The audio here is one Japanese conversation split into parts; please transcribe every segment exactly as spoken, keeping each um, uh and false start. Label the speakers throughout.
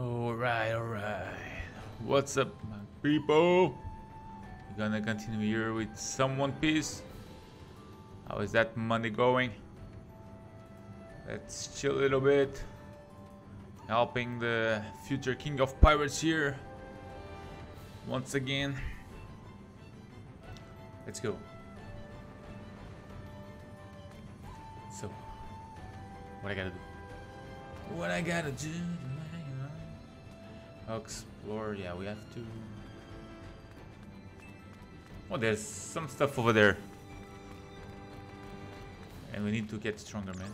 Speaker 1: Alright, alright. What's up, my people? We're gonna continue here with some One Piece. How is that money going? Let's chill a little bit. Helping the future king of pirates here. Once again. Let's go. So, what I gotta do? What I gotta do? Explore, yeah, we have to. Oh, there's some stuff over there. And we need to get stronger, man.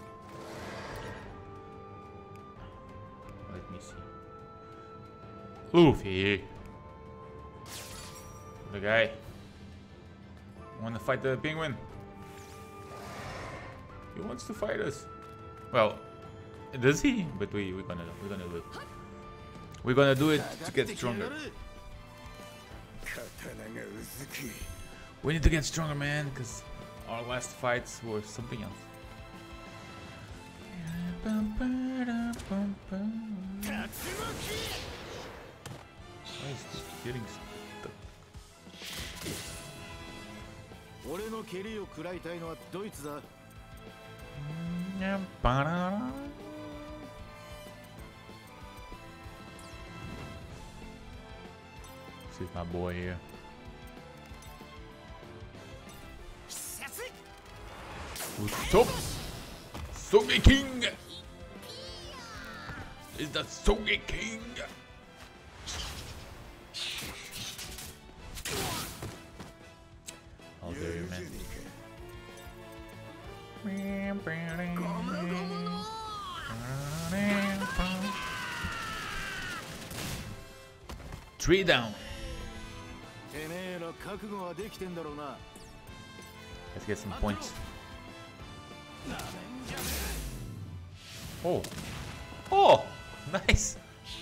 Speaker 1: Let me see. Luffy! The guy. Wanna fight the penguin? He wants to fight us. Well, does he? But we we're gonna we're gonna do it. We're gonna do it to get stronger. We need to get stronger, man, because our last fights were something else. Why is this getting stuck? This is my boy here. Usopp! Sogeking! Is that Sogeking? How dare you, man. Three down. Let's get some points. Oh, oh, nice.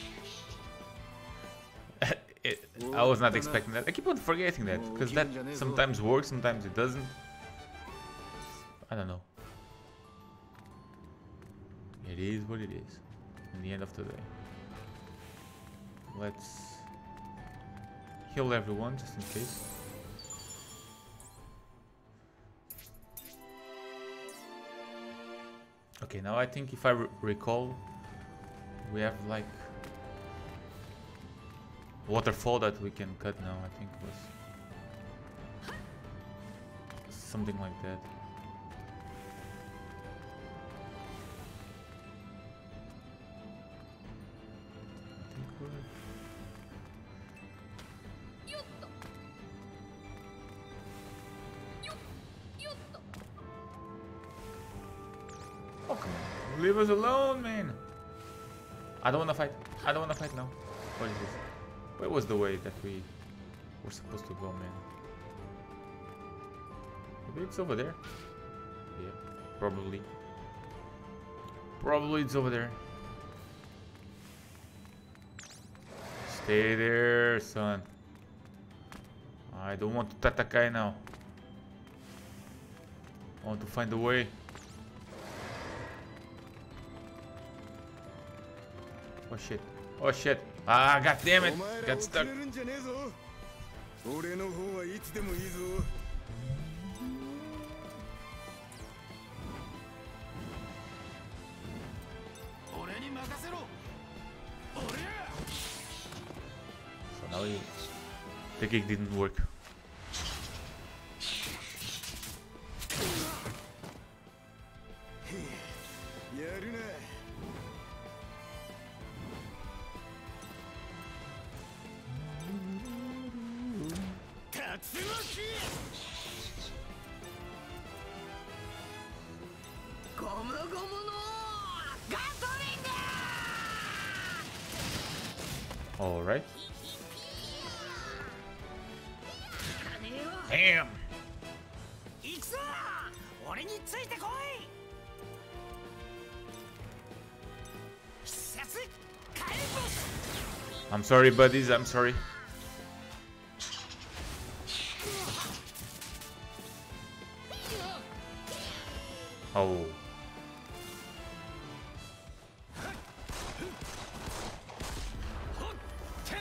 Speaker 1: it, I was not expecting that. I keep on forgetting that because that sometimes works, sometimes it doesn't. I don't know. It is what it is. In the end of the day, let's heal everyone just in case. Okay, now I think if I re recall, we have like waterfall that we can cut now. I think it was something like that. I think we're Oh, come on. Leave us alone, man. I don't want to fight. I don't want to fight now. What is this? Where was the way that we were supposed to go, man? Maybe it's over there. Yeah, probably. Probably it's over there. Stay there, son. I don't want to Tatakai now. I want to find a way. Oh shit. Oh shit. Ah, god damn it. Got stuck. So now you... the kick didn't work. All right. Damn. I'm sorry, buddies. I'm sorry. Oh.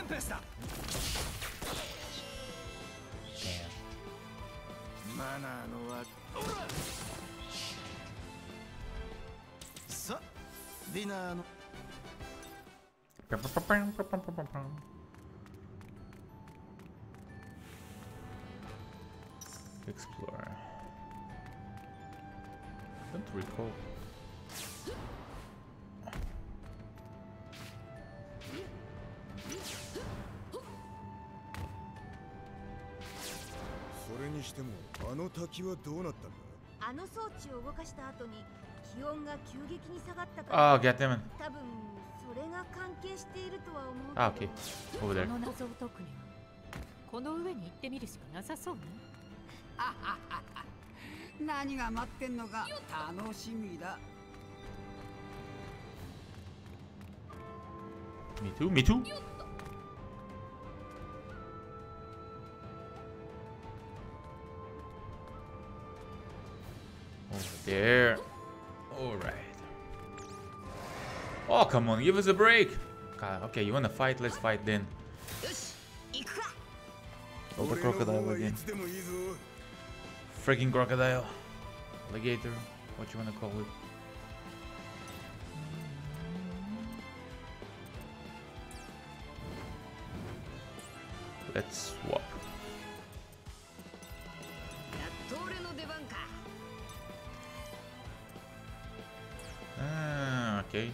Speaker 1: Explore. Don't recall.
Speaker 2: Ah,
Speaker 1: get them. Ah, okay. Over there.
Speaker 2: この上に行ってみるしかなさそうね。
Speaker 3: 何が待ってんのか楽しみだ。
Speaker 1: Me too, me too. Over there. All right. Oh, come on, give us a break. God, okay, you wanna fight? Let's fight then. Oh, the crocodile again. Freaking crocodile. Alligator. What you wanna call it? Let's swap. Ah, okay.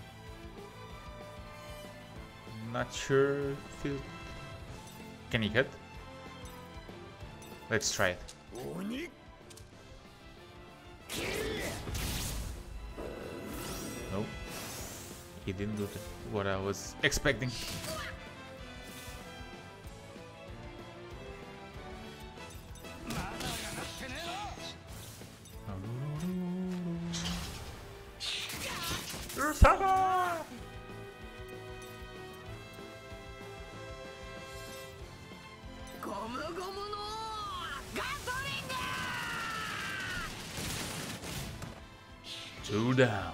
Speaker 1: Not sure if it... Can he hit? Let's try it. Nope. He didn't do what I was expecting. Two down.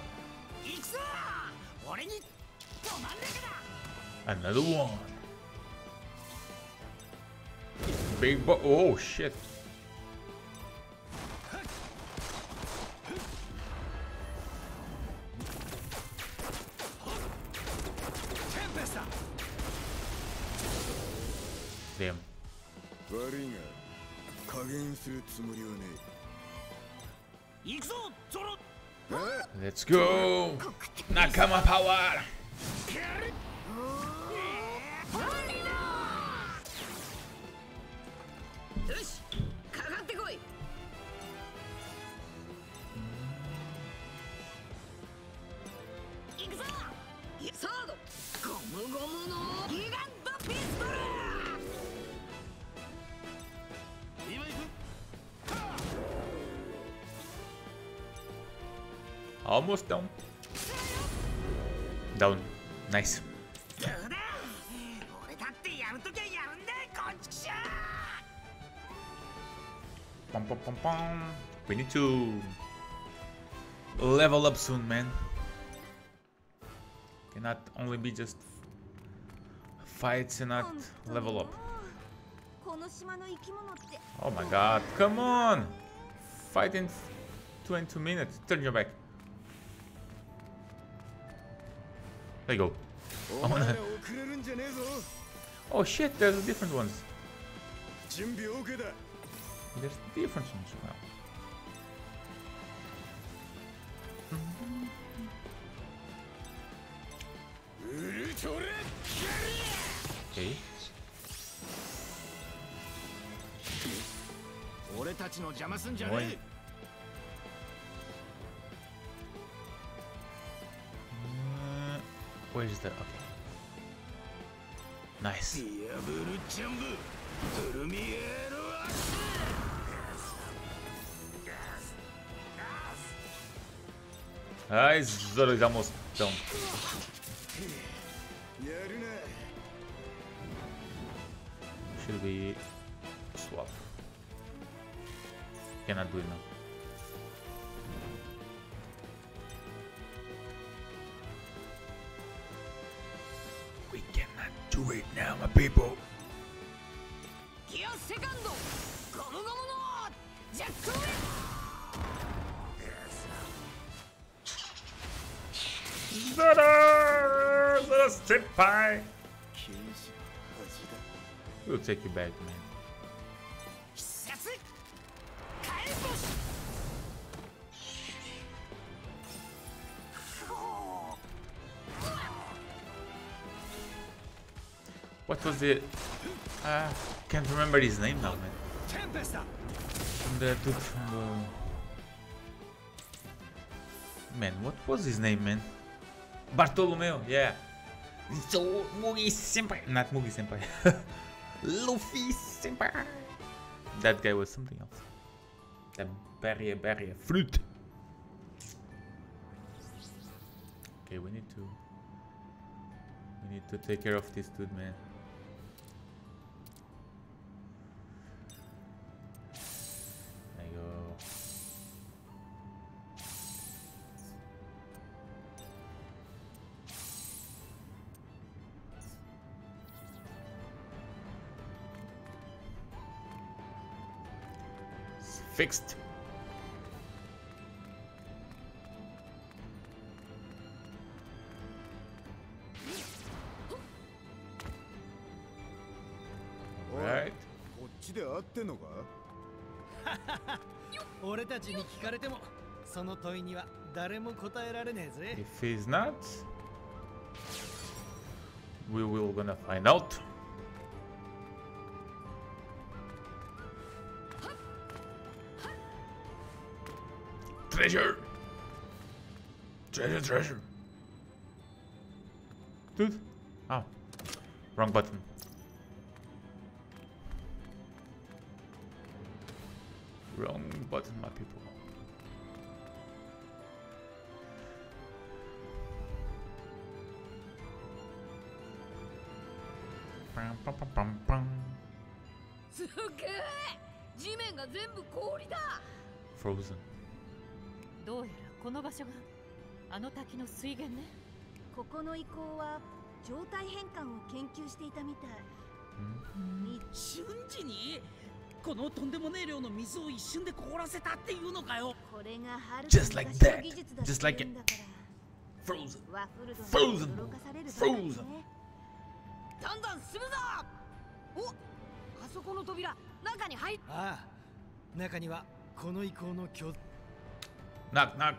Speaker 1: Another one. Big bo- oh shit. Damn. Let's go! Nakama power! Almost down. Down. Nice. Pum, pum, pum, pum. We need to level up soon, man. Cannot only be just fights and not level up. Oh my god, come on! Fight in twenty minutes. Turn your back. There you go. Oh, no. Oh shit, there's different ones. There's different ones now. Okay. Annoying. Uh, where is that? Okay. Nice. Ah, Zoro is almost done. Should we swap? Cannot do it now. We cannot do Do it now, my people.
Speaker 3: ギアセカンドゴムゴムのジャックウェイ
Speaker 1: Zara! Zara Senpai! We'll take you back, man.
Speaker 3: 必殺返し星
Speaker 1: What was it? Ah, can't remember his name now, man. From the dude from the... Man, what was his name, man? Bartolomeo, yeah. So Mugi Senpai, not Mugi Senpai. Luffy Senpai. That guy was something else. The barrier, barrier fruit. Okay, we need to. We need to take care of this dude, man. There you go. It's fixed. Right.
Speaker 4: こっちで合ってんのか？
Speaker 5: 俺たちに聞かれてもその問いには誰も答えられねえぜ。
Speaker 1: If he's not, we will gonna find out. Treasure! Treasure, treasure! Dude! Oh. Wrong button. Wrong button, my people. Pam, pam, pam, pam, pam.
Speaker 2: すげえ地面が全部氷だ
Speaker 1: Frozen.
Speaker 2: どうやらこの場所があの滝の水源ね
Speaker 6: ここの遺構は状態変換を研究していたみたい。
Speaker 5: 瞬時にこのとんでもねえ量の水を一瞬で凍らせたっていうのかよ。
Speaker 6: これがハル
Speaker 1: Just like that.
Speaker 6: 技術だ
Speaker 1: Just
Speaker 6: って
Speaker 1: like
Speaker 6: 言うん
Speaker 1: it.
Speaker 6: だから
Speaker 1: Frozen.
Speaker 6: ワッフルド
Speaker 1: Frozen.
Speaker 6: に驚かされるばかりね。
Speaker 1: Frozen.
Speaker 3: どんどん進むぞおあそこの扉中に入っ
Speaker 5: ああ、中にはこの遺構の巨
Speaker 1: Knock, knock.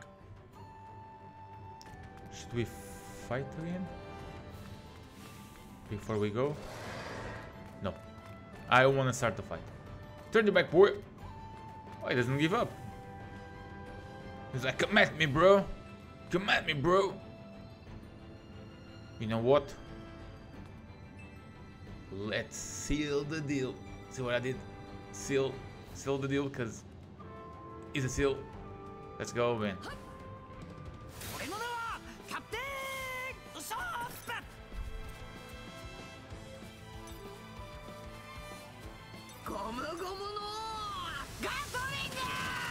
Speaker 1: Should we fight again? Before we go? No. I want to start the fight. Turn your back, boy. Oh, he doesn't give up. He's like, come at me, bro. Come at me, bro. You know what? Let's seal the deal. See what I did? Seal, seal the deal, cause it's a seal. Let's go, man.
Speaker 3: 俺の名はキャプテンウソープゴムゴムのガソリンだ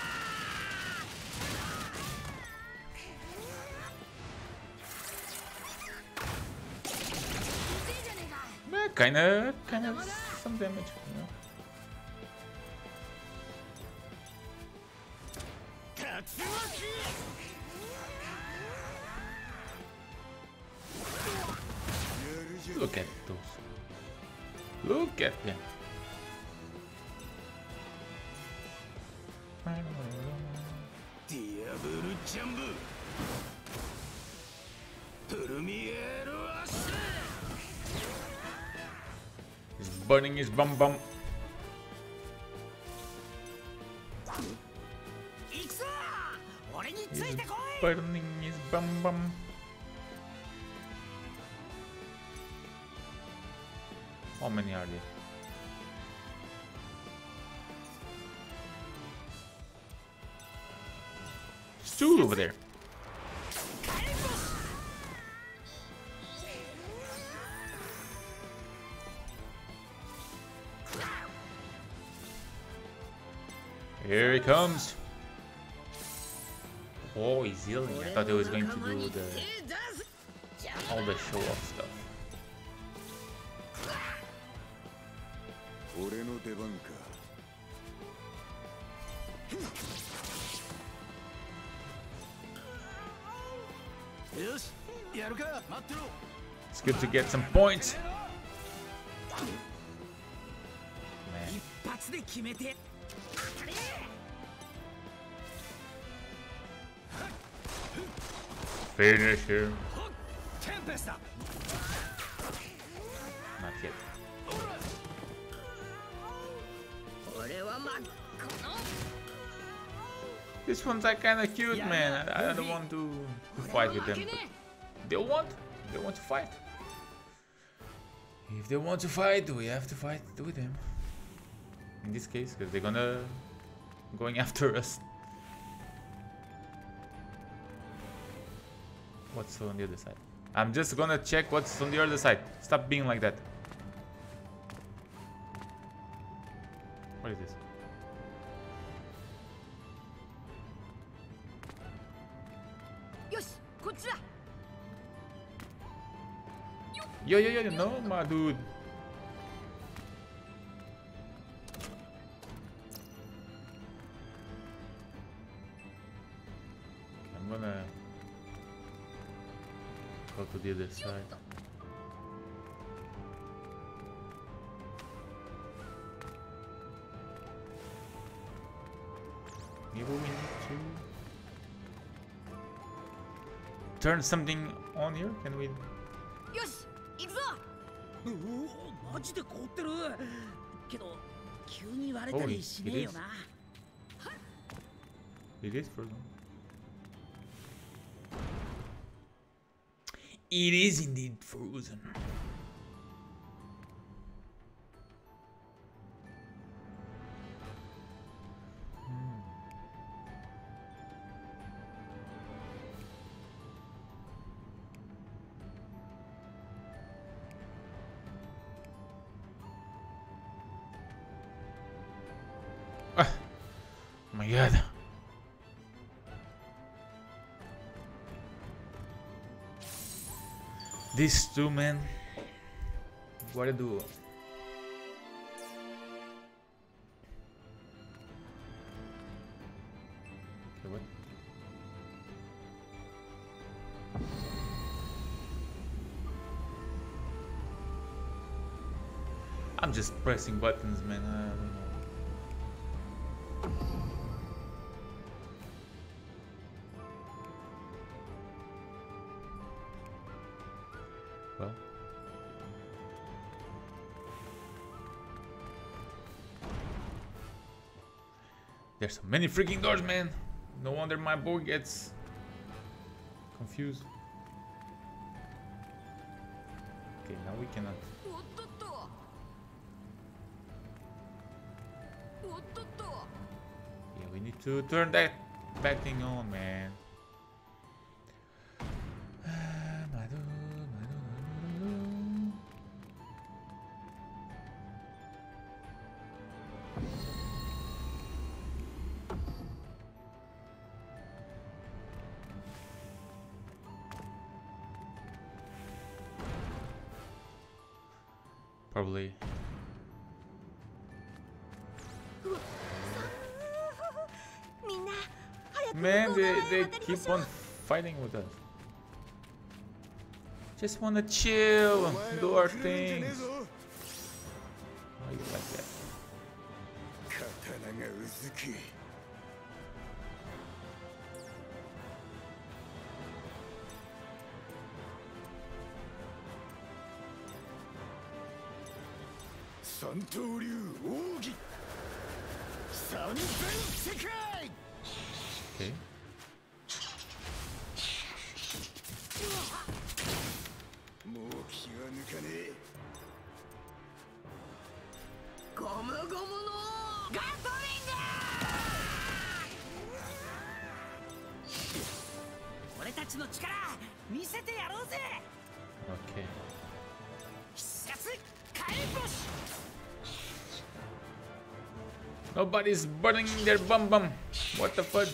Speaker 1: Eh, kinda, kinda some damage, you know.
Speaker 3: 竜巻
Speaker 1: Look at those. Look at them.
Speaker 4: ディアブルジャンブプルミエルアッシュ
Speaker 1: He's burning his bum bum.
Speaker 3: 行くぞ俺につ
Speaker 1: He's
Speaker 3: いてこい
Speaker 1: burning his bum bum. How many are there? There's two over there. Here he comes. Oh, he's healing. I thought he was going to do the all the show off stuff.
Speaker 4: 俺の出番か。よし、やるか。待ってろ。
Speaker 1: It's good to get some points. Man.
Speaker 5: 一発で決めて。
Speaker 1: Finish him.
Speaker 5: テンペスタ。
Speaker 1: Not yet.
Speaker 3: 俺は真っ赤の
Speaker 1: This one's like kind of cute, man. I, I don't want to, to fight with them. They want? They want to fight? If they want to fight, we have to fight with them. In this case, because they're gonna going after us. What's on the other side? I'm just gonna check what's on the other side. Stop being like that. What is this? Yo, yo, yo, no, my dude. I'm gonna go to the other side. Maybe we need to turn something on here. Can we?
Speaker 3: 行くぞ。
Speaker 5: うお、マジで凍ってる。けど急に割れたりしねえよな。
Speaker 1: It is frozen. It is indeed frozen. Oh my god. These two men. What to do? Okay, what? I'm just pressing buttons, man. I don't know. Well, there's so many freaking doors, man. No wonder my boy gets confused. Okay, now we cannot. Yeah, we need to turn that back thing on, man. Probably. Man, they, they keep on fighting with us. Just wanna chill, do our things. Why you like that? Okay. Okay. Nobody's burning their bum bum. What the fudge?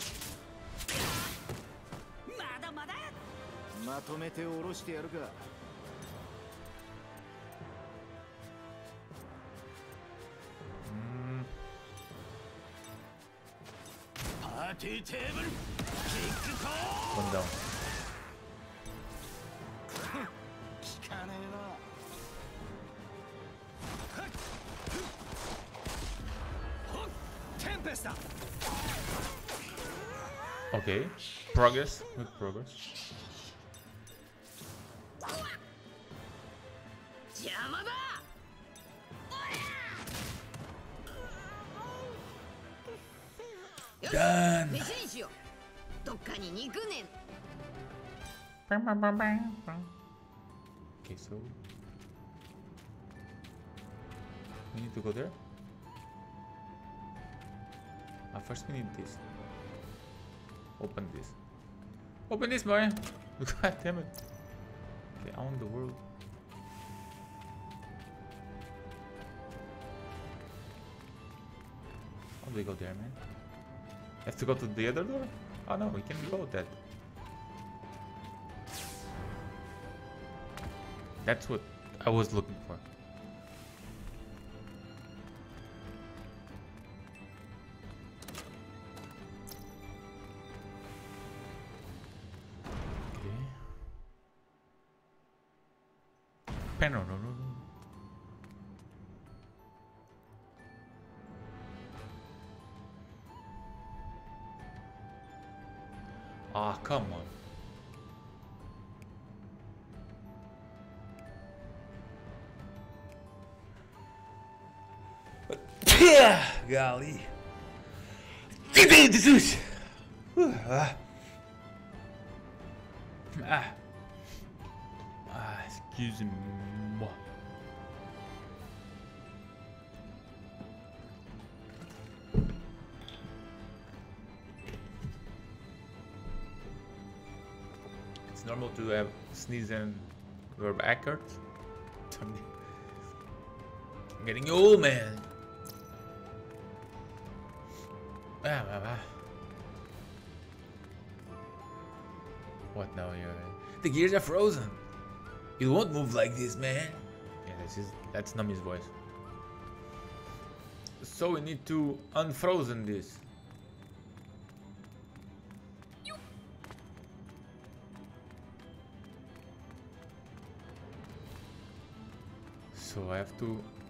Speaker 4: まとめて下ろしてやるか。
Speaker 1: What
Speaker 4: テーテーブルキックコー
Speaker 1: One down.
Speaker 4: 効かねえなテンペスタ
Speaker 1: Okay. Progress. Good progress.
Speaker 3: 邪魔だ
Speaker 1: Done.
Speaker 3: 飯にしようどっかに肉ね
Speaker 1: Okay, so we need to go there. Ah, first we need this. Open this. Open this, boy. God damn it. Okay, I want the world. How do we go there, man? Have to go to the other door? Oh no, we can go that. That's what I was looking for. Okay. Pen, no, no, no, no. Ah, come on. Golly. Ah. Ah. Ah, excuse me. It's normal to have sneeze and verb accurate. I'm getting old, man. Ah, ah, ah. What now? You're the gears are frozen. You won't move like this, man. Yeah, this is that's Nami's voice. So we need to unfrozen this. So I have to,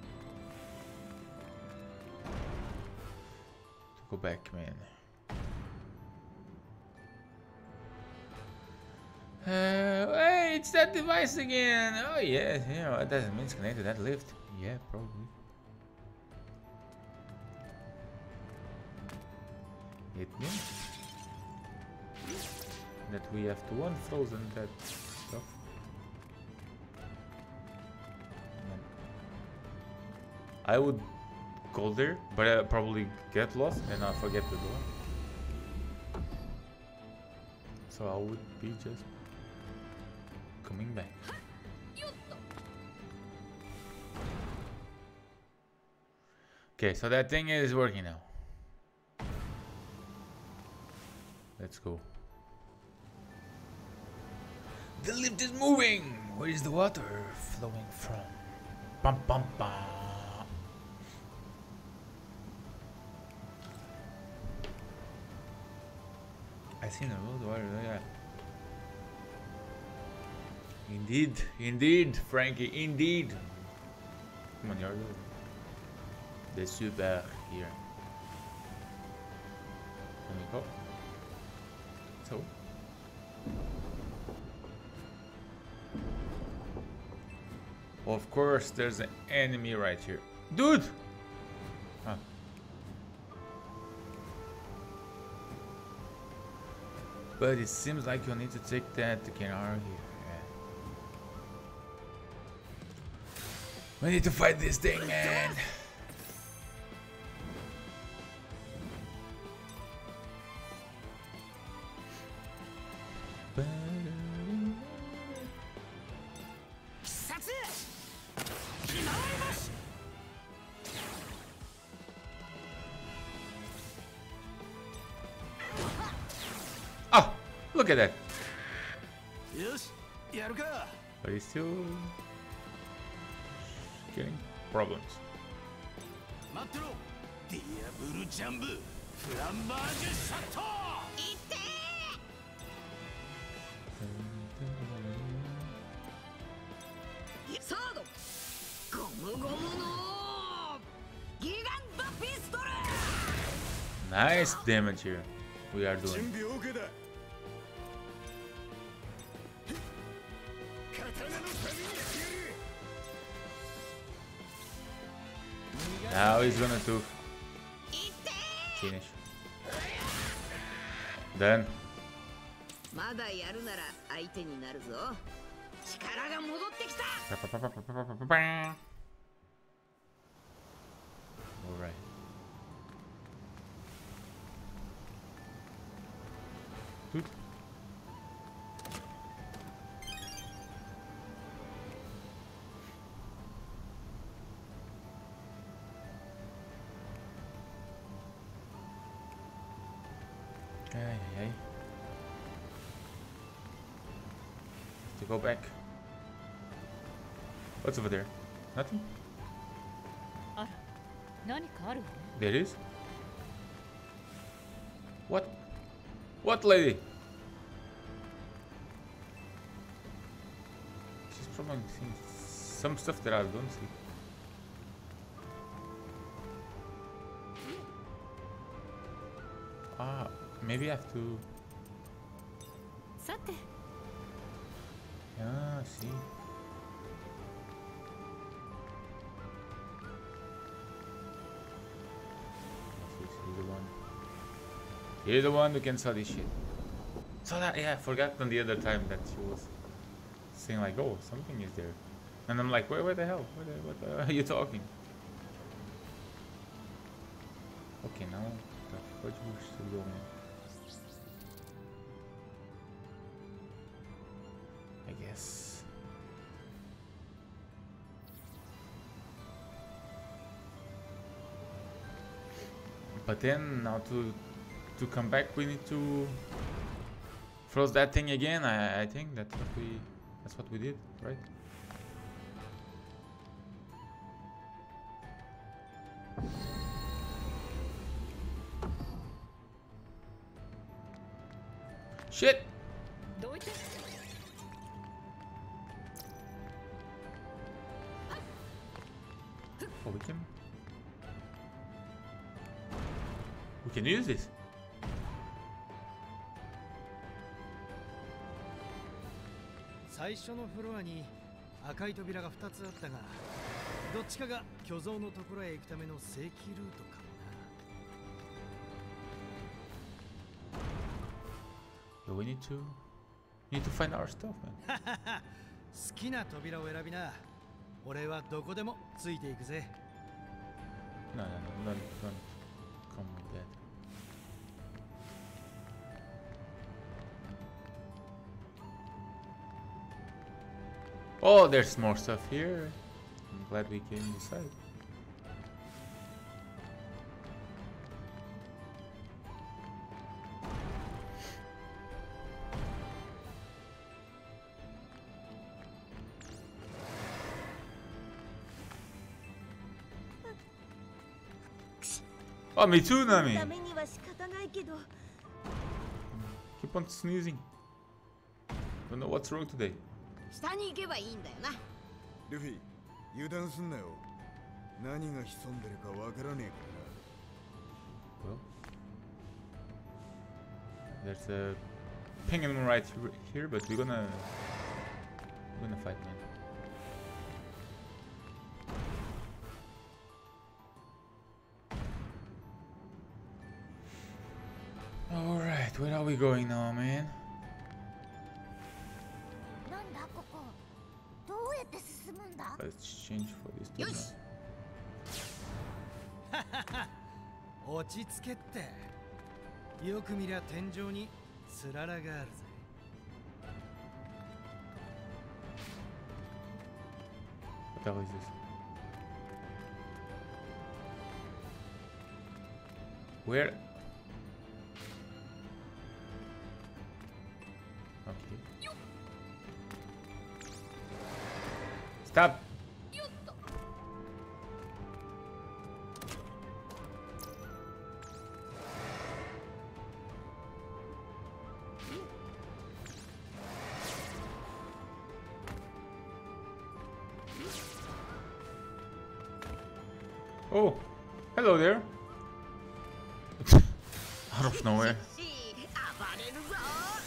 Speaker 1: to go back, man. Uh, hey, it's that device again. Oh yeah, yeah. What does it mean? It's connected to that lift. Yeah, probably. It means that we have to unfrozen that stuff. I would go there, but I probably get lost and I forget the door. So I would be just coming back. Okay, so that thing is working now. Let's go. The lift is moving! Where is the water flowing from? Bum bum bum. I seen a road water, yeah. Indeed, indeed, Frankie, indeed. Come on, you're the super here. Can we go? So. Of course, there's an enemy right here. Dude! Huh. But it seems like you'll need to take that to Kenara here. Yeah. We need to fight this thing, man. Oh, look at that. Are you still getting problems?
Speaker 3: サードゴムゴムのギガントピストル
Speaker 1: Nice damage here. We are
Speaker 4: 準
Speaker 1: doing.
Speaker 4: 備 OK だ刀の旅に行ってやる
Speaker 1: Now he's gonna do finish. Done.
Speaker 3: まだやるなら相手になるぞ力が戻ってきた
Speaker 1: Alright. Good. Ay, ay, ay. To go back. What's over there? Nothing?
Speaker 2: あら、何かあるわね。
Speaker 1: There is? What? What lady? She's probably seeing some stuff that I don't see. Ah, maybe I have to.
Speaker 2: さて、
Speaker 1: Ah, see. He's the one. He's the one who can saw this shit. So that, yeah, I forgot on the other time that she was saying like, oh, something is there. And I'm like, where, where the hell? Where the, what the, are you talking? Okay, now the fudge we're still going. I guess. But then now to to come back we need to froze that thing again. I I think that's what we that's what we did, right? Shit!
Speaker 2: どいて。
Speaker 1: Oh, we can we can use this.
Speaker 7: 最初のフロアに赤い扉がふたつあったが、どっちかが巨像のところへ行くための正規ルートかも
Speaker 1: Yeah, we need to need to find our stuff, man.
Speaker 7: な。好きな扉を選びな。俺はどこでもついていくぜ。
Speaker 1: No, no, no, don't, don't come with that. Oh, there's more stuff here. I'm glad we came inside. Oh, me too,
Speaker 6: ダ
Speaker 1: Nami.
Speaker 6: メには仕方ないけど
Speaker 1: Keep on sneezing. Don't know what's wrong today.
Speaker 3: 下に行けばいいんだよな
Speaker 4: ルフィ油断すんなよ何が潜んでるかわからねえからな
Speaker 1: Well, there's a penguin right here, but we're gonna we're gonna fight, man. All right, where are we going now, man?
Speaker 6: なんだここどうやって進むんだ
Speaker 1: Let's change for this dude
Speaker 3: よ
Speaker 1: now.
Speaker 3: し
Speaker 7: 落ち着けって。よく見りゃ天井につららがあるぜ。
Speaker 1: What the hell is this? Where? Okay. Stop! Oh, hello there. Out of nowhere.
Speaker 3: し暴れるぞ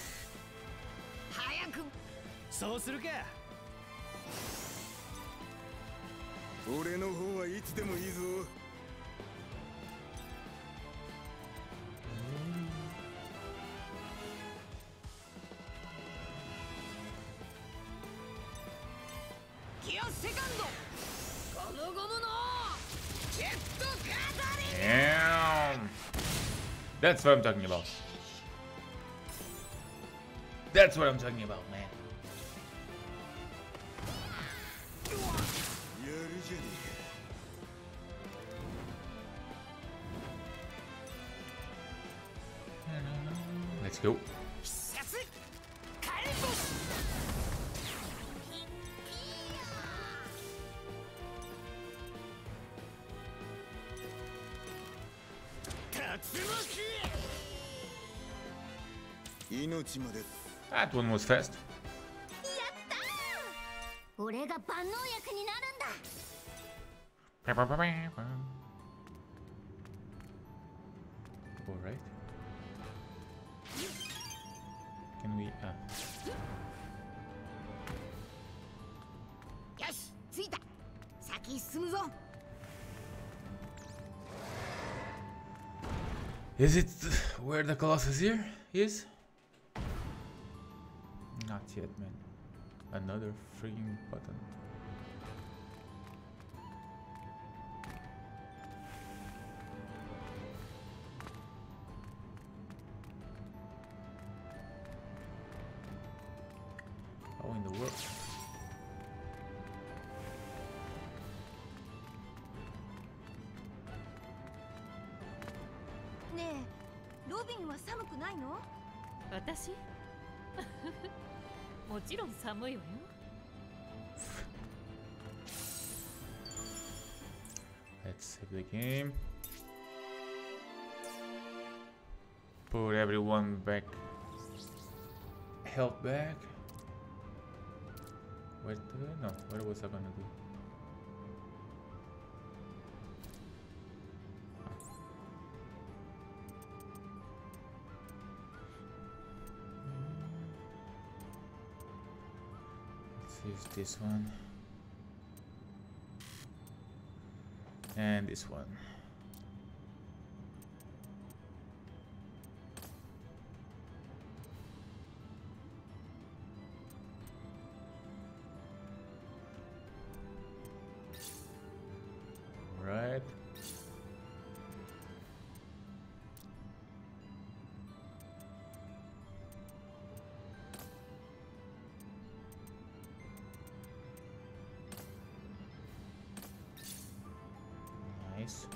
Speaker 3: 早く
Speaker 7: そうするか。
Speaker 4: 俺の方はいつでもいいぞ。
Speaker 3: ギアセカンドゴムゴムのジェットガザリン
Speaker 1: Damn. That's what I'm talking about. That's what I'm talking about, man.
Speaker 4: やるじゃね
Speaker 1: Let's go.
Speaker 3: 必殺カリボ
Speaker 4: え。命まで。
Speaker 1: That one was fast.
Speaker 6: 俺が万能薬になるんだ。
Speaker 1: Alright. Can we... Ah.
Speaker 3: よし着いた先進むぞ
Speaker 1: Is it where the Colossus here is? Not yet, man. Another freaking button. How in the world?
Speaker 6: ねえ、ロビンは寒くないの？
Speaker 2: 私もちろん寒いわよ。
Speaker 1: Let's save the game. Put everyone back. Health back. What the no? What was I gonna do? Let's use this one. And this one. Right. Nice.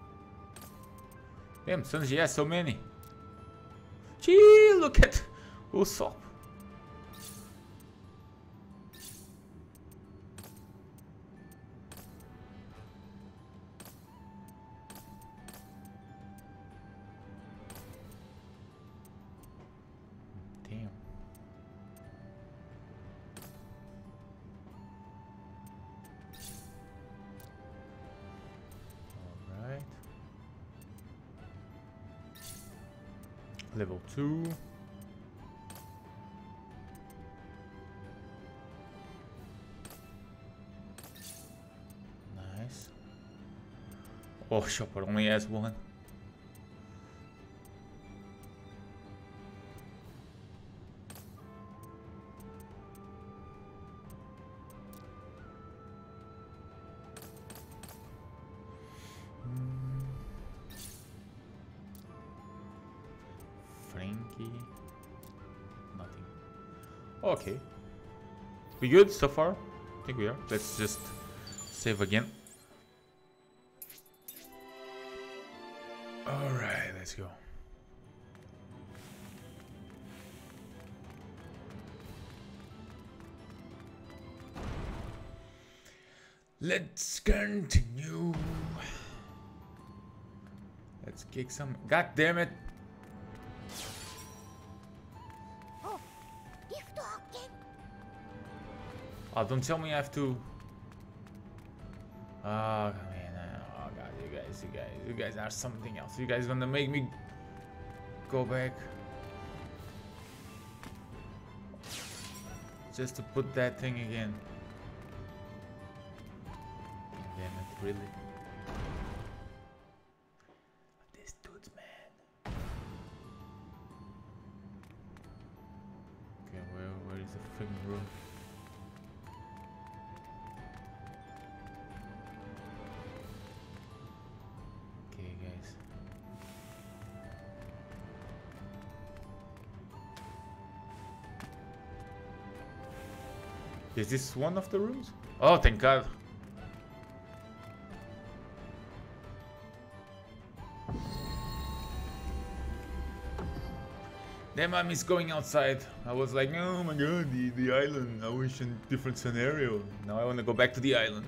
Speaker 1: Damn, Sanji has so many. Gee, look at Usopp. Damn. Alright. Level two. Nice. Oh, Chopper only has one. Frankie. Nothing. Okay. We good so far? I think we are. Let's just save again. Alright, let's go. Let's continue. Let's kick some. God damn it.
Speaker 6: お、リフト発見。
Speaker 1: Oh, don't tell me I have to. Oh, man. Oh, God. else, you guys. You guys are something else. You guys gonna make me go back just to put that thing again. Damn it, really? These dudes, man. Okay, where where is the freaking room? Okay, guys. Is this one of the rooms? Oh, thank God. Damn, I miss going outside. I was like, oh my God, the, the island. I wish a different scenario. Now I want to go back to the island.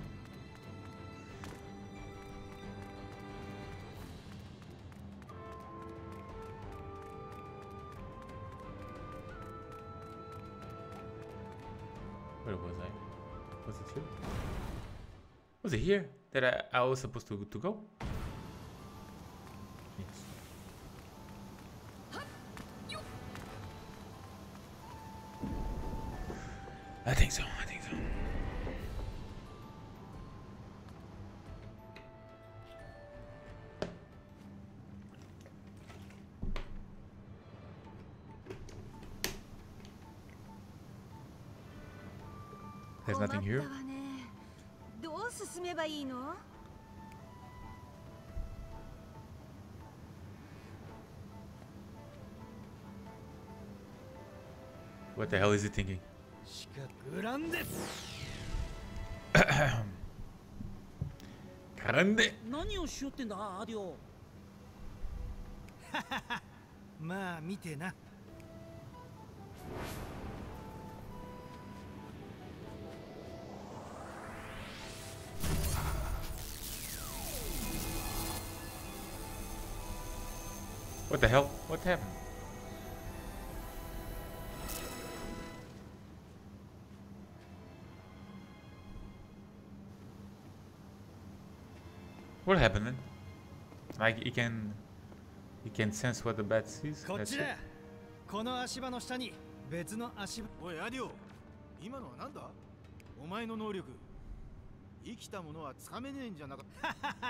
Speaker 1: Where was I? Was it here? Was it here that I, I was supposed to, to go? Yes. I think so, I think so. There's nothing here.
Speaker 6: どう進めばいいの?
Speaker 1: What the hell is he thinking?
Speaker 7: しかグランデ
Speaker 1: 絡んで
Speaker 5: 何をしよってんだアディオ。
Speaker 7: まあ見てな。
Speaker 1: What the hell? What happened? What happened then? Like he can, he can sense what the bat sees.
Speaker 7: こっ
Speaker 1: That's
Speaker 7: ち
Speaker 1: it.
Speaker 7: だ。この足場の下に別の足場。
Speaker 4: おいアディオ、今のは何だ？お前の能力。生きたものはつかめねえんじゃなかった。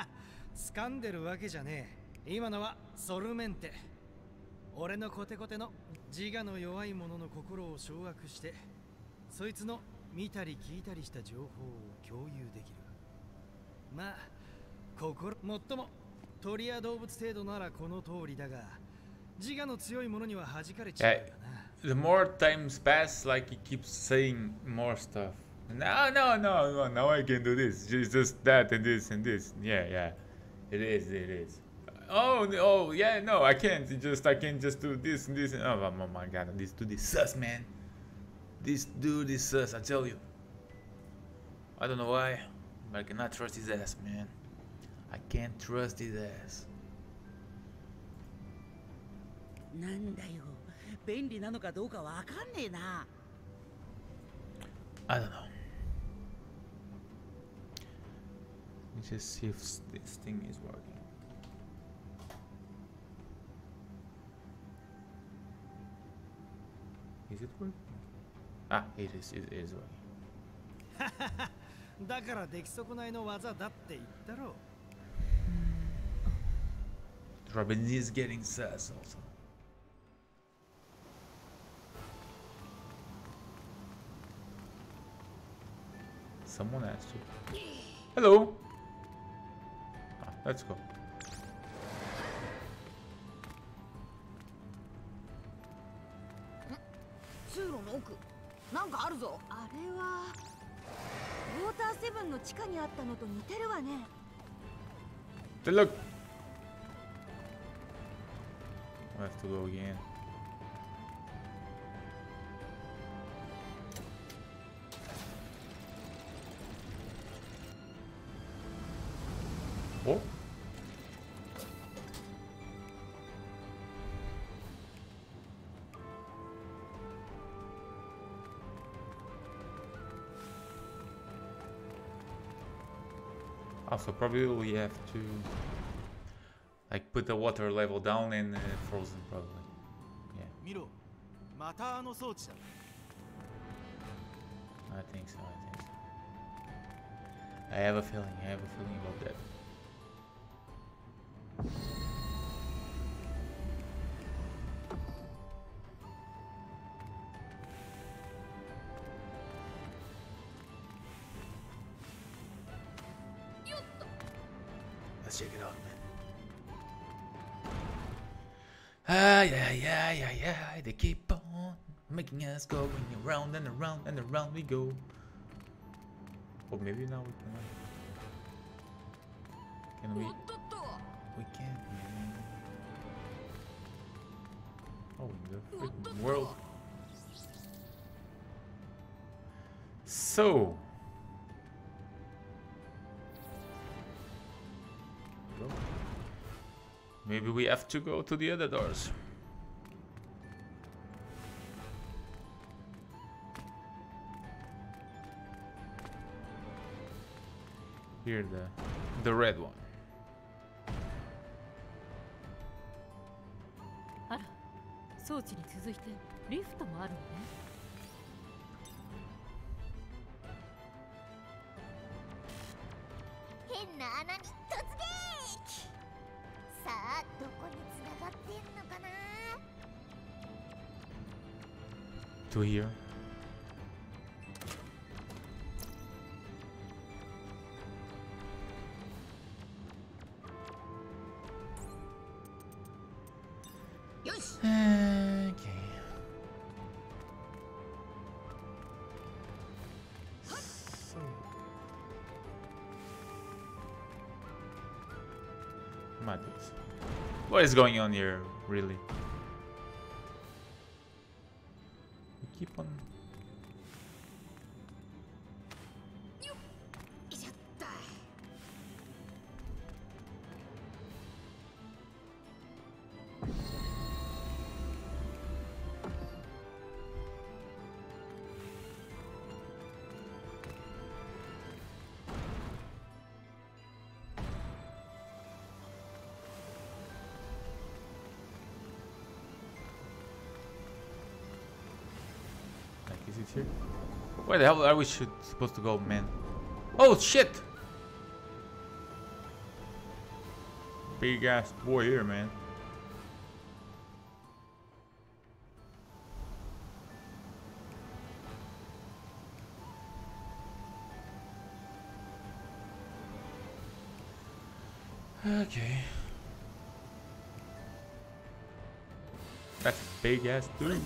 Speaker 7: 掴んでるわけじゃねえ。今のはソルメンテ。俺のコテコテの自我の弱い者の心を掌握して、そいつの見たり聞いたりした情報を共有できる。まあ、心もっとも鳥や動物程度ならこの通りだが、自我の強い者には弾かれちゃうよな。
Speaker 1: The more times pass, like he keeps saying more stuff. No, no, no, no. Now I can do this. Just, just that and this and this. Yeah, yeah. It is. It is. Oh, oh, yeah. No, I can't. It just I can just do this and this. And, oh, oh my God, this dude is sus, man. This dude is sus. I tell you. I don't know why, but I cannot trust his ass, man. I can't trust his ass.
Speaker 5: なんだよ。便利なのかどうかわかんねえな。
Speaker 1: I don't know. Let me just see if this thing is working. Is it working? Ah, it is. It is working.
Speaker 7: だから出来損ないの技だって言ったろ。
Speaker 1: Robin is getting sus also. Someone asked you. Hello. Ah, let's go.
Speaker 6: 通路の奥、なんかあるぞ。あれはウォーターセブンの地下にあったのと似てるわね。
Speaker 1: Hey, look. I have to go again. Oh. Also, probably we have to Like put the water level down and uh, frozen probably. Yeah.
Speaker 7: 見ろ、またあの装置だ。
Speaker 1: I think so, I think so. I have a feeling, I have a feeling about that. Let's check it out, man. Ah, yeah, yeah, yeah, yeah. They keep on making us go around and around and around we go. Or maybe now we can. Can we? We can. Man. Oh, the freaking world. So. Maybe we have to go to the other doors. Here, the the red one.
Speaker 2: あら、装置に続いてリフトもあるのね。
Speaker 6: 変な穴に突撃。さあ、どこに繋がってんのかな。
Speaker 1: To here. Okay. So. Madness. What is going on here, really? We keep on. Is it here? Where the hell are we should, supposed to go, man? Oh shit! Big ass boy here, man. Okay. That's a big ass dude.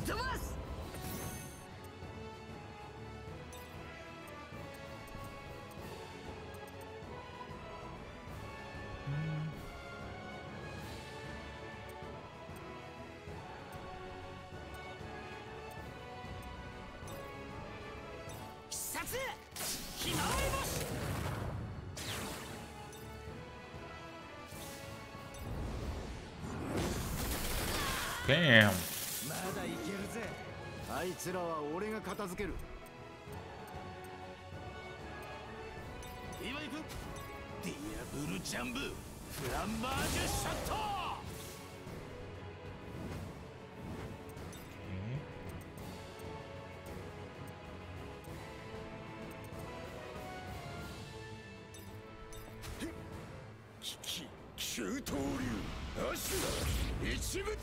Speaker 1: Damn.
Speaker 4: まだいけるぜ。あいつらは俺が片付ける。今行く。ディアブルジャンブ、フランバージュショット。危機九刀流、アシュラ一部。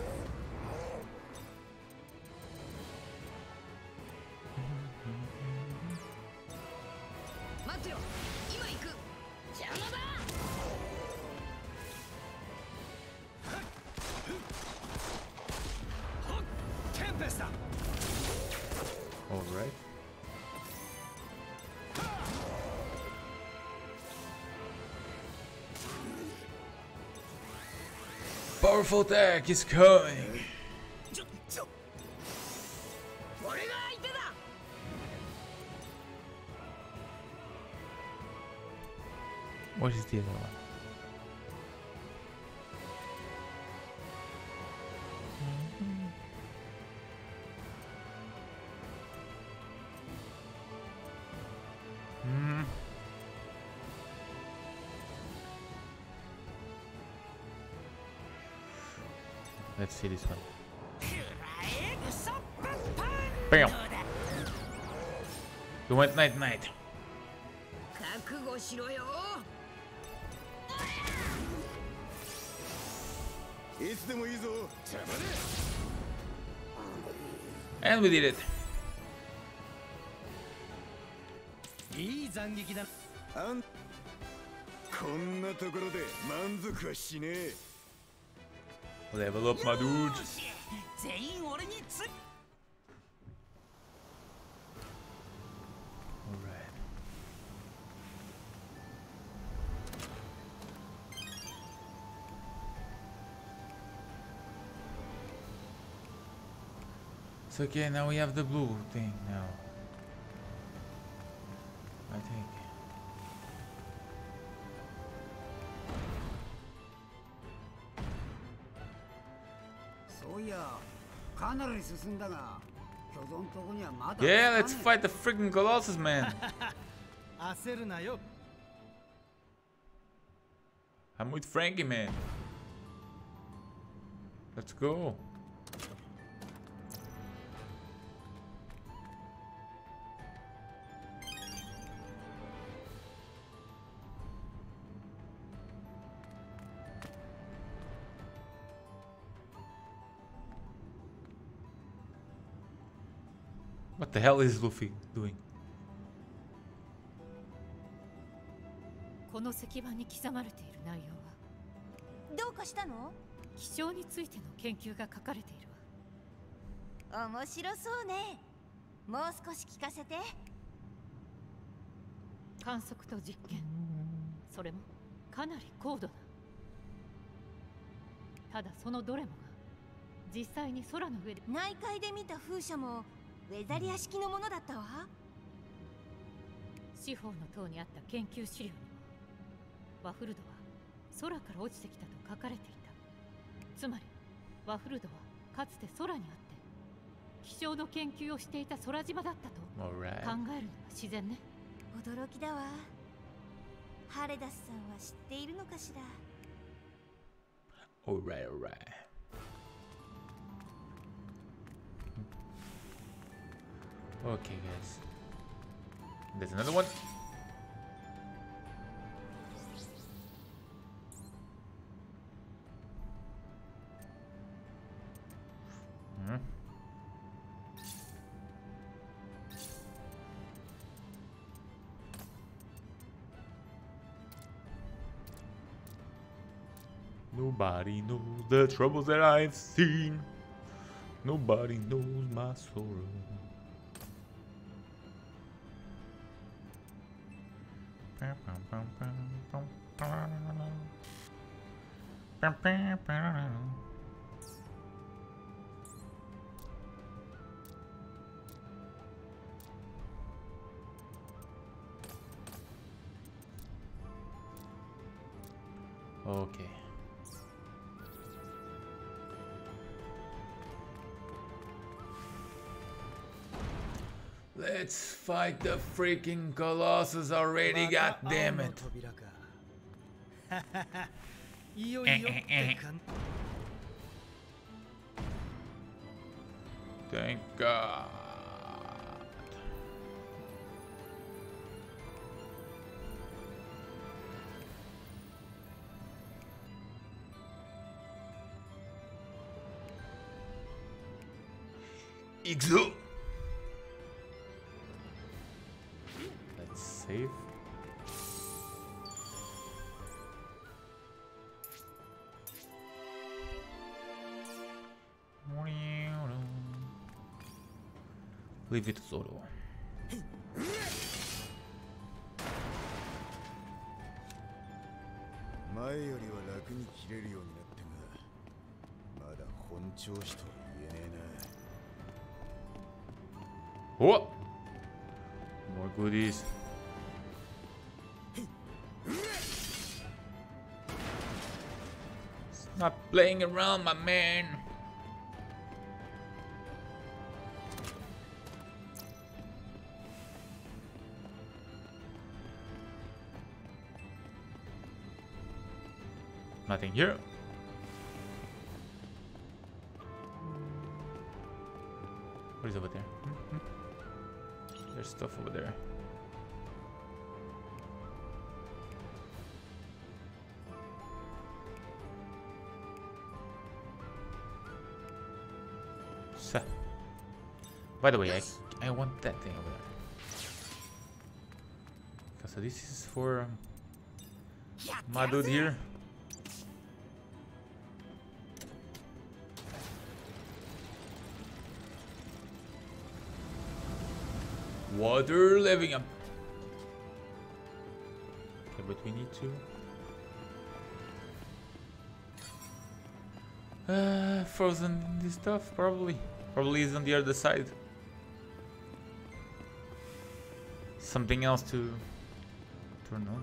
Speaker 3: 待てよ、今行く。邪魔だ。
Speaker 7: テンペスタ。
Speaker 1: All right. Powerful attack is coming.
Speaker 3: ちょちょ。俺が相手だ。
Speaker 1: What is the other one? Hmm. Let's see this one. Bam! You went night night.
Speaker 3: 覚悟しろよ。
Speaker 4: いつでもいいぞ。邪魔だ。
Speaker 1: And we did it.
Speaker 7: いい斬撃だ。
Speaker 4: あんこんなところで満足はしねえ。
Speaker 1: Level up, my dude.
Speaker 5: 全員俺につ
Speaker 1: Alright. So okay, now we have the blue thing now. I think.
Speaker 8: そういや、かなり進んだが、巨像のとこにはまだ。
Speaker 1: Yeah, let's fight the freaking Colossus, man.
Speaker 7: 焦るなよ。
Speaker 1: I'm with Frankie, man. Let's go. What the hell is Luffy doing?
Speaker 2: この石板に刻まれている内容は
Speaker 6: どうかしたの？
Speaker 2: 気象についての研究が書かれているわ。
Speaker 6: 面白そうね。もう少し聞かせて。
Speaker 2: 観測と実験、それもかなり高度な。ただそのどれもが実際に空の上で
Speaker 6: 内海で見た風車もウェザリア式のものだったわ。
Speaker 2: 四方の塔にあった研究資料にもワフルドは空から落ちてきたと書かれていた。つまりワフルドはかつて空にあって気象の研究をしていた空島だったと考
Speaker 1: Alright.
Speaker 2: えるのが自然ね。
Speaker 6: 驚きだわ。ハレダスさんは知っているのかしら。
Speaker 1: Alright, alright. Okay, guys. There's another one. Hmm. Nobody knows the troubles that I've seen. Nobody knows my sorrow. Okay. Let's fight the freaking Colossus already, god damn it.
Speaker 7: いよいよって感
Speaker 1: Thank God. Exo. Let's save. Leave it solo.
Speaker 4: 前よりは楽に切れるようになったが、まだ本調子とは言えねえな。
Speaker 1: What? More goodies. Stop playing around, my man. Nothing here. stuff over there. So, by the way, I I want that thing over there. Okay, so this is for um, my dude here. Water living up. Okay, but we need to uh, frozen this stuff probably. Probably is on the other side. Something else to turn on.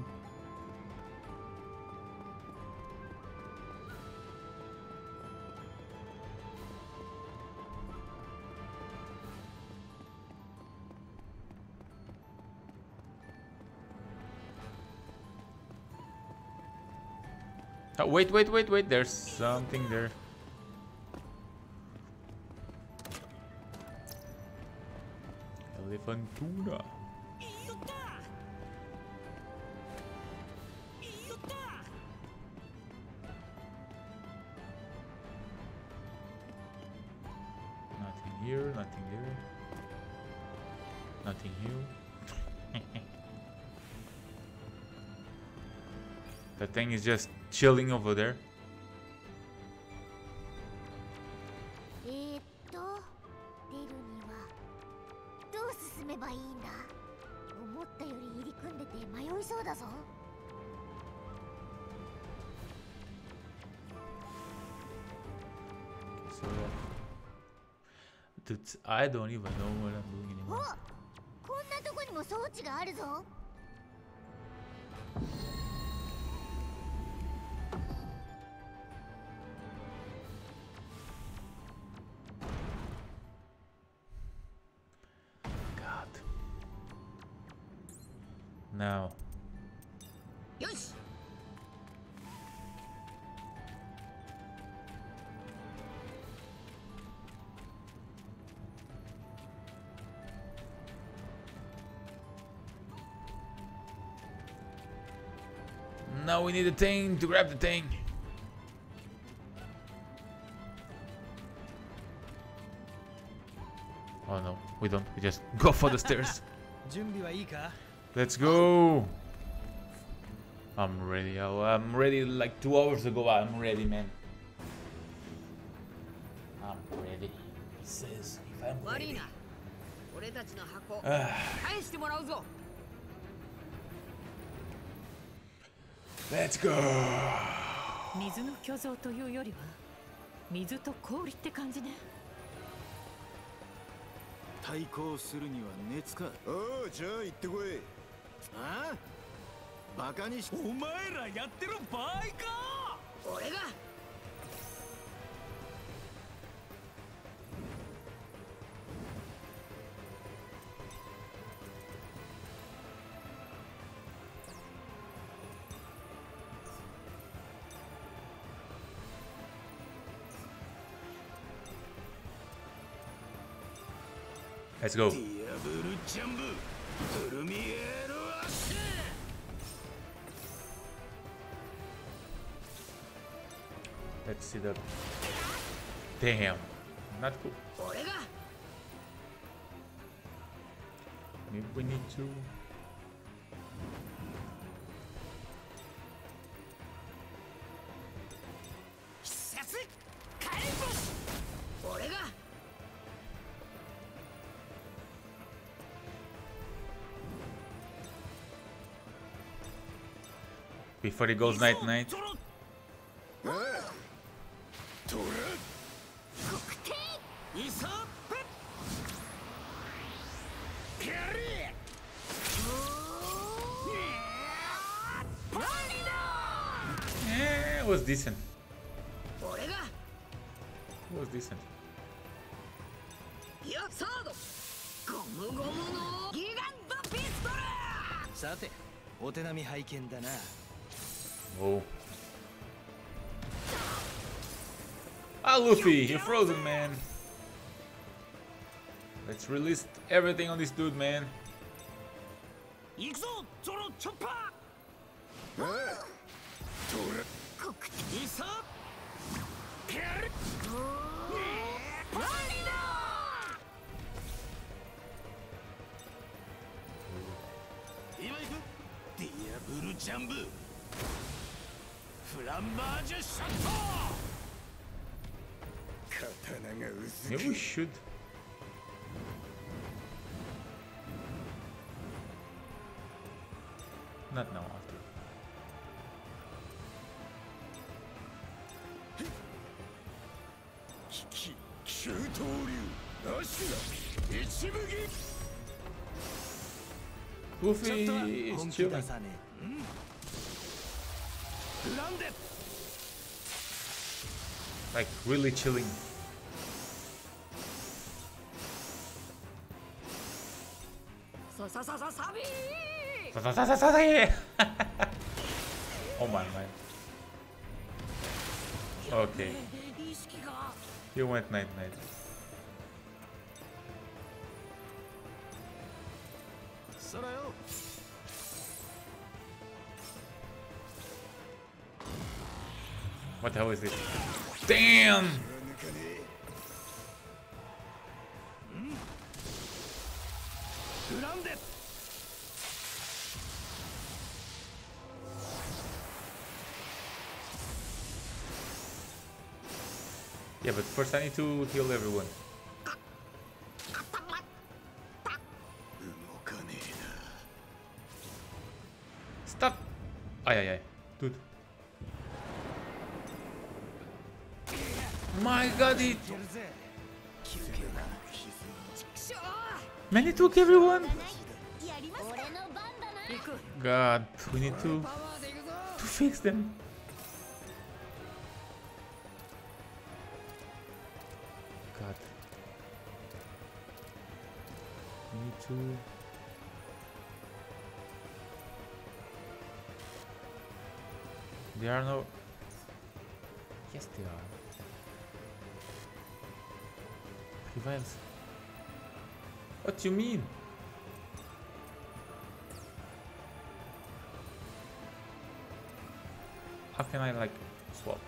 Speaker 1: Oh, wait, wait, wait, wait, there's something there. Elephantuna. Nothing here, nothing there. Nothing here. That thing is just chilling over there.
Speaker 6: えーっと出るにはどう進めばいいんだ。思ったより入り組んでて迷いそうだぞ。
Speaker 1: So, dude, I don't even know what I'm doing anymore.
Speaker 6: お、こんなとこにも装置があるぞ。
Speaker 1: Now.
Speaker 3: Yes.
Speaker 1: Now we need a thing to grab the thing. Oh no, we don't. We just go for the stairs. Let's go. I'm ready. I'm ready like two hours ago. I'm ready, man. I'm ready. He says if I'm ready. Let's go.
Speaker 2: 水の巨像というよりは水と氷って感じね。
Speaker 4: 対抗するには熱か。おお、じゃあ行ってこい。ああ？バカにし。お前らやってる場合か。
Speaker 3: 俺が。
Speaker 1: Let's go. Let's see the. Damn, not cool. Maybe we need to. Before it goes night night. Yeah, it was decent. It was decent.
Speaker 7: さて、お手並み拝見だな。
Speaker 1: Oh. Ah, Luffy, you're frozen, man. Let's release everything on this dude, man.
Speaker 4: 行くぞゾロチョッパー。
Speaker 6: こ
Speaker 4: いさペル
Speaker 3: マリだ。
Speaker 4: 今行く。ディアブルジャンブフランバージュショット。刀が薄
Speaker 1: Maybe we should. Not now, after.
Speaker 4: き九刀流なしだ一武器。
Speaker 1: Luffy is chilling.
Speaker 4: フランデ
Speaker 1: Like, really chilling.
Speaker 3: ささささサビー。
Speaker 1: Sa- sa- sa- sa- sa- sa- Oh my man. Okay.
Speaker 3: 意識が。
Speaker 1: He went night night. What the hell is this? Damn! Yeah, but first I need to heal everyone. Stop! Ay, ay, ay. Dude. My god, he... Man, he took everyone!
Speaker 6: やりますか。俺の番だな。
Speaker 3: 行く。
Speaker 1: God, we need to...
Speaker 3: パワーで行くぞ。
Speaker 1: to fix them. God. We need to... There are no... Yes, there are. Revives. What do you mean? How can I like swap?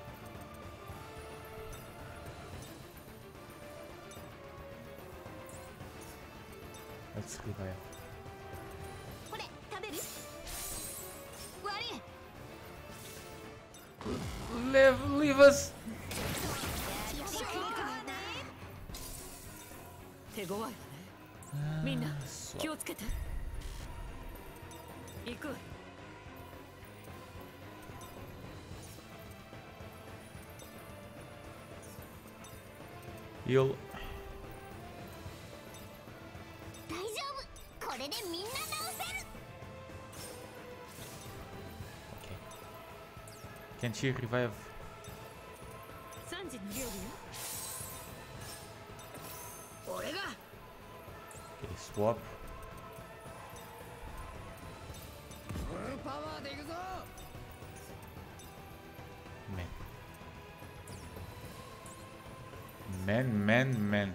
Speaker 1: Let's revive.
Speaker 6: これ食べる。悪い。
Speaker 1: Leave, leave us.
Speaker 3: 手強いわね。みんな
Speaker 1: Swap.
Speaker 3: 気をつけて。行く。
Speaker 1: Heal.
Speaker 6: 大丈夫。これでみんな直せる。
Speaker 1: Okay. Can she revive?
Speaker 2: 三時の料理よ。
Speaker 3: 俺が。
Speaker 1: Okay, swap.
Speaker 3: フルパワーで行くぞ。
Speaker 1: Man. Man, man, man.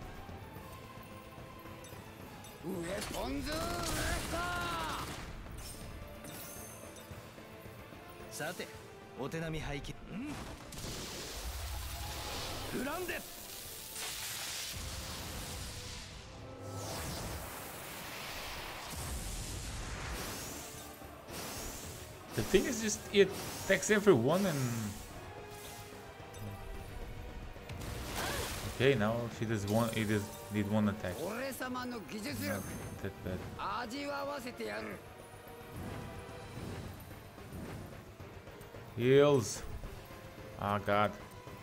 Speaker 3: ウェポンズレッカ
Speaker 7: さてお手並み拝見。
Speaker 4: フランデ
Speaker 1: The thing is just it attacks everyone and... Okay, now she does one, it is, did one attack.
Speaker 3: ー。俺様の技術
Speaker 1: Not
Speaker 3: 力
Speaker 1: that bad.
Speaker 3: 味わわせてやる。
Speaker 1: Heals. Oh god.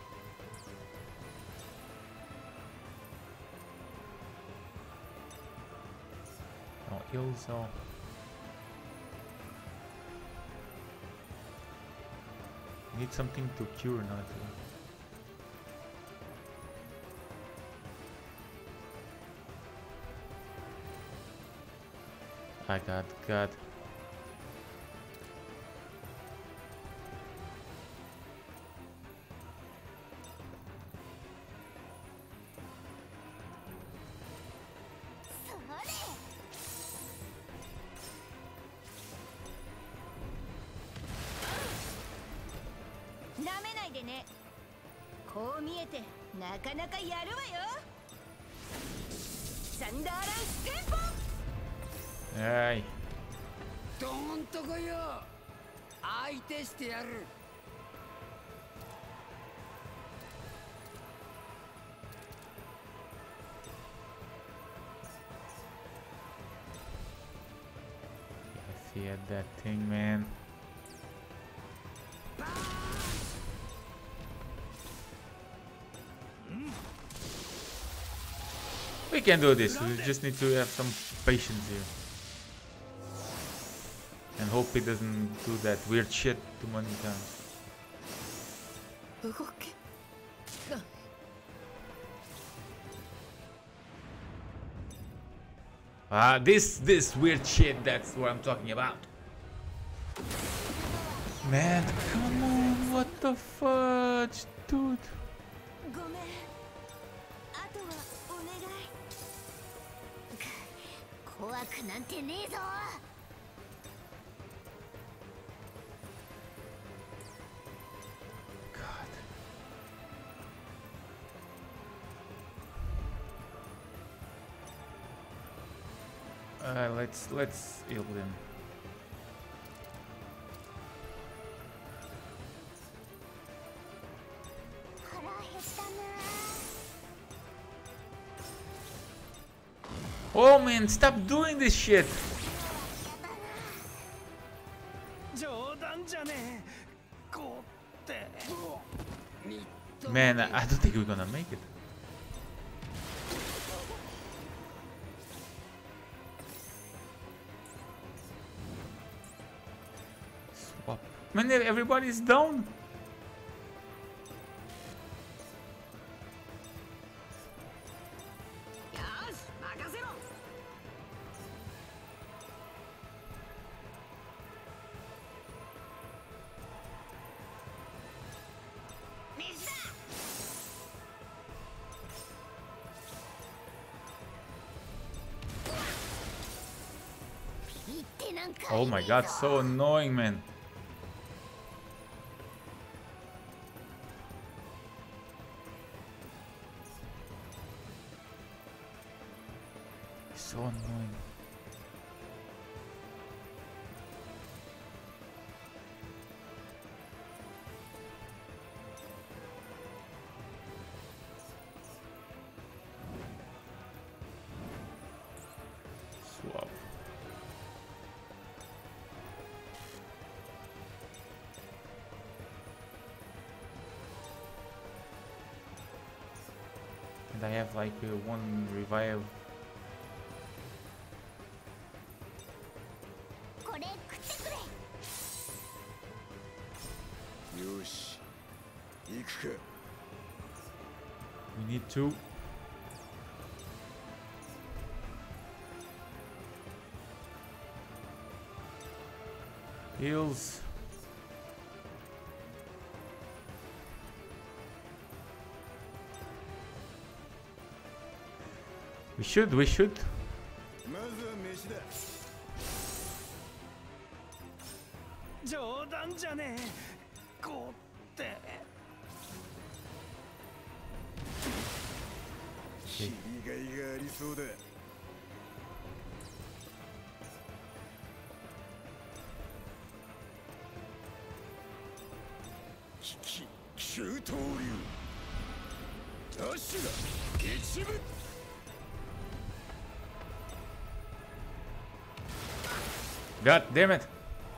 Speaker 1: No heals, oh. Need something to cure, not to... I got, God.
Speaker 3: ないでね。こう見えてなかなかやるわよ。サンダーランステンポ。
Speaker 1: はい。
Speaker 8: どんとこよ。相手してやる。
Speaker 1: See at that thing, man. We can do this. We just need to have some patience here. And hope he doesn't do that weird shit too many times. Ah, this this weird shit, that's what I'm talking about. Man, come on, what the fudge, dude.
Speaker 6: ごめん。あとはお願い。怖くなんてねえぞ。
Speaker 1: Uh, let's let's heal them. Oh man, stop doing this shit! Man, I don't think we're gonna make it. Swap. Man, everybody's down. Oh my god, so annoying, man. So annoying. Swap. And I have like uh, one revive. We need two. Heals. We should, we should. Okay. God damn it.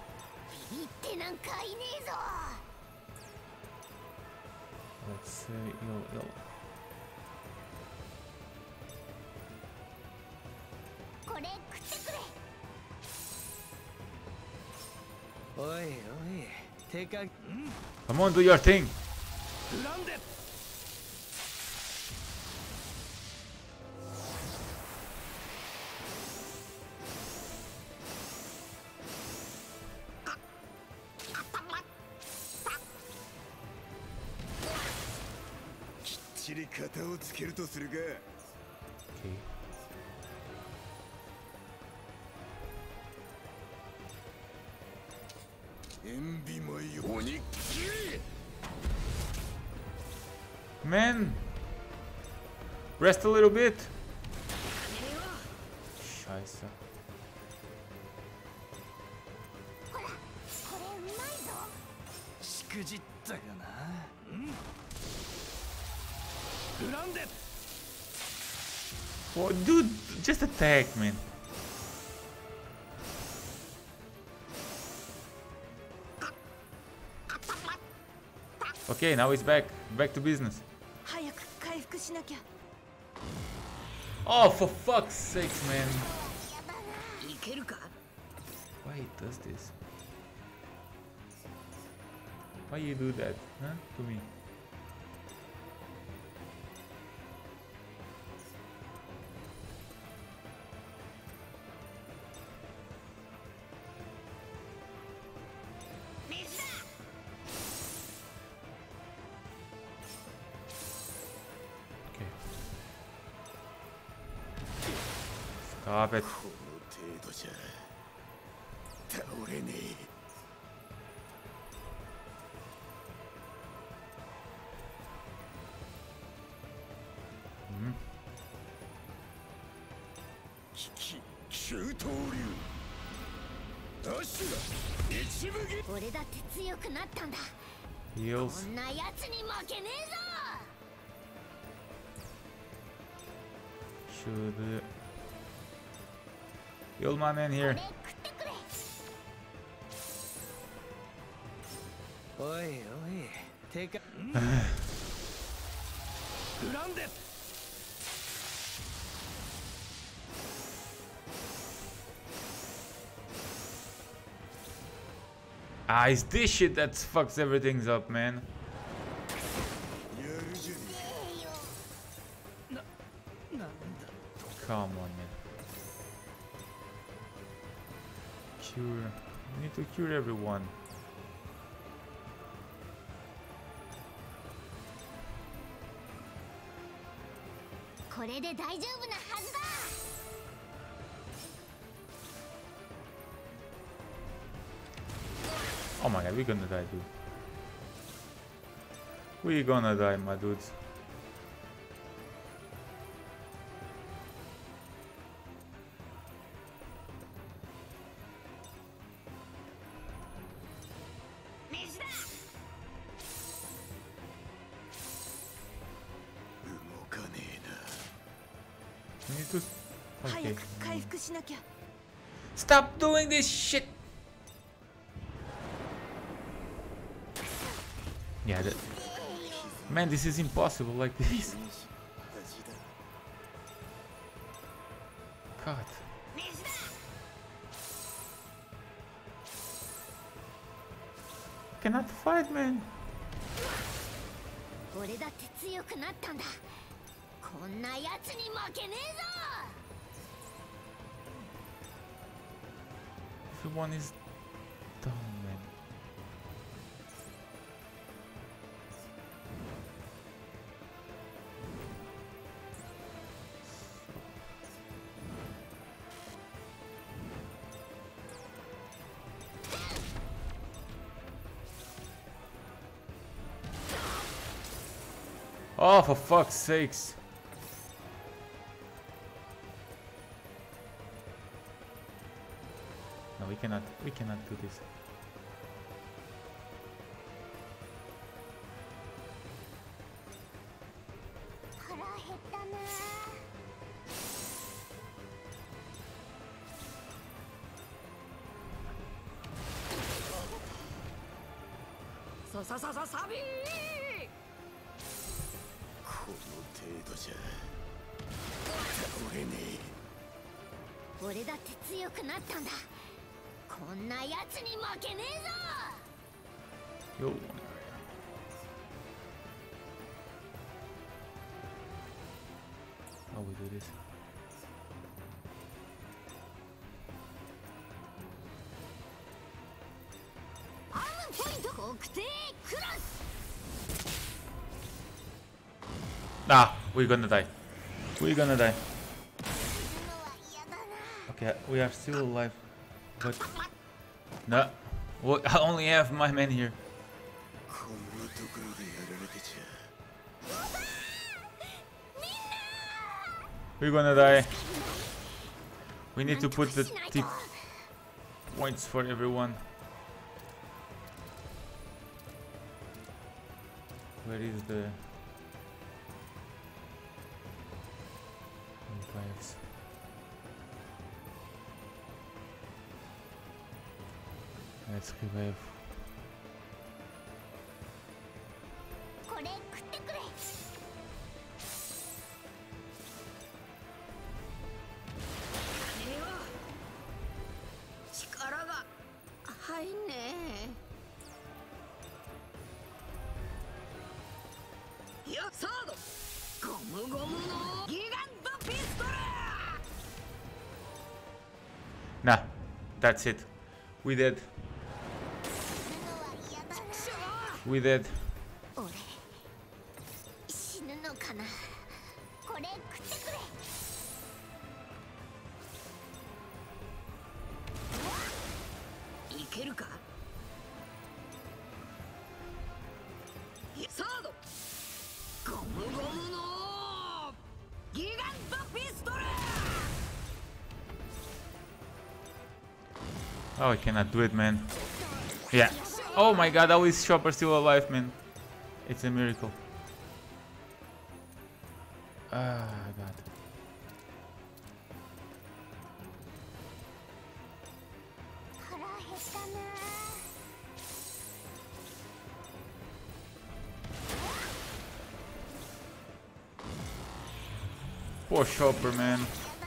Speaker 1: Let's say ill ill. Come on, do your thing. Okay. Man, rest a little bit. Scheiße.
Speaker 6: ほらこれうまいぞ。
Speaker 7: しくじったかな。うんグランデ
Speaker 1: Oh, dude, just attack, man. Okay, now he's back. Back to business.
Speaker 3: 早く回復しなきゃ。
Speaker 1: Oh, for fuck's sakes, man.
Speaker 3: いけるか。
Speaker 1: Why he does this? Why you do that, huh? To me. Okay. Stop it.
Speaker 4: この程度じゃ倒れねえ。
Speaker 1: Hmm?
Speaker 4: きき九刀流ダッシュだ一武器。
Speaker 6: 俺だって強くなったんだ。
Speaker 1: Heals.
Speaker 6: こんなやつに負けねえぞ。
Speaker 1: Should heal my man
Speaker 6: こ
Speaker 1: here.
Speaker 6: れ食ってくれ。
Speaker 7: おいおいてかグランデ
Speaker 1: Ah, it's this shit that fucks everything up, man.
Speaker 4: やるじゃねえ。
Speaker 7: なんだ
Speaker 1: Come on, man. Cure. We need to cure everyone.
Speaker 6: これで大丈夫なはずだ。
Speaker 1: Oh my god, we're gonna die, dude. We're gonna die, my dudes. We need to...
Speaker 3: 早
Speaker 1: Okay.
Speaker 3: く回復しなきゃ。
Speaker 1: Stop doing this shit! Yeah, that... Man, this is impossible like this. God. Cannot fight, man.
Speaker 6: 俺だって強くなったんだ。こんなやつに負けねえぞ。
Speaker 1: Everyone is down, man. Oh, for fuck's sakes. No, we cannot, we cannot do this.
Speaker 3: ささささサビー。
Speaker 4: この程度じゃ倒れねえ。
Speaker 6: 俺だって強くなったんだ。こんなやつに負けねえぞ。
Speaker 1: Yo, one area. How we do this? Ah, we're gonna die. We're gonna die. Okay, we are still alive. But no, well, I only have my man here.
Speaker 4: こんなところでやられてちゃ
Speaker 1: We're gonna die. We need to put the tip points for everyone. Where is the revives? Let's revive. Nah, that's it. We dead. We dead. Oh, I cannot do it, man. Yeah. Oh my god, how is Chopper still alive, man? It's a miracle. Ah, god. Poor Chopper, man.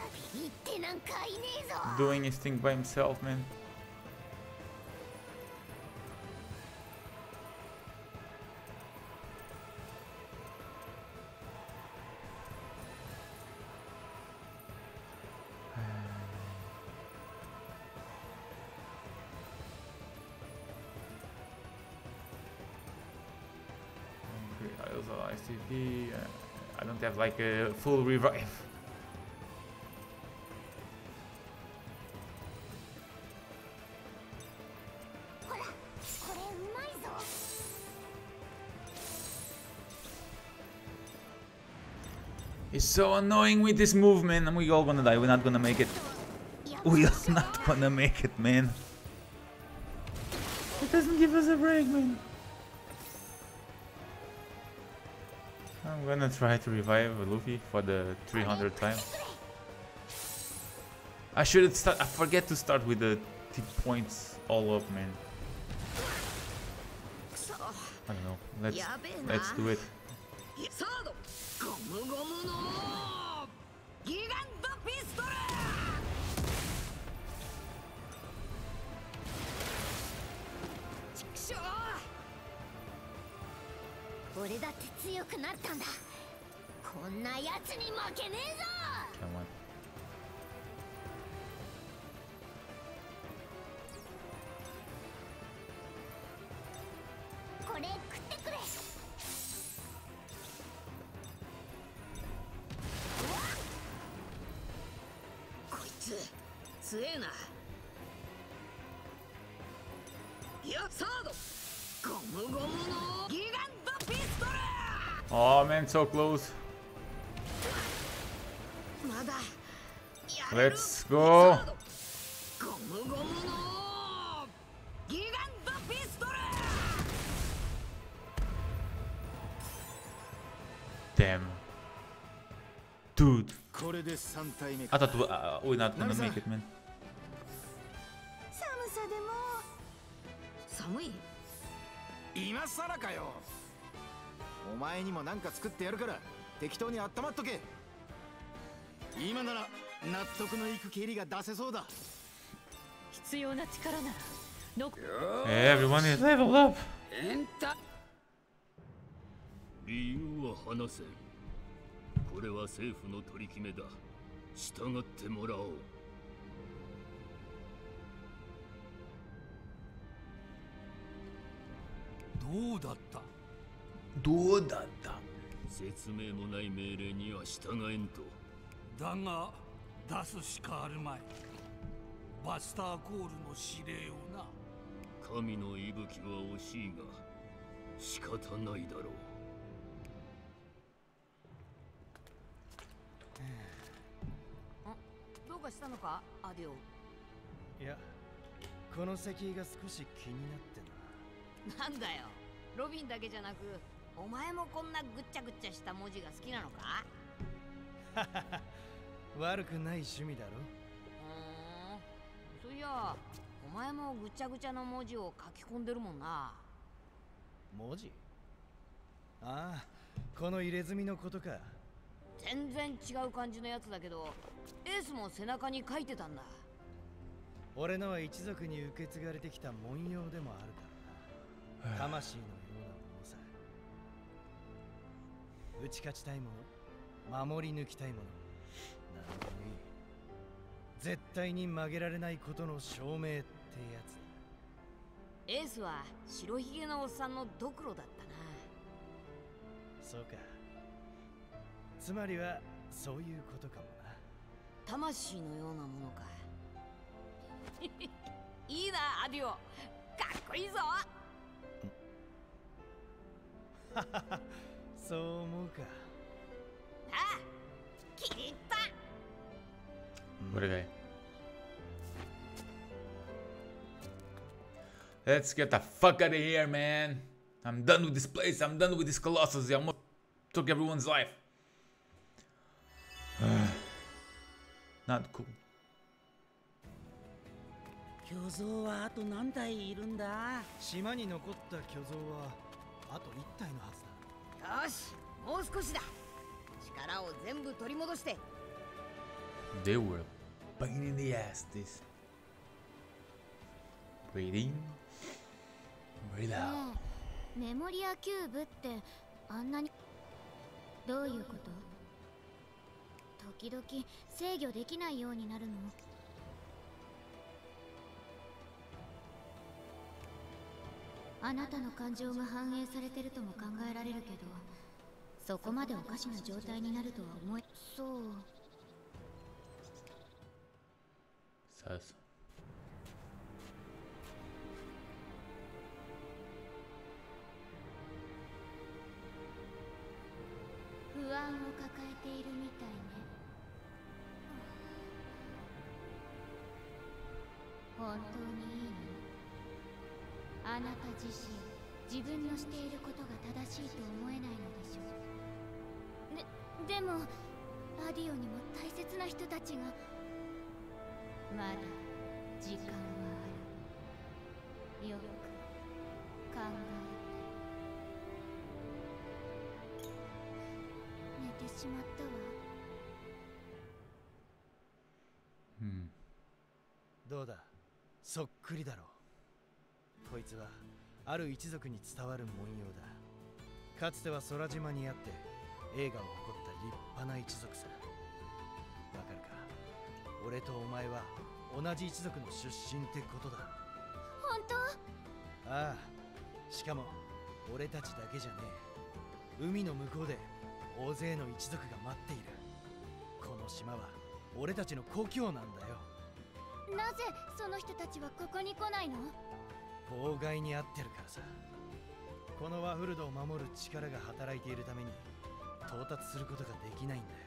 Speaker 1: Doing his thing by himself, man. I C P. Uh, I don't have like a full revive. It's so annoying with this movement, and we all gonna die. We're not gonna make it. We are not gonna make it, man. It doesn't give us a break, man. I'm gonna try to revive Luffy for the three hundredth time. I should start. I forget to start with the tip points all up, man. I don't know. Let's let's do it. Come on. Oh man, so close. Let's go. Damn. Dude. I thought we, uh, we're not gonna make it, man. Hey, everyone is leveled up.
Speaker 9: 理由は話せん。これは政府の取り決めだ。従ってもらおう。
Speaker 4: どうだった？
Speaker 1: どうだった？
Speaker 9: 説明もない命令には従えんと。
Speaker 4: だが出すしかあるまい。バスターコールの指令をな。
Speaker 9: 神の息吹は惜しいが仕方ないだろう。
Speaker 3: したのか、アディオ。
Speaker 7: いや、この石碑が少し気になってな。
Speaker 3: なんだよ、ロビンだけじゃなくお前もこんなぐっちゃぐっちゃした文字が好きなのか？
Speaker 7: 悪くない趣味だろ。
Speaker 3: ふーん、そういやお前もぐちゃぐちゃな文字を書き込んでるもんな。
Speaker 7: 文字？ああ、この入れ墨のことか。
Speaker 3: 全然違う感じのやつだけど、エースも背中に書いてたんだ。
Speaker 7: 俺のは一族に受け継がれてきた文様でもあるからな。魂のようなものさ。打ち勝ちたいもの、守り抜きたいもの、なんでもいい。絶対に曲げられないことの証明ってやつだ。
Speaker 3: エースは白ひげのおっさんのドクロだったな。
Speaker 7: そうか。つまりはそういうことかもな。
Speaker 3: 魂のようなものか。いいな、アディオ。かっこいいぞ。
Speaker 7: そう思うか。
Speaker 3: ああ、気に入った。
Speaker 1: これがいい。Let's get the fuck out of here, man. I'm done with this place. I'm done with this Colossus. I almost took everyone's life. Not cool.
Speaker 5: 巨像はあと何体いるんだ？
Speaker 7: 島に残った巨像はあと一体のはずだ。
Speaker 3: よし、もう少しだ。力を全部取り戻して。
Speaker 1: They were a pain in the ass, this. Breathe in, breathe out.
Speaker 6: メモリアキューブってあんなにどういうこと？時々制御できないようになるの？あなたの感情が反映されてるとも考えられるけど、そこまでおかしな状態になるとは思え。そう。
Speaker 1: さあさ
Speaker 6: 不安を抱えているみたいね。本当にいいの？あなた自身、自分のしていることが正しいと思えないのでしょう。で、でもアディオにも大切な人たちが。まだ時間はある。よく考えて。寝てしまったわ。
Speaker 1: うん。
Speaker 7: どうだ、そっくりだろう。こいつはある一族に伝わる文様だ。かつては空島にあって栄華を誇った立派な一族さ。わかるか？俺とお前は同じ一族の出身ってことだ。
Speaker 6: 本当？
Speaker 7: ああ、しかも俺たちだけじゃねえ。海の向こうで大勢の一族が待っている。この島は俺たちの故郷なんだよ。
Speaker 6: なぜその人たちはここに来ないの？
Speaker 7: 妨害に遭ってるからさ。このワフルドを守る力が働いているために到達することができないんだ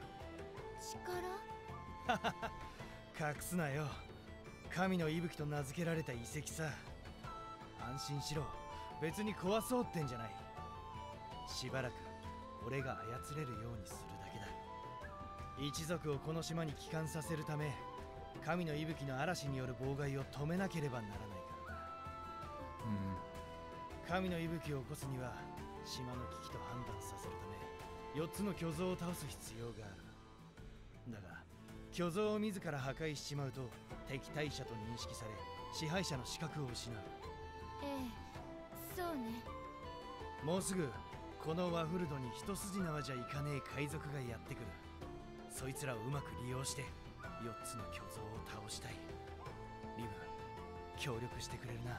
Speaker 7: よ。力？隠すなよ。神の息吹と名付けられた遺跡さ。安心しろ、別に壊そうってんじゃない。しばらく俺が操れるようにするだけだ。一族をこの島に帰還させるため、神の息吹の嵐による妨害を止めなければならないからな。うん。神の息吹を起こすには島の危機と判断させるためよっつの巨像を倒す必要がある。だが巨像を自ら破壊しちまうと敵対者と認識され支配者の資格を失う。
Speaker 6: ええ、そうね。
Speaker 7: もうすぐこのワフルドに一筋縄じゃいかねえ海賊がやってくる。そいつらをうまく利用してよっつの巨像を倒したい。リブ、協力してくれるな。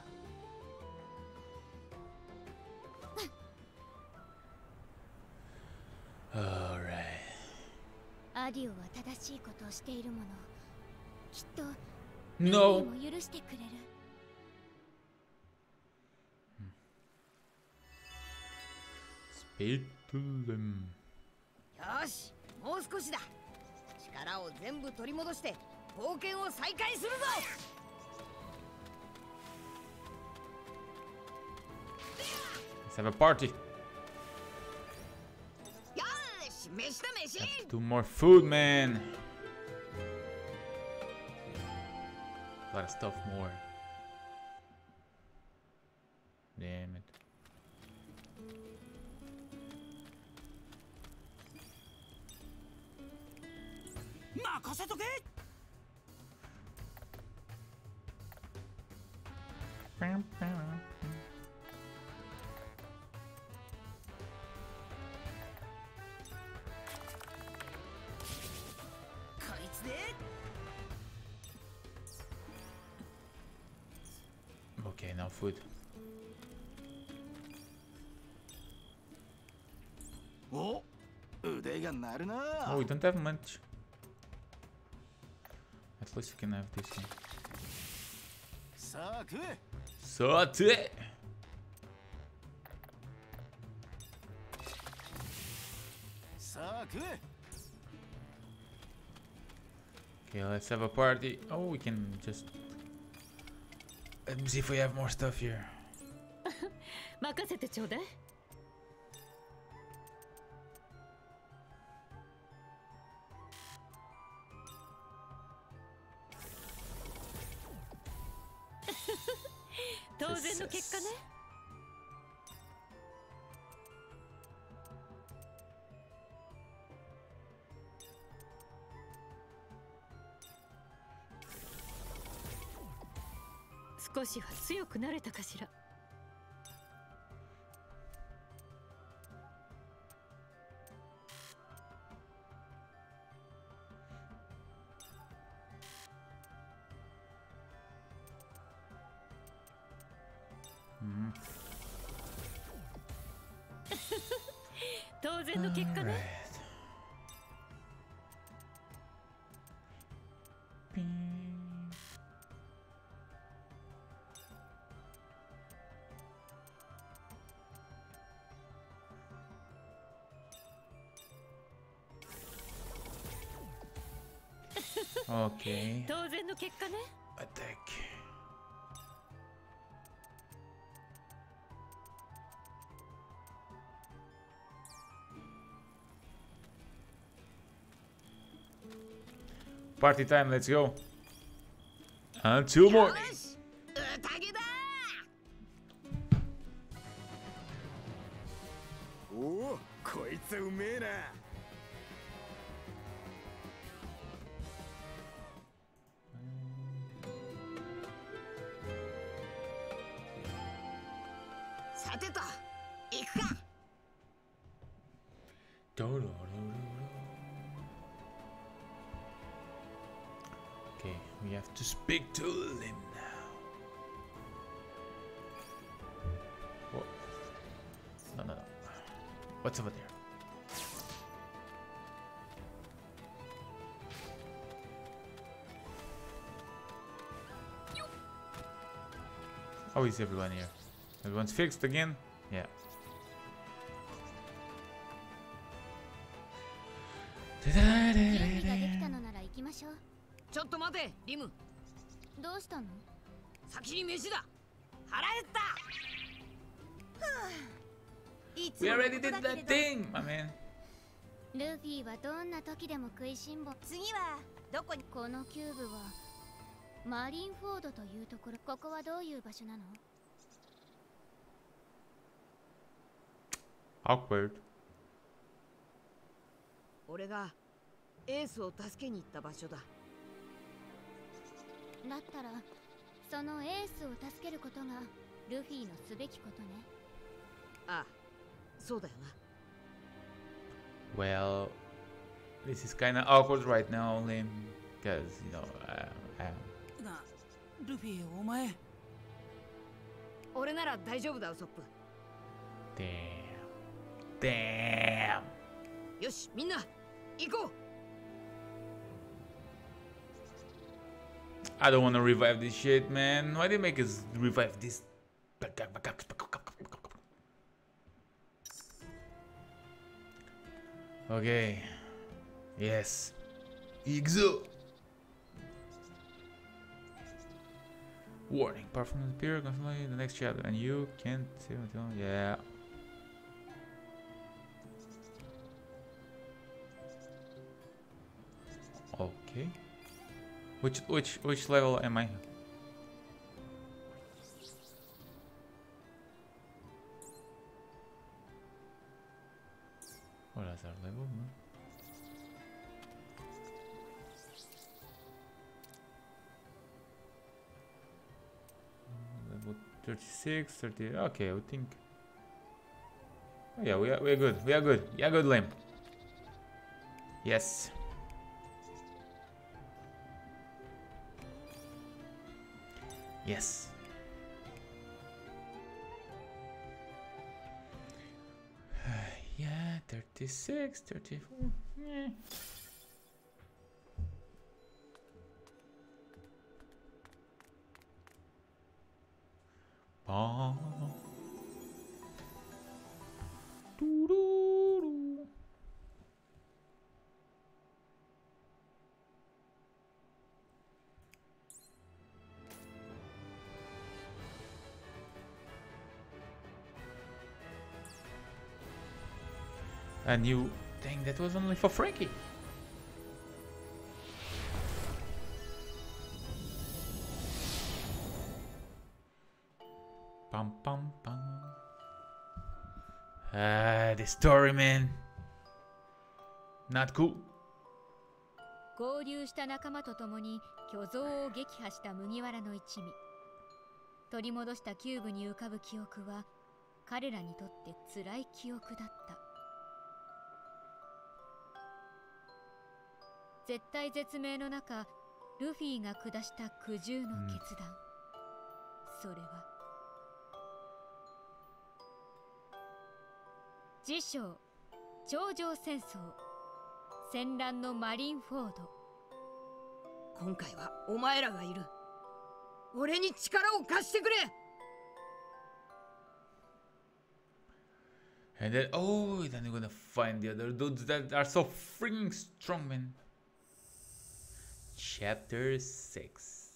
Speaker 6: アディオは正しいことをしているもの。きっと
Speaker 1: No
Speaker 6: も許してくれる。
Speaker 1: スピリトルレム。
Speaker 3: よし、もう少しだ。力を全部取り戻して冒険を再開するぞ。
Speaker 1: Let's have a party.
Speaker 3: よし、飯だ飯。
Speaker 1: Let's do more food, man. Gotta stuff more. Damn it. Bam,
Speaker 3: こいつで
Speaker 1: Okay, now food.
Speaker 4: お、腕が鳴るな。
Speaker 1: Oh, we don't have much. At least you can have this one.
Speaker 4: さあ食え。
Speaker 1: Saute! Okay, let's have a party. Oh, we can just... Let me see if we have more stuff here.
Speaker 2: 任せてちょうだい。当然の結果ね。少しは強くなれたかしら。当然の結果ね。
Speaker 1: Okay.
Speaker 2: 当然の結果ね。
Speaker 1: Attack. Party time, let's go. Until morning.
Speaker 3: 宴だ。
Speaker 4: おお、こいつうめえな。
Speaker 3: さてと、行くか。
Speaker 1: Okay, we have to speak to Lim now. What? No, no, no. What's over there? How is everyone here? Everyone's fixed again? Yeah.
Speaker 3: ちょっと待て、リム。
Speaker 6: どうしたの？
Speaker 3: 先に飯だ。腹減った。
Speaker 1: We already did that thing, my man.
Speaker 6: ルフィはどんな時でも食いしん坊。
Speaker 3: 次はどこに？
Speaker 6: このキューブはマリンフォードというところ。ここはどういう場所なの？
Speaker 1: Awkward.
Speaker 3: 俺がエースを助けに行った場所だ。
Speaker 6: だったらそのエースを助けることがルフィのすべきことね。
Speaker 3: ああ、そうだよな。
Speaker 1: Well, this is kind of awkward right now, Lim, because you know, uh, uh,
Speaker 5: な、ルフィお前。
Speaker 3: 俺なら大丈夫だ、ウソップ。
Speaker 1: damn, damn.
Speaker 3: よし、みんな行こう。
Speaker 1: I don't want to revive this shit, man. Why they make us revive this? Okay. Yes. Exo. Warning, performance appear constantly in the next chapter, and you can't see until yeah. Okay. Which which which level am I? What is our level? No? Level thirty-six, thirty. Okay, I think. Oh yeah, we are we are good. We are good. Yeah, good, Limp. Yes. Yes. Yeah, thirty-six, thirty-four. Yeah. Bom. Doo-doo-doo. A new thing that was only for Frankie. Pam pam pam. Ah, the story, man. Not cool.
Speaker 6: 合流した仲間と共に巨像を撃破した麦わらの一味。取り戻したキューブに浮かぶ記憶は彼らにとって辛い記憶だった。絶体絶命の中、ルフィが下した苦渋の決断。それは自称頂上戦争戦乱のマリンフォード。
Speaker 3: 今回はお前らがいる。俺に力を貸してくれ。
Speaker 1: And then, oh, then you're gonna find the other dudes that are so freaking strong, man. Chapter six.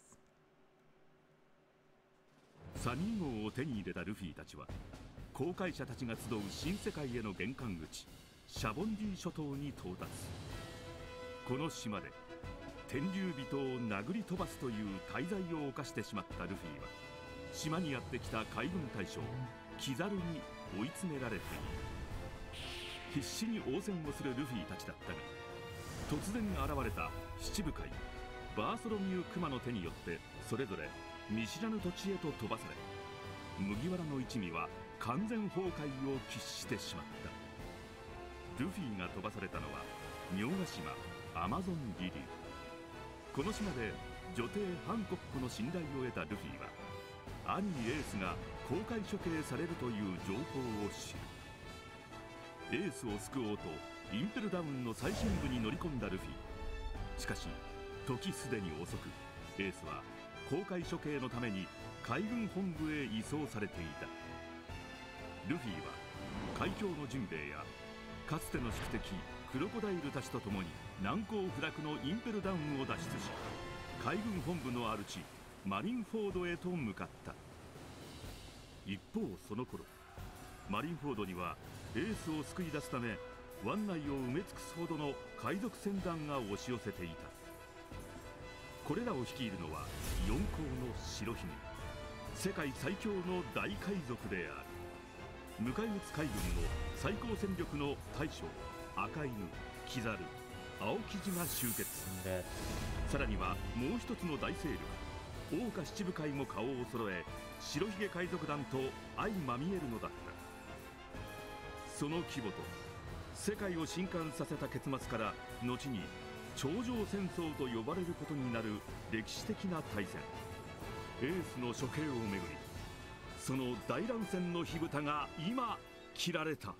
Speaker 9: サニー号を手に入れたルフィたちは航海者たちが集う新世界への玄関口シャボンディ諸島に到達。この島で天竜人を殴り飛ばすという大罪を犯してしまったルフィは島にやってきた海軍大将キザルに追い詰められている。必死に応戦をするルフィたちだったが突然現れた七部会バーソロミュー・クマの手によってそれぞれ見知らぬ土地へと飛ばされ麦わらの一味は完全崩壊を喫してしまった。ルフィが飛ばされたのは妙ヶ島アマゾンリリー。この島で女帝ハンコックの信頼を得たルフィは兄エースが公開処刑されるという情報を知る。エースを救おうとインペルダウンの最深部に乗り込んだルフィ。しかし時すでに遅くエースは公開処刑のために海軍本部へ移送されていた。ルフィは海峡のジンベエやかつての宿敵クロコダイルたちと共に難攻不落のインペルダウンを脱出し海軍本部の主マリンフォードへと向かった。一方その頃マリンフォードにはエースを救い出すため湾内を埋め尽くすほどの海賊船団が押し寄せていた。これらを率いるのは四皇の白姫、世界最強の大海賊である。迎え撃つ海軍の最高戦力の大将赤犬、キザル、青生地が集結。さらにはもう一つの大勢力桜花七部会も顔を揃え白ひげ海賊団と相まみえるのだった。その規模と世界を震撼させた結末から後に頂上戦争と呼ばれることになる歴史的な大戦エースの処刑をめぐりその大乱戦の火蓋が今切られた。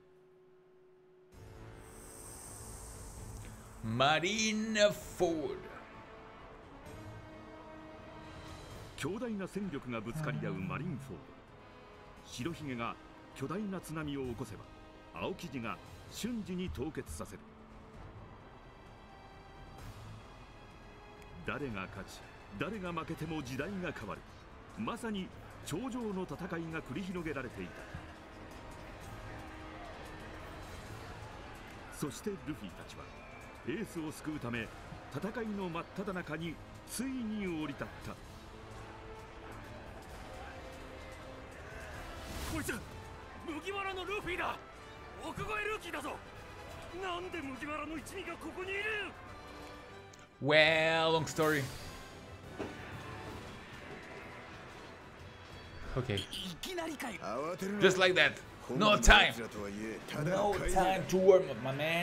Speaker 1: マリーナ・フォード。
Speaker 9: 強大な戦力がぶつかり合うマリンフォード。白ひげが巨大な津波を起こせば青生地が瞬時に凍結させる。誰が勝ち誰が負けても時代が変わる、まさに頂上の戦いが繰り広げられていた。そしてルフィたちはエースを救うため戦いの真っ只中についに降り立った。
Speaker 10: こいつ麦わらのルフィだ。奥越えルーキーだぞ。なんで麦わらの一味がここにいる？
Speaker 1: Well, long story. Okay. Just like that. No time. No time to warm up, my man.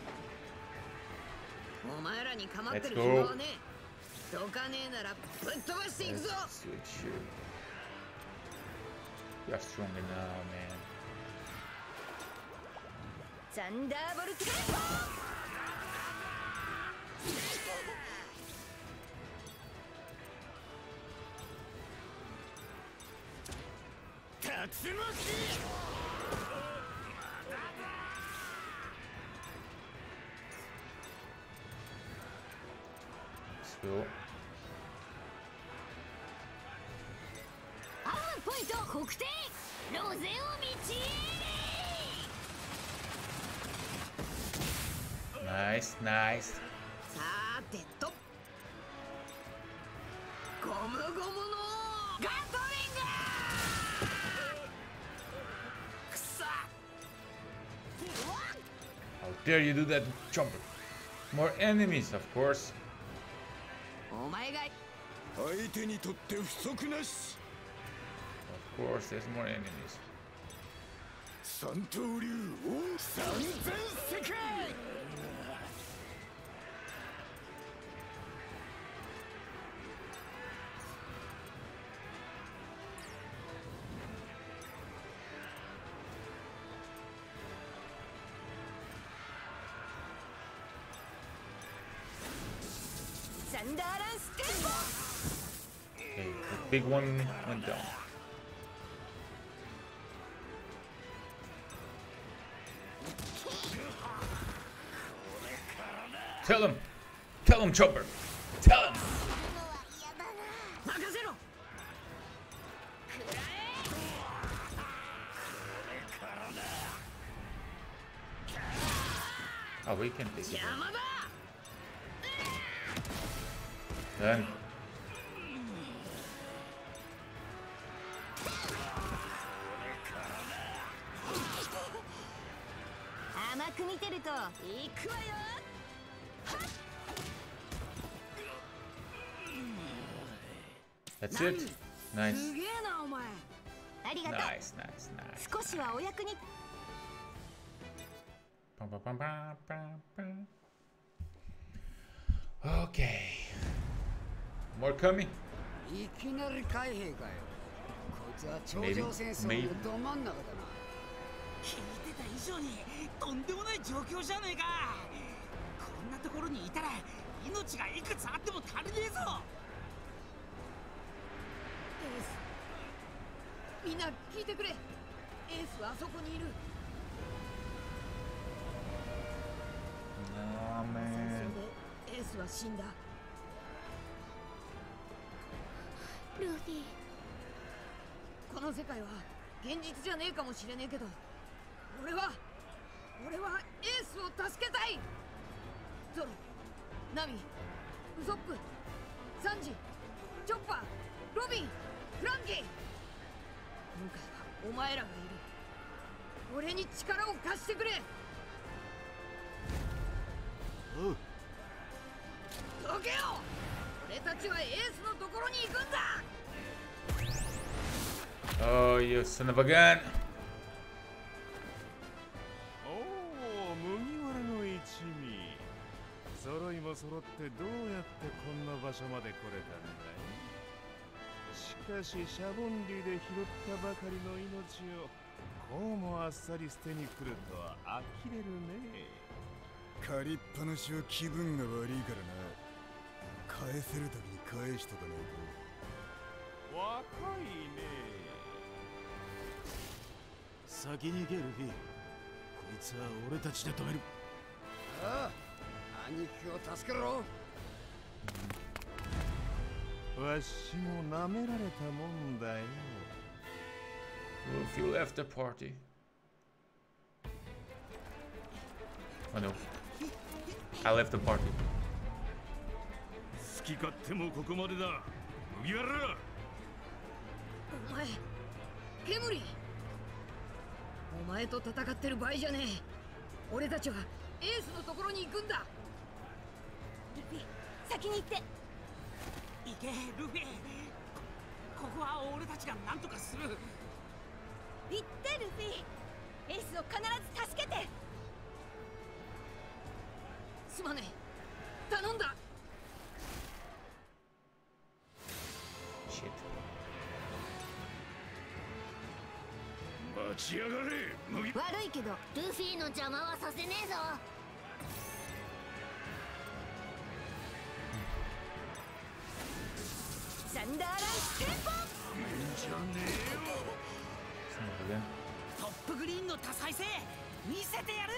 Speaker 1: Let's go. Let's switch here. You're stronger now, man.
Speaker 3: サンダーボルト。竜巻。
Speaker 1: So.
Speaker 3: アーポイント国定ロゼを導け。
Speaker 1: Nice, nice.
Speaker 3: さてとゴムゴムのガトリング。くそ。
Speaker 1: How dare you do that, Chomper? More enemies, of course.
Speaker 3: お前が
Speaker 4: 相手にとって不足なし。
Speaker 1: Of course, there's more enemies.
Speaker 4: 三刀流三千世界。
Speaker 3: サンダーランスケンボ。
Speaker 1: Okay, the big one went down. Tell him! Tell him, Chopper! Tell him! Oh, we can take it. Done.
Speaker 3: 甘く見てると行くわよ。
Speaker 1: That's it. Nice.
Speaker 3: すげえなお前。ありがとう。
Speaker 1: Nice, nice, nice.
Speaker 3: 少しはお役に。
Speaker 1: Bum, bum, bum, bum, bum, bum. Okay. More coming.
Speaker 8: いきなり海兵かよ。こいつは頂上戦争のど真ん中だな。
Speaker 5: 聞いてた以上にとんでもない状況じゃねえか。こんなところにいたら命がいくつあっても足りねえぞ。
Speaker 3: エース、みんな聞いてくれ。エースはあそこにいる。
Speaker 1: No, man.
Speaker 3: エースは死んだ。
Speaker 6: ルフィ。
Speaker 3: この世界は現実じゃねえかもしれねえけど、俺は俺はエースを助けたい。ゾロ、ナミ、ウソップ、サンジ、チョッパー、ロビン、フランキー。今回はお前らがいる。俺に力を貸してくれ。
Speaker 4: おう。
Speaker 3: どけよ。俺たちはエースのところに行くんだ。
Speaker 1: Oh, you son of a gun!
Speaker 11: おお、麦わらの一味。揃いも揃ってどうやってこんな場所まで来れたんだい。しかしシャボンディで拾ったばかりの命をこうもあっさり捨てに来るとは呆れるね。
Speaker 4: 借りっぱなしは気分が悪いからな。返せるたびに返しとかないと。
Speaker 11: 若いね。
Speaker 4: 先に行けルフィ。こいつは俺たちで止める。
Speaker 8: ああ、兄貴を助けろ。
Speaker 11: わしも舐められたもんだよ。
Speaker 1: Luffy left the party. Oh no. I left the party.
Speaker 9: 好き勝手もここまでだ。麦わら。
Speaker 3: お前、ケムリ。お前と戦ってる場合じゃねえ。俺たちはエースのところに行くんだ。
Speaker 6: ルフィ、先に行って。
Speaker 5: 行け、ルフィ。ここは俺たちが何とかする。
Speaker 6: 行ってルフィ。エースを必ず助けて。
Speaker 3: すまねえ。頼んだ。
Speaker 1: Shit.
Speaker 9: 待ちやがれ、麦。
Speaker 6: 悪いけどルフィの邪魔はさせねえぞ。サンダーランステンポ。
Speaker 5: めんじゃねえよ。トップグリーンの多彩性見せてやる。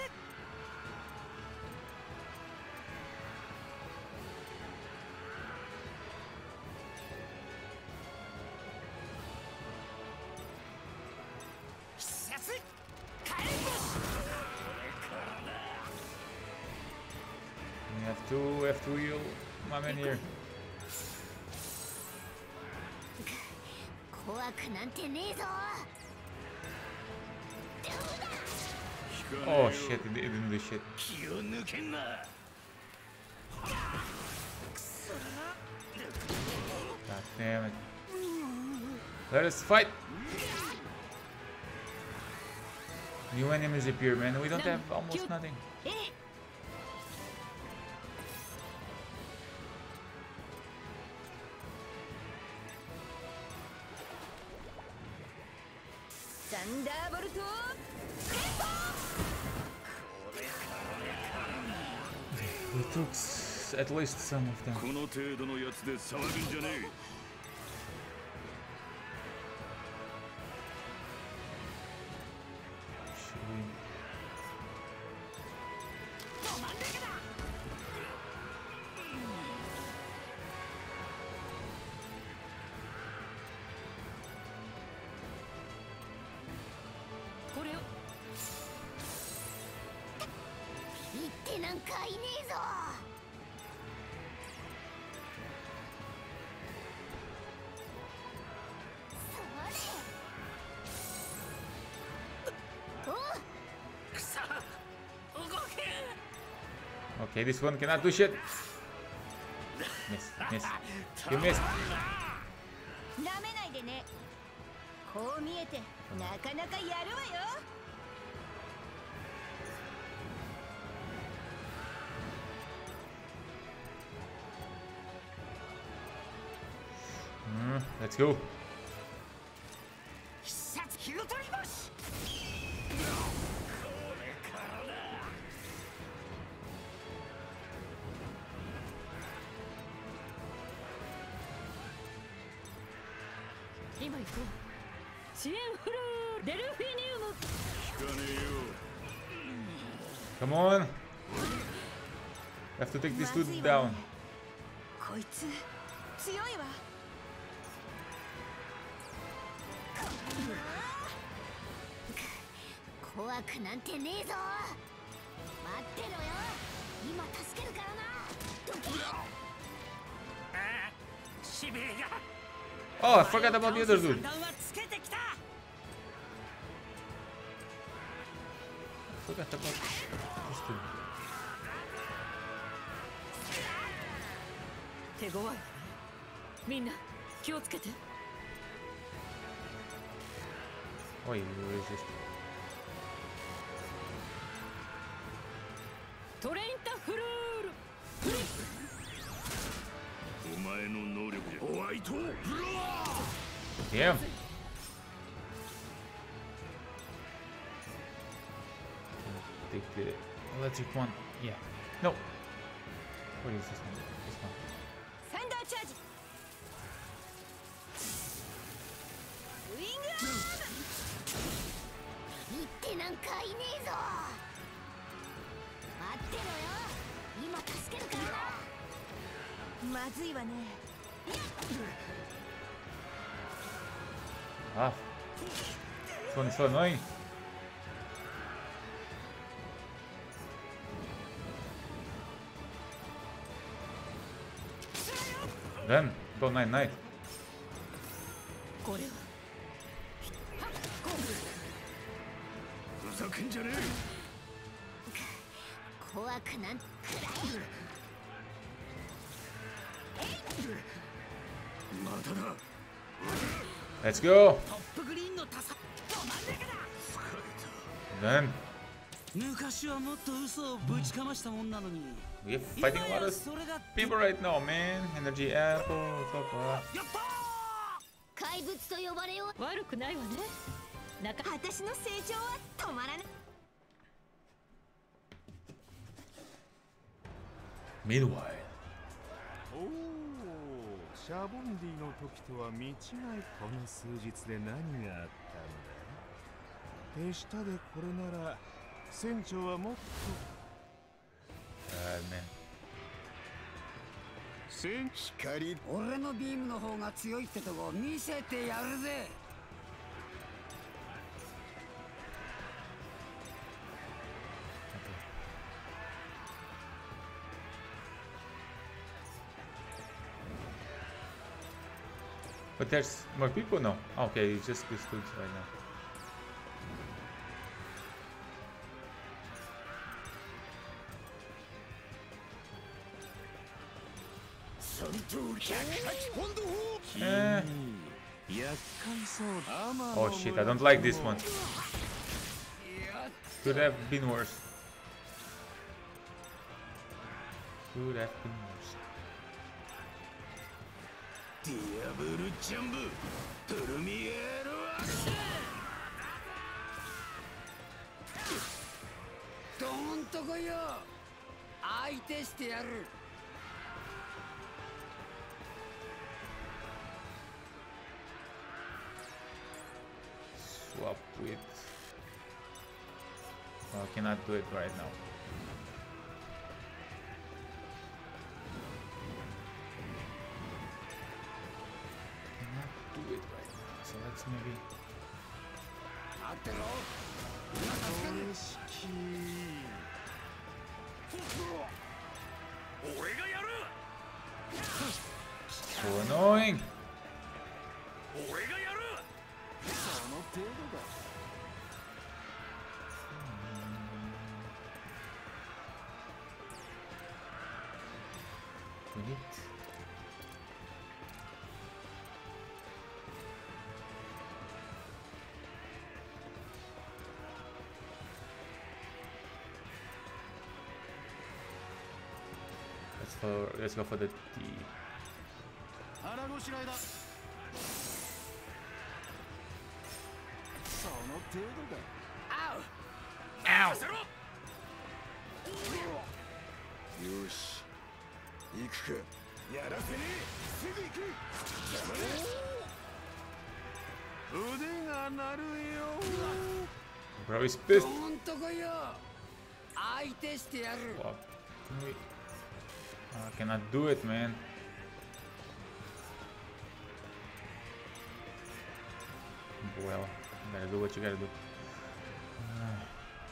Speaker 1: We have to, we have to heal my man here.
Speaker 6: 怖くなんてねえぞ。
Speaker 1: Oh shit, it didn't do shit.
Speaker 5: 気を抜けんな。
Speaker 1: God damn it. Let us fight! New enemies appear, man. We don't have almost nothing. We took at least some of them.
Speaker 9: この程度のやつで騒ぐんじゃねえ。
Speaker 6: これを言ってなんかいねえぞ。
Speaker 1: Okay, this one cannot do shit. Miss, miss. You missed.
Speaker 6: なめないでね。こう見えてなかなかやるわよ。
Speaker 1: Mm, let's go.
Speaker 5: 必殺気を取り星。
Speaker 2: 今行こう。支援フルーデルフィニウム。
Speaker 9: 聞かねえよ。
Speaker 1: Come on. Have to take this dude down.
Speaker 6: こいつ強いわ。怖くなんてねえぞ。待ってろよ。今助けるからな。ドキッ。
Speaker 5: ああ、使命が。
Speaker 1: Oh, I forgot about the other dude. Forgot about this dude.
Speaker 2: 手強い。みんな気をつけて。
Speaker 1: Wait, where is this?
Speaker 2: トレインタフルール。
Speaker 9: お前の能力じゃ。ホワイトブロー。
Speaker 1: Damn. Take the electric one. Yeah. No. What is this one? This one.
Speaker 6: サンダーチャージ。ウィングアーム。言ってなんかいねえぞ。待ってろよ。今助けるからな。まずいわね。
Speaker 1: Ah, this one is so annoying. Then, go night night.
Speaker 5: これは
Speaker 4: ふざけんじゃね
Speaker 6: 怖くなんく
Speaker 4: えまただ
Speaker 1: Let's go.
Speaker 5: トップグリーンのタサ止まんねえかな
Speaker 1: Then
Speaker 5: 昔はもっと嘘をぶちかましたもんなのに
Speaker 1: we are fighting a lot of people right now, man. Energy apple, so far.
Speaker 6: 怪物と呼ばれよう。
Speaker 2: 悪くないわね。中
Speaker 6: 私の成長は止まらない。
Speaker 1: Meanwhile.
Speaker 11: おお、シャボンディの時とは見違い。この数日で何があったんだ。手下でこれなら船長はもっと。
Speaker 1: Uh, man.
Speaker 8: 光、俺のビームの方が強いってとこ見せてやるぜ。
Speaker 1: But there's more people now. Okay, it's just these dudes right now. Eh. Oh shit, I don't like this one. Could have been worse. Could have been worse.
Speaker 4: ディアブルジャンブトゥルミエールアクション。どんとこいよ。相手してやる。
Speaker 1: Swap with. Oh, I cannot do it right now. Cannot do it right now. So let's maybe.
Speaker 4: 待ってろ。
Speaker 1: So annoying.
Speaker 10: 俺がやる。
Speaker 4: その程度だ。
Speaker 1: Wait. Let's for let's go for the D.
Speaker 4: 腹ごしらえだ。その程度だ。
Speaker 1: Ow!
Speaker 4: よし。行くか。やらせねえ。すぐ行く。腕が鳴るよ。
Speaker 1: Bro is pissed.
Speaker 8: どんとこいよ。相手してやる。
Speaker 1: Swap. Can we? Oh, I cannot do it, man. Well, you gotta do what you gotta do. Uh.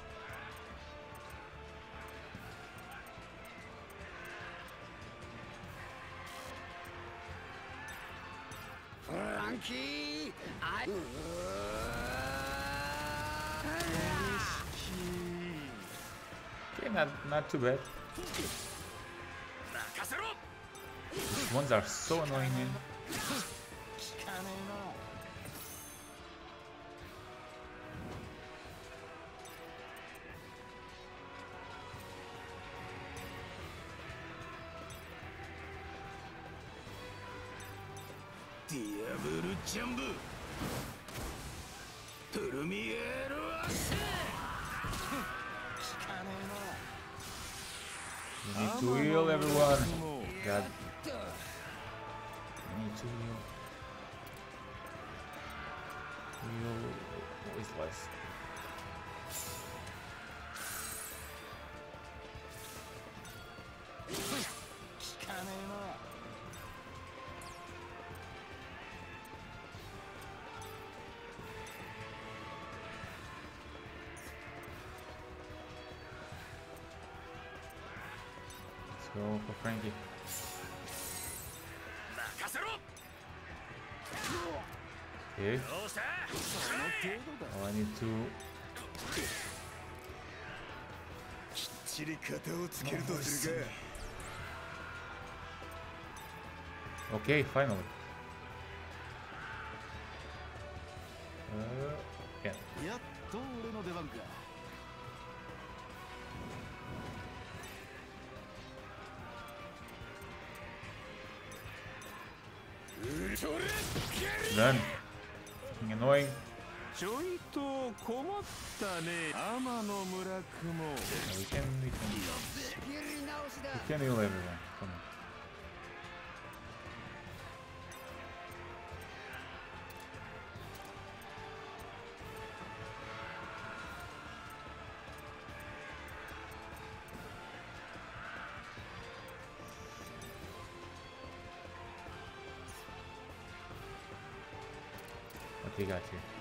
Speaker 8: フランキー。あい。
Speaker 1: Okay, not not too bad. These ones are so annoying, man.
Speaker 4: Diablo Jumbo. Turmiero.
Speaker 1: We need to heal everyone. God. We need to heal. Heal is less. go for Frankie. Okay. Oh, I need to. Okay, finally. Uh, yeah. Done. Fucking annoying.
Speaker 11: ちょいと困ったね。天野村雲。
Speaker 1: We can, we can, we can heal everyone. Come on. What do you got here?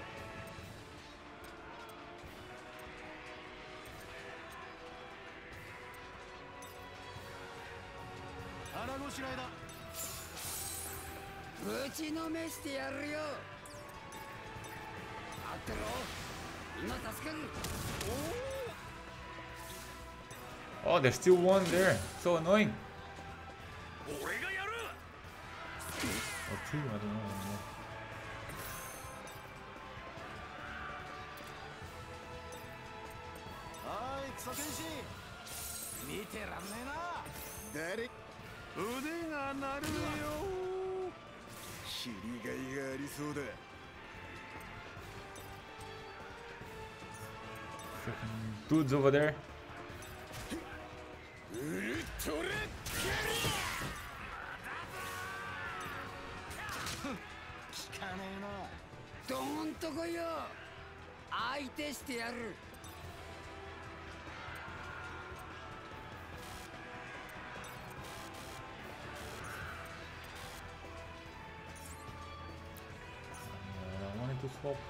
Speaker 1: Oh, there's still one there. So annoying. Or two, I don't know anymore. Freaking dudes over there. I wanted to swap.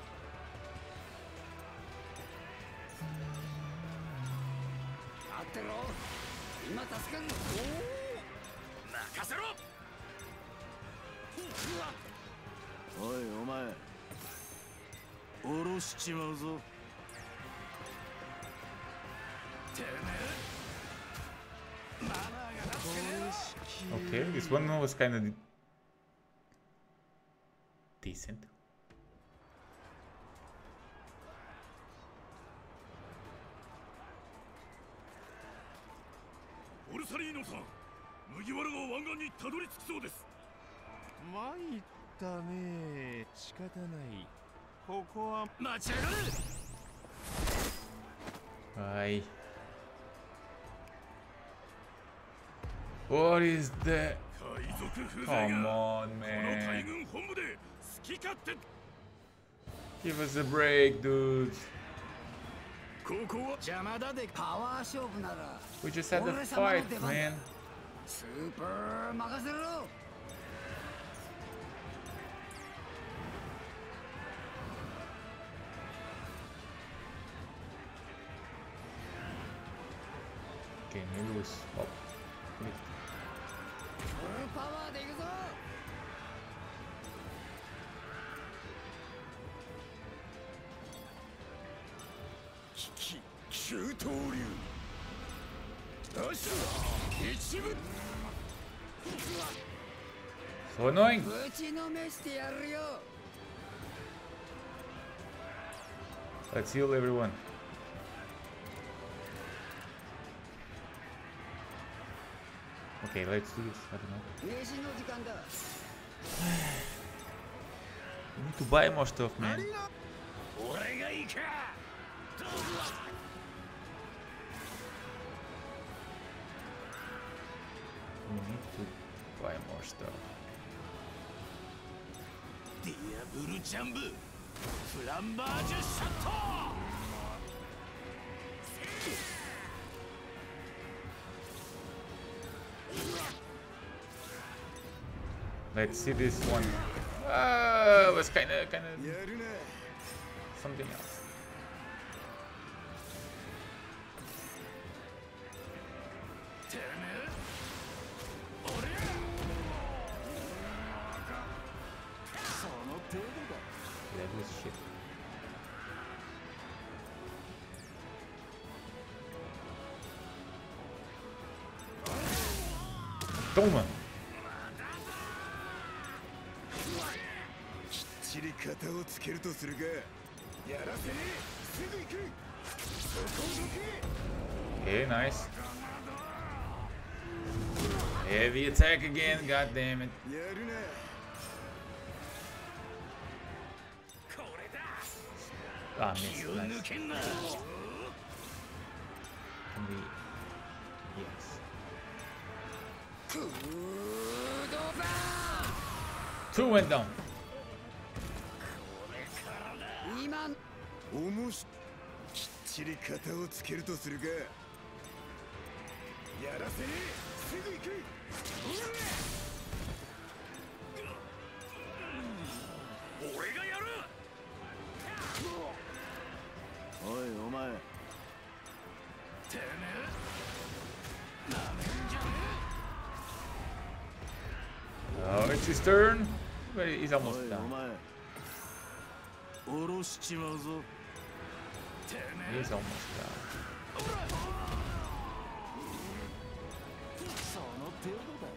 Speaker 1: Okay, this one was kind of decent.
Speaker 10: オルサリーノさん、麦わらが湾岸にたどり着くそうです。
Speaker 11: 参ったね。仕方ない。ここは
Speaker 10: 待ち上がれ。
Speaker 1: はい。What is that? Come on, man. Give us a break, dude. We just had a fight, man. Okay, maybe we'll swap. So annoying. Let's heal everyone. Okay, let's do this. I don't know. We need to buy more stuff, man. We need to buy more stuff.
Speaker 10: Diablo Jumbo, Flambage Chateau.
Speaker 1: Let's see this one. Ah, it was kind of, kind of something else. lose shit. Toma!
Speaker 4: きっちり型をつけるとするが、やらせねえ。すぐ行く。そこをどけ。
Speaker 1: Okay, nice. Heavy attack again, god damn it.
Speaker 4: やるな。
Speaker 1: Ah, missed. Nice. Can we? Yes. Two went down.
Speaker 4: おもしきっちり型をつけるとするが、やらせねえ。すぐ行く。
Speaker 10: 俺がやる。
Speaker 4: おいお前。てめえ。なめんじゃねえ。
Speaker 1: Oh, it's his turn. But he's almost done.
Speaker 4: おろしちまうぞ。
Speaker 1: He's almost done.
Speaker 4: その程度だ。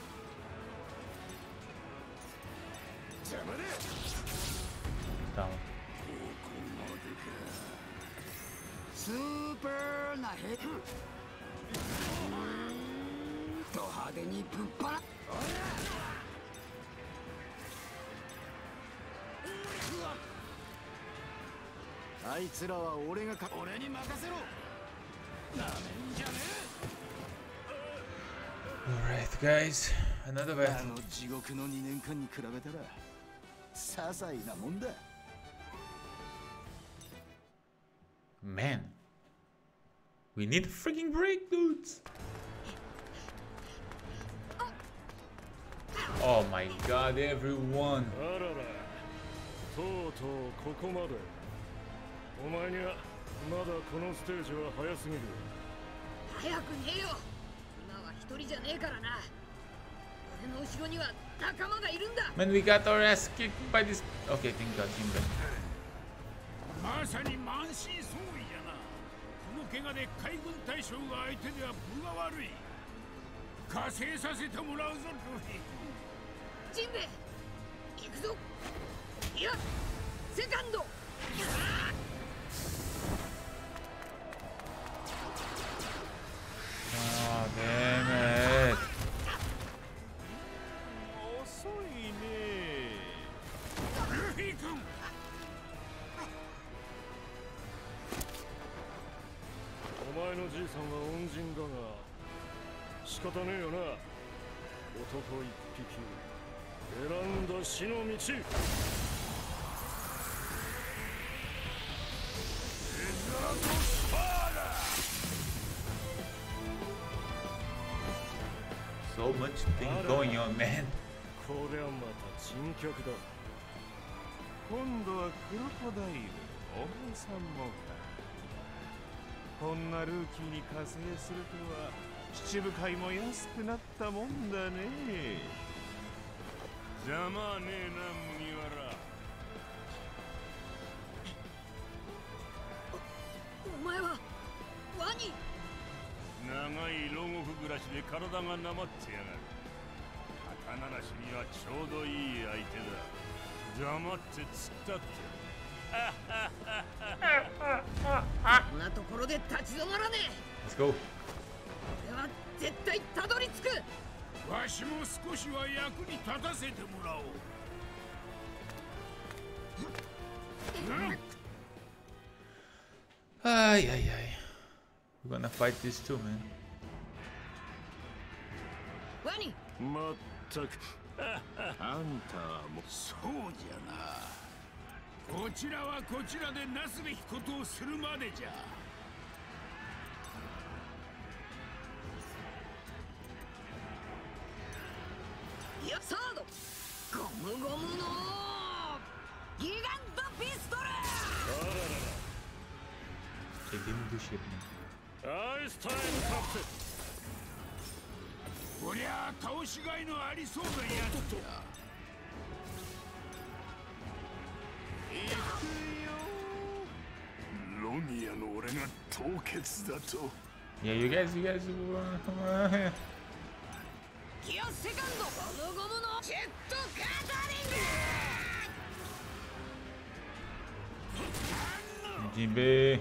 Speaker 4: 邪魔だ。
Speaker 1: Down.
Speaker 8: スーパーなヘッド派手にぶっ放っ。 あいつらは俺がか俺に任せろ。なめんじゃねえ。
Speaker 1: Alright, guys. Another
Speaker 4: あ
Speaker 1: battle.
Speaker 4: の地獄のにねんかんに比べたら些細なもんだ。
Speaker 1: Man. We need a freaking break, dudes. Oh my god, everyone.
Speaker 10: あらら。とうとうここまで。 お前にはまだこのステージは早すぎる。
Speaker 3: 早くねえよ。今は一人じゃねえからな。俺の後ろには仲間がいるんだ。
Speaker 1: Man, we got our ass kicked by this. Okay, thank God, team back.
Speaker 10: まさに満身創痍やな。この怪我で海軍大将が相手では分が悪い。加勢させてもらうぞ、ルフィ。
Speaker 3: ジンベエ、行くぞ。いや、セカンド。
Speaker 1: Oh, damn it.
Speaker 11: 遅いね。
Speaker 10: ルフィ君。お前のじいさんは恩人だが仕方ねえよな。男一匹選んだ死の道。
Speaker 1: So much thing going on, man.
Speaker 10: これはまた珍客だ。
Speaker 11: 今度はクロコダイル、お前さんもか。こんなルーキーに加勢するとは七部会も安くなったもんだね。邪魔はねえな、麦わら。
Speaker 3: お前はワニ。
Speaker 11: 長い牢獄暮らしで体がなまってやがる。刀なしにはちょうどいい相手だ。黙って突っ立って。
Speaker 3: こんなところで立ち止まらねえ。
Speaker 1: Let's go.
Speaker 3: 俺は絶対たどり着く。
Speaker 10: わしも少しは役に立たせてもらおう。
Speaker 1: Ay, ay, ay. We're gonna fight this too, man.
Speaker 3: ワニ。
Speaker 11: まったく。あんたはもう
Speaker 10: そうじゃな。こちらはこちらでなすべきことをするまでじゃ。
Speaker 3: いや、サード。ゴムゴムのギガントピストル。
Speaker 1: They didn't do shit, man.
Speaker 10: アイスタイムカップ。こりゃあ倒しがいのありそうなやつだ。い
Speaker 1: Yeah, you guys, you guys. Uh,
Speaker 3: キアセカンドゴムゴムのジェットカタリング
Speaker 1: Jinbei.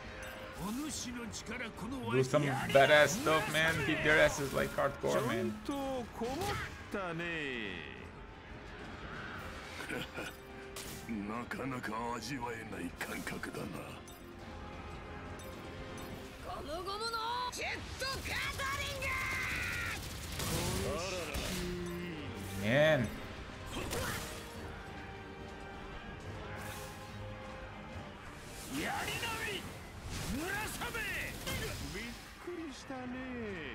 Speaker 1: Do some badass stuff, man. Kick their asses like hardcore, man.
Speaker 10: なかなか味わえない感覚だな。
Speaker 3: ゴムゴムのジェットカタリング
Speaker 1: Man.
Speaker 10: やりなみ村雨
Speaker 11: びっくりしたね。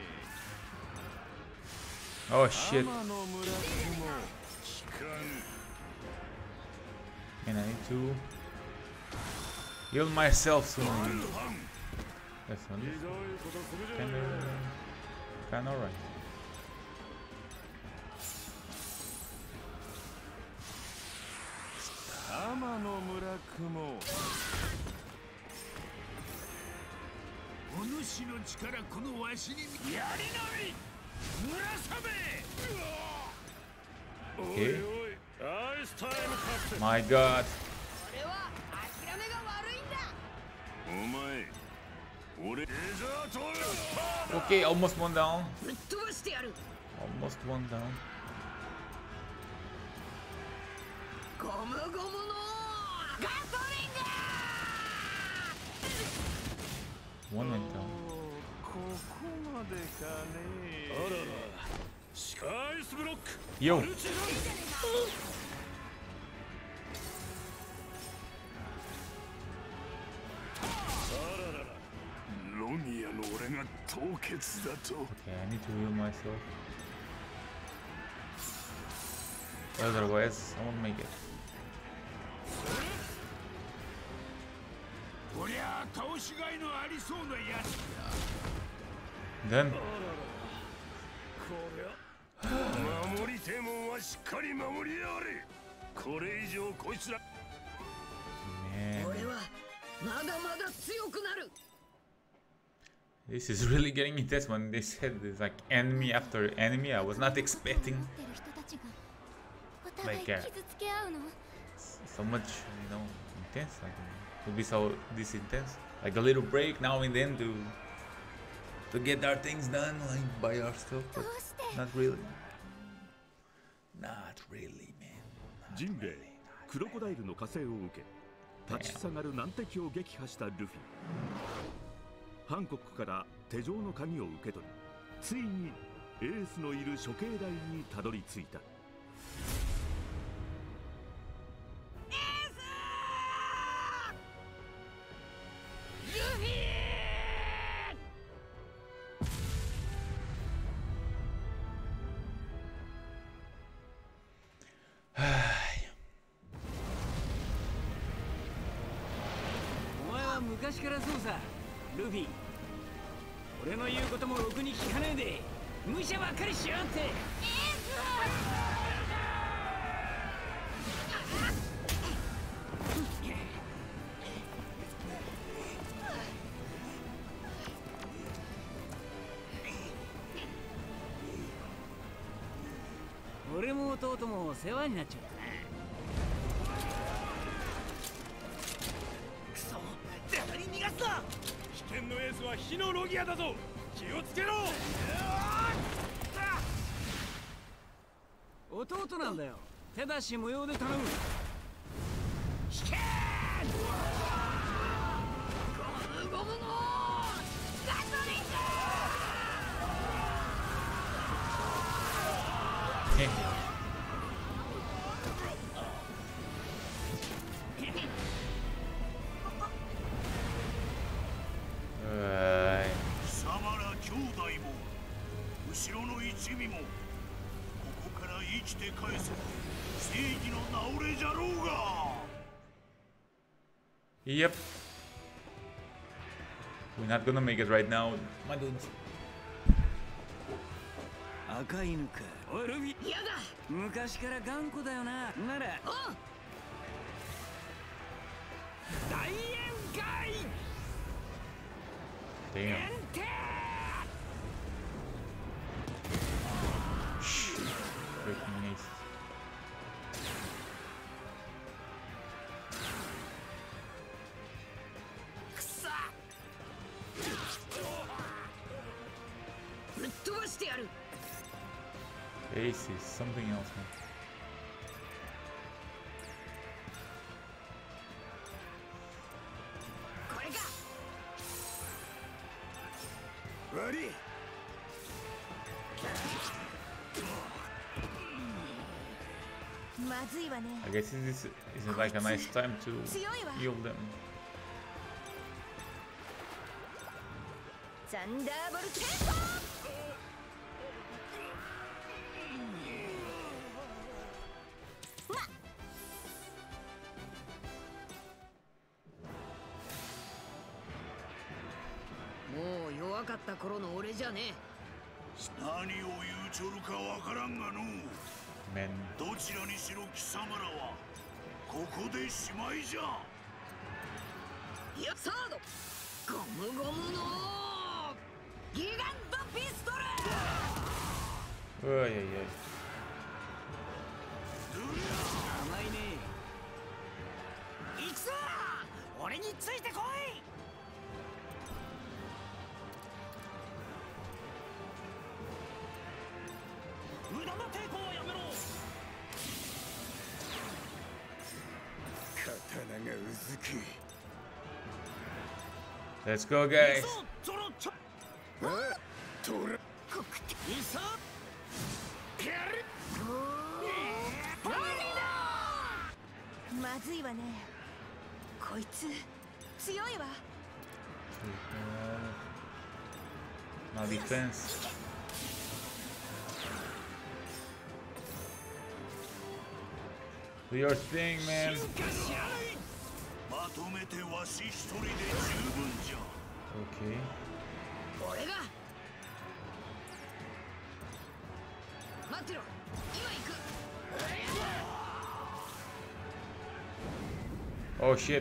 Speaker 1: Oh shit. And I need to heal myself soon. That's not kinda, kinda alright. Okay. My god. Okay, almost one down. Almost one down. One went down. Yo. Okay, I need to heal myself. Otherwise, I won't make it. Then. This is really getting intense when they said it's like enemy after enemy. I was not expecting like uh, so much, you know, intense. Like to be so this intense. Like a little break now and then to to get our things done, like by ourselves, but not really. Not really, man.
Speaker 9: Jinbei, クロコダイルの加勢を受け、立ちふさがる難敵を撃破したルフィ。ハンコックから手錠の鍵を受け取り、ついにエースのいる処刑台にたどり着いた。エース！ルフィ！
Speaker 5: お前は昔からそうさ。ルフィ、俺の言うこともろくに聞かねえで無茶ばっかりしやがって。エース！俺も弟も世話になっちゃったな。クソ、絶対に逃がすな。危険のエースは火のロギアだぞ。気をつけろ。弟なんだよ。手出し無用で頼む。引けー！ゴムゴムのガソリンだ。
Speaker 10: 貴様ら兄弟も後ろの一味もここから生きて返せば正義の名折れじゃろうが。
Speaker 1: Yep. We're not gonna make it right now, my dudes.
Speaker 5: 赤犬か。おいルフィ。やだ。昔から頑固だよな。なら。大宴会。
Speaker 1: Damn. Freaking ace. Ace is something else, man.
Speaker 4: Ready?
Speaker 1: I guess this is like a nice time to heal them. Man.
Speaker 10: どちらにしろ貴様らはここでしまいじゃ。いや、サードゴムゴムのギガントピストル。
Speaker 1: おいおいおい。
Speaker 5: 甘いね。行くぞ。俺についてこい。無駄な抵抗はやめろ。
Speaker 1: Let's go, guys.
Speaker 3: まずいわね。こいつ強いわ。
Speaker 1: Now defense. Do your thing, man. Okay. Oh shit.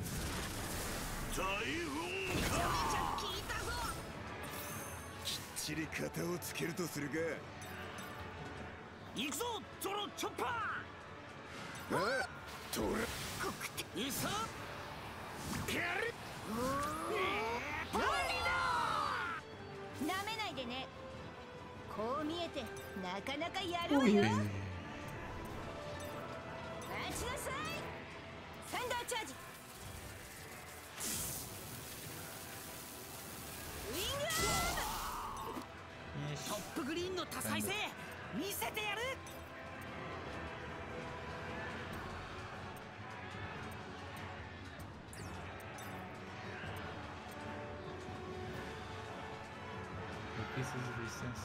Speaker 1: Pieces of resistance.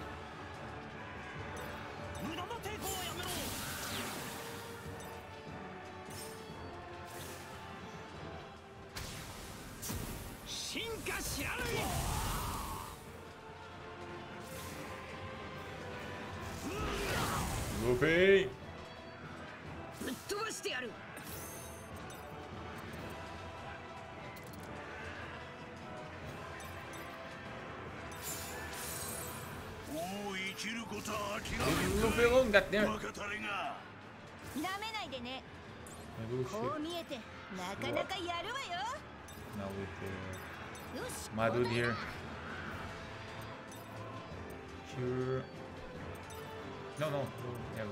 Speaker 1: Luffy! Luffy alone got there. Oh shit. Now with uh, my dude here. Cure. No, no, no, never.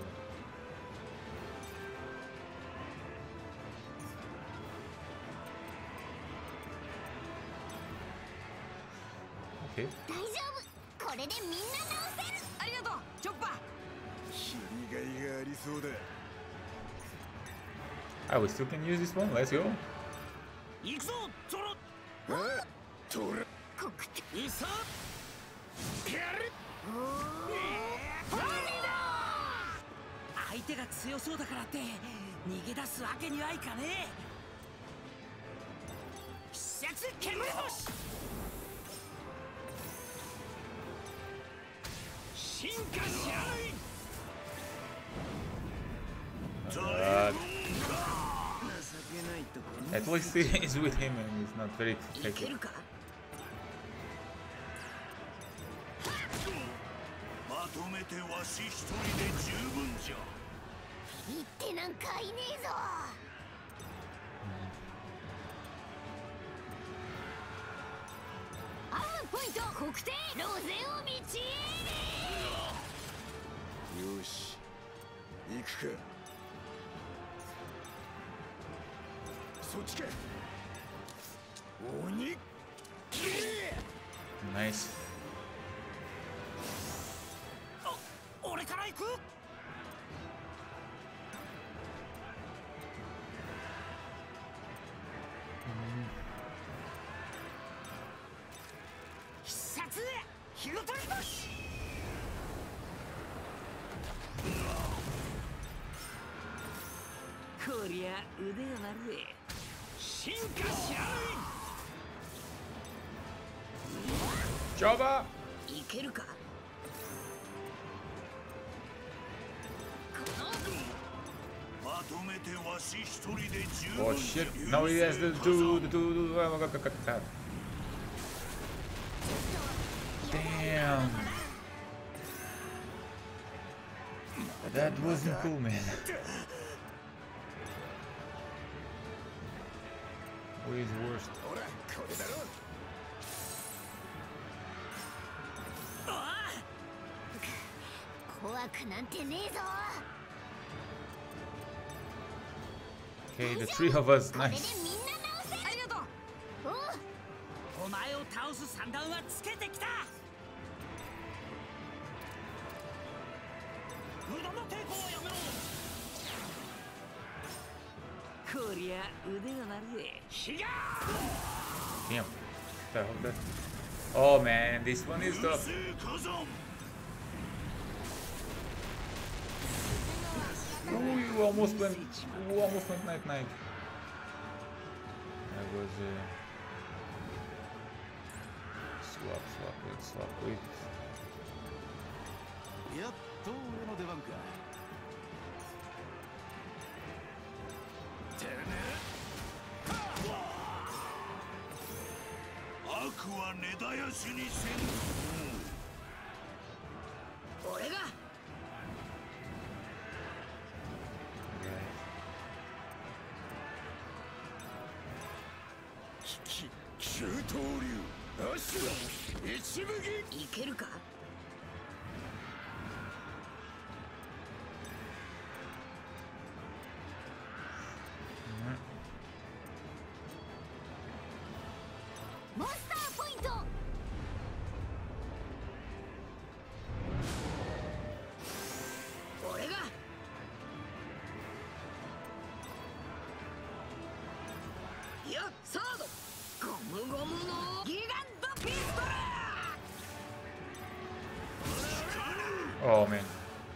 Speaker 1: Okay. Ah, we still can use this one. Let's go. God. At least he is with him and he's not very effective.
Speaker 10: めてわし一人で十分じゃ。
Speaker 6: 言ってなんかいねえぞ。アームポイント国定ロゼを道へ。
Speaker 4: よし行くか。そっちか。鬼
Speaker 1: ナイス。
Speaker 5: 俺から行く。必殺火の鳥星。こりゃ腕が鳴る。進化しろ。
Speaker 1: ジョバ
Speaker 3: いけるか。
Speaker 10: まとめてわし一人で十分。
Speaker 1: Oh shit, now he has the do the do Damn. That wasn't cool, man. Way worst.
Speaker 6: 怖くなんてねえぞ。
Speaker 1: Okay, the three of us, nice.
Speaker 5: ありがとう。お前を倒す算段はつけてきた。無駄な抵抗はやめろ。こりゃ腕が鳴るぜ。火が。
Speaker 1: Damn. The hell that? Oh man, this one is tough. Oh, you almost went. You almost went night night. That was uh, swap, swap, wait, swap, wait.
Speaker 4: やっと俺の出番か。てめえ。
Speaker 10: 悪は根絶やしにせん。
Speaker 3: 俺が。
Speaker 4: 九刀流アシュラ一武器。
Speaker 3: いけるか。
Speaker 6: モンスターポイント。
Speaker 3: 俺が。いやサード。 ゴムゴムのギガントピストル。
Speaker 1: Oh man.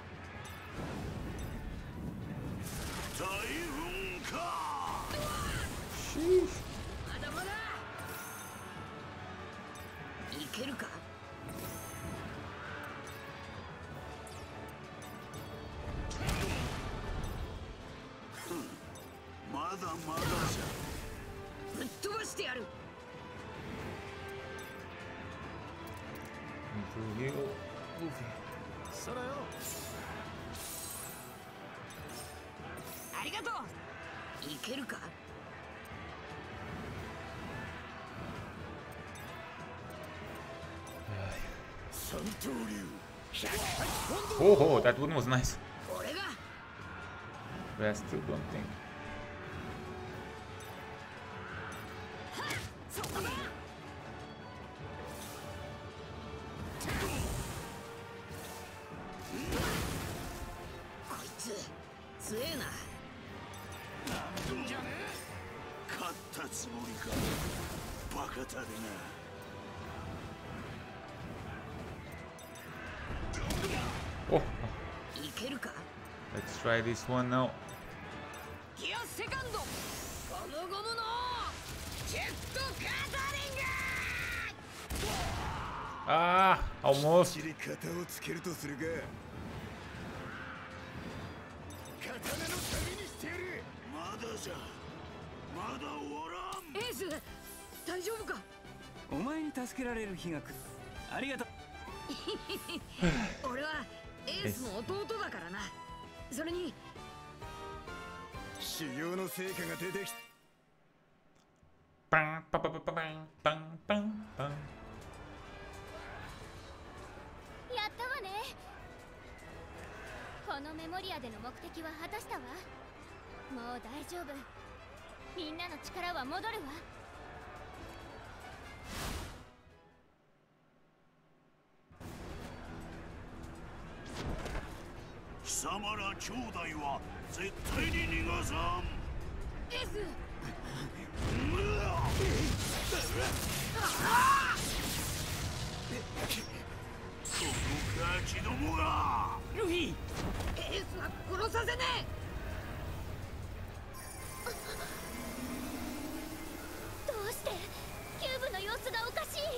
Speaker 10: 大噴火。
Speaker 3: まだまだ。いけるか。
Speaker 10: まだまだじゃ。
Speaker 3: ぶっ飛ばしてやる。
Speaker 1: Into you, Luffy.
Speaker 4: そらよ。
Speaker 3: ありがとう。いけるか。
Speaker 4: 三刀流。
Speaker 1: Oh, oh, that one was nice.
Speaker 3: 俺が。
Speaker 1: But I still don't think.
Speaker 3: こいつ強えな。
Speaker 10: なんじゃねえ。勝ったつもりか。バカだねな。
Speaker 1: Oh,
Speaker 3: いけるか。
Speaker 1: let's try this one now.
Speaker 3: ギアセカンド。ゴムゴムのジェットカタリング。
Speaker 1: Ah, almost.
Speaker 4: 切り方をつけるとするが。刀の旅にしてやる。
Speaker 10: まだじゃ。まだ終わらん。
Speaker 3: エース、大丈夫か。
Speaker 5: お前に助けられる日が来る。ありがとう。
Speaker 3: 俺はエースの弟だからな。それに
Speaker 4: 修行の成果が出てきた。
Speaker 1: パンパパパパパンパンパンパン。
Speaker 6: やったわね。このメモリアでの目的は果たしたわ。もう大丈夫。みんなの力は戻るわ。
Speaker 10: 貴様ら兄弟は絶対に逃がさん。
Speaker 3: エース。
Speaker 10: そのガキどもが。
Speaker 5: ルフィ、
Speaker 3: エースは殺させね
Speaker 6: どうしてキューブの様子がおかしい。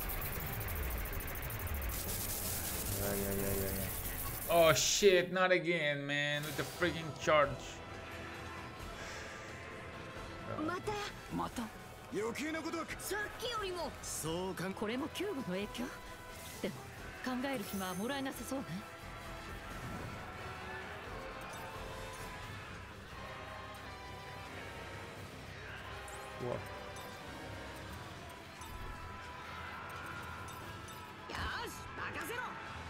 Speaker 1: いやいやいやいやいや。Oh shit, not again, man, with the freaking charge.
Speaker 3: また
Speaker 5: また
Speaker 4: 余計なことは
Speaker 3: さっきよりも。
Speaker 4: そうか。
Speaker 2: これもキューブの影響でも考える暇はもらえなさそうね。
Speaker 1: うわ。
Speaker 3: よし任せろ。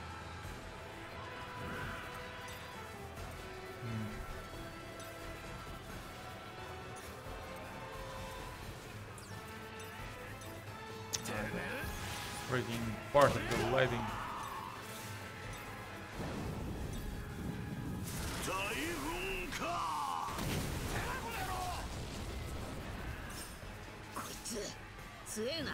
Speaker 1: Freaking part of the lighting.
Speaker 10: 大噴火。
Speaker 3: こいつ強えな。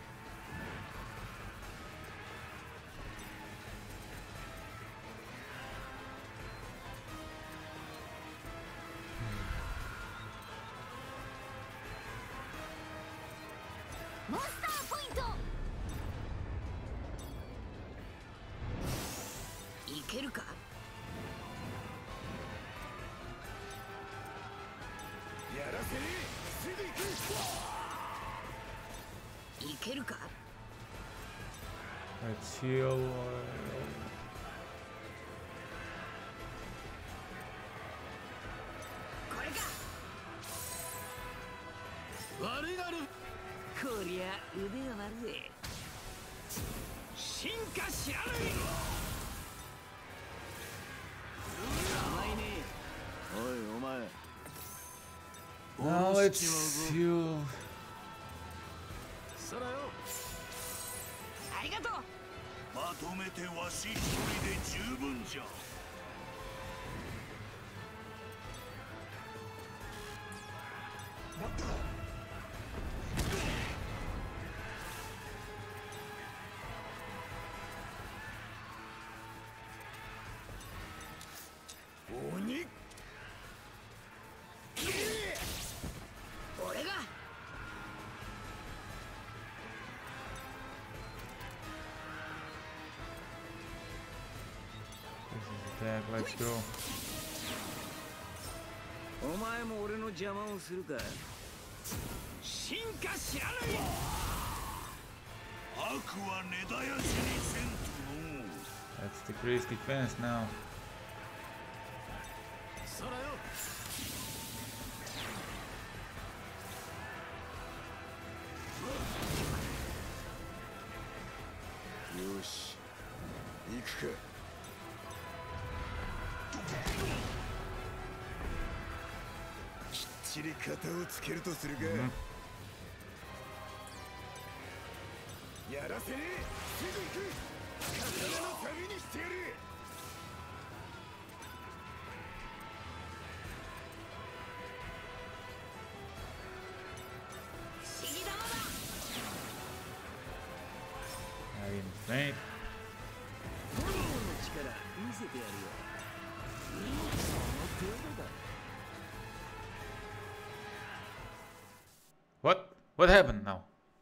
Speaker 3: モンスターポイント。いけるか。
Speaker 4: やらせねえ。すぐ行く。
Speaker 3: いけるか。
Speaker 1: Let's heal.
Speaker 3: これか。
Speaker 4: 悪いなる。
Speaker 5: こりゃ腕が悪い。進化知らない。甘いね。
Speaker 4: おいお前。
Speaker 1: Now let's heal.
Speaker 4: そらよ。
Speaker 3: ありがとう。
Speaker 10: まとめてわし一人で十分じゃ。
Speaker 4: 鬼。
Speaker 3: 俺が。
Speaker 1: Attack, let's go.
Speaker 5: お前も俺の邪魔をするか。進化知らない。
Speaker 10: 悪は根絶やしにせんとの。
Speaker 1: Let's decrease defense now.
Speaker 4: そらよ。よし。行くか。 きっちり型をつけるとするが、やらせねえ。すぐ行く。刀の旅にしてやる。
Speaker 3: 不思議玉だ。
Speaker 1: I didn't faint.
Speaker 5: 炎の力見せてやるよ。その程度だ。
Speaker 1: What? What happened now?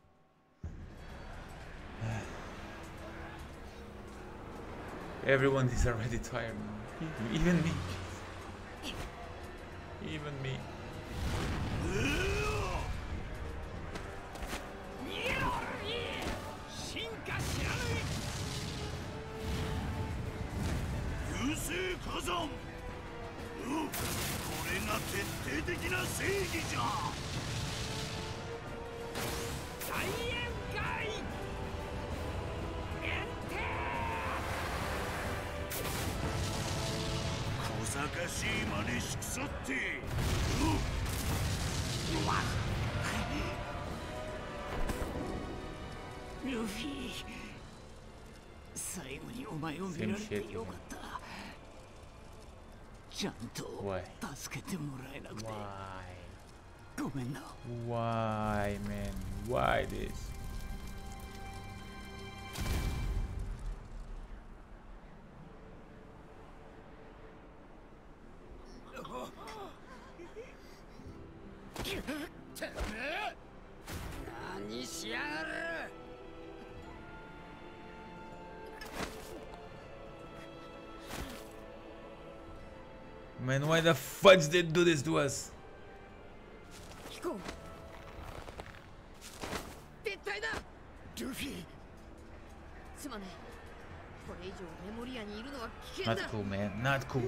Speaker 1: Everyone is already tired. Even me. Even me.
Speaker 5: 進化知らない。
Speaker 10: じゃ。
Speaker 5: 大宴会エンテ
Speaker 10: 小賢しい真似しくさって。
Speaker 5: ルフィ、最後にお前を見られてよかった。ちゃんと助けてもらえなくてごめんな。
Speaker 1: Why, man? Why this? Man, why the fudge did they do this to us?
Speaker 3: 撤退だ。ルフィ。すまねえ。これ以上メモリアにいるのは危険だ。
Speaker 1: Not cool, man. Not cool.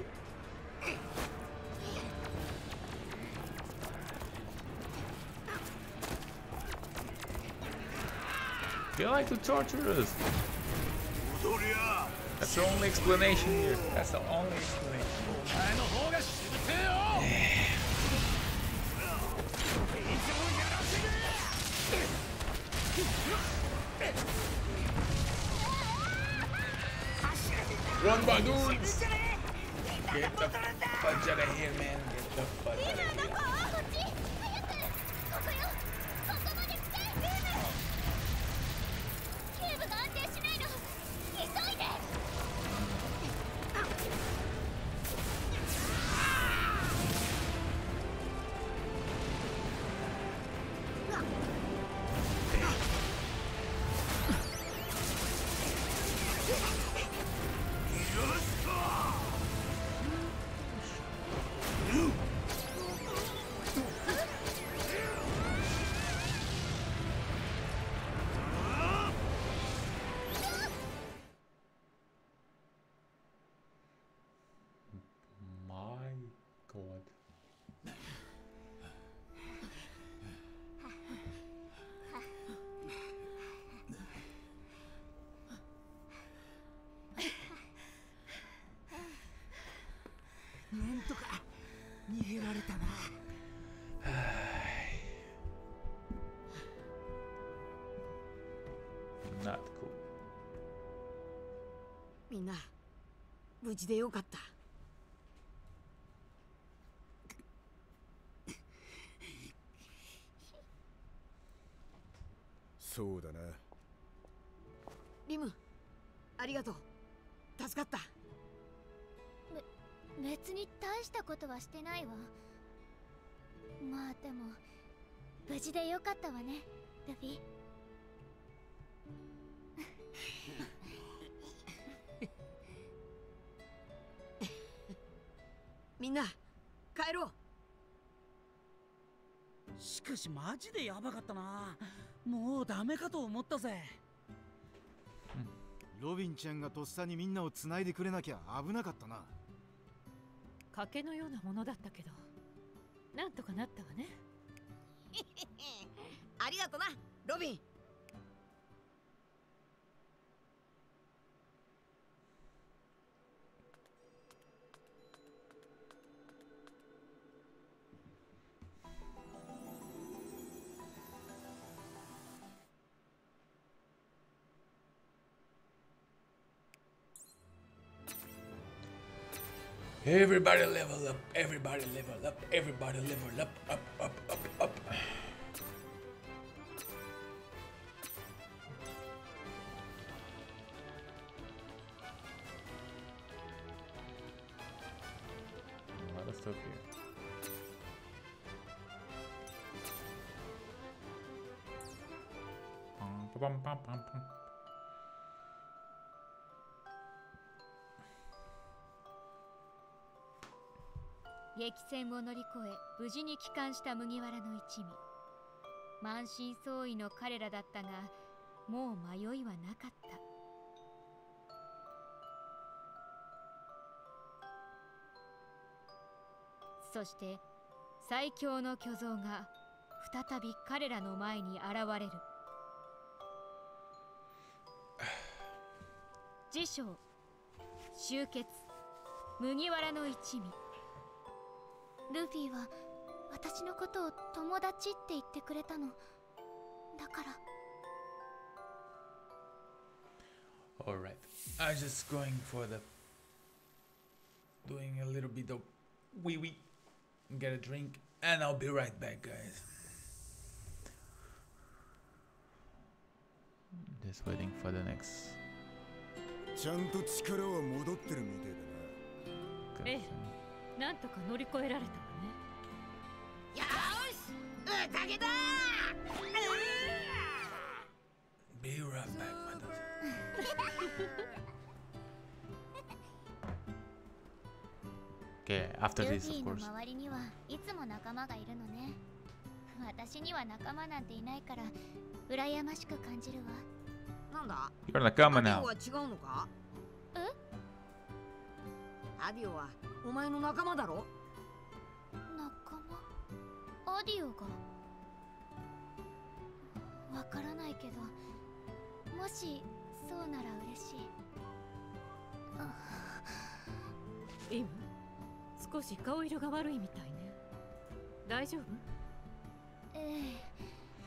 Speaker 1: They like to torture us. That's the only explanation here. That's the only explanation. Run, Badoons! Get the fudge out of here, man. Get the fudge out of here. Not cool.
Speaker 3: みんな無事でよかった。
Speaker 12: そうだな。
Speaker 3: リム、ありがとう。助かった。
Speaker 6: べ、別に大したことはしてないわ。まあでも無事でよかったわね、ルフィ。
Speaker 3: みんな帰ろ
Speaker 5: う。しかしマジでヤバかったな。もうダメかと思ったぜ。
Speaker 12: ロビンちゃんがとっさにみんなを繋いでくれなきゃ危なかったな。
Speaker 2: 賭けのようなものだったけどなんとかなったわね。
Speaker 3: ありがとな、ロビン。
Speaker 1: Everybody level up, everybody level up, everybody level up, up, up, up, up. A lot of stuff here. Pum, pum, pum, pum, pum.
Speaker 6: 激戦を乗り越え無事に帰還した麦わらの一味。満身創痍の彼らだったがもう迷いはなかった。そして最強の巨像が再び彼らの前に現れる。辞書集結麦わらの一味。ルフィは私のことを友達って言ってくれたのだから。
Speaker 1: Alright, I'm just going for the doing a little bit of wee wee, get a drink, and I'll be right back, guys. Just waiting for the next.
Speaker 13: ちゃんと力は戻ってるみたいだな。
Speaker 2: ええ、なんとか乗り越えられたわね。
Speaker 3: よーし、宴だー。
Speaker 1: Be right back, my daughter. Okay, after this, of
Speaker 6: ルフィ
Speaker 1: course.
Speaker 6: の周りにはいつも仲間がいるのね。私には仲間なんていないから羨ましく感じるわ。
Speaker 3: なんだ
Speaker 1: You're nakama
Speaker 3: アディ
Speaker 1: now.
Speaker 3: オは違うのか？
Speaker 6: え？
Speaker 3: アディオはお前の仲間だろ？
Speaker 6: 仲間？アディオが？わからないけど、もしそうなら嬉しい。
Speaker 2: イム、少し顔色が悪いみたいね。大丈夫？
Speaker 6: ええ。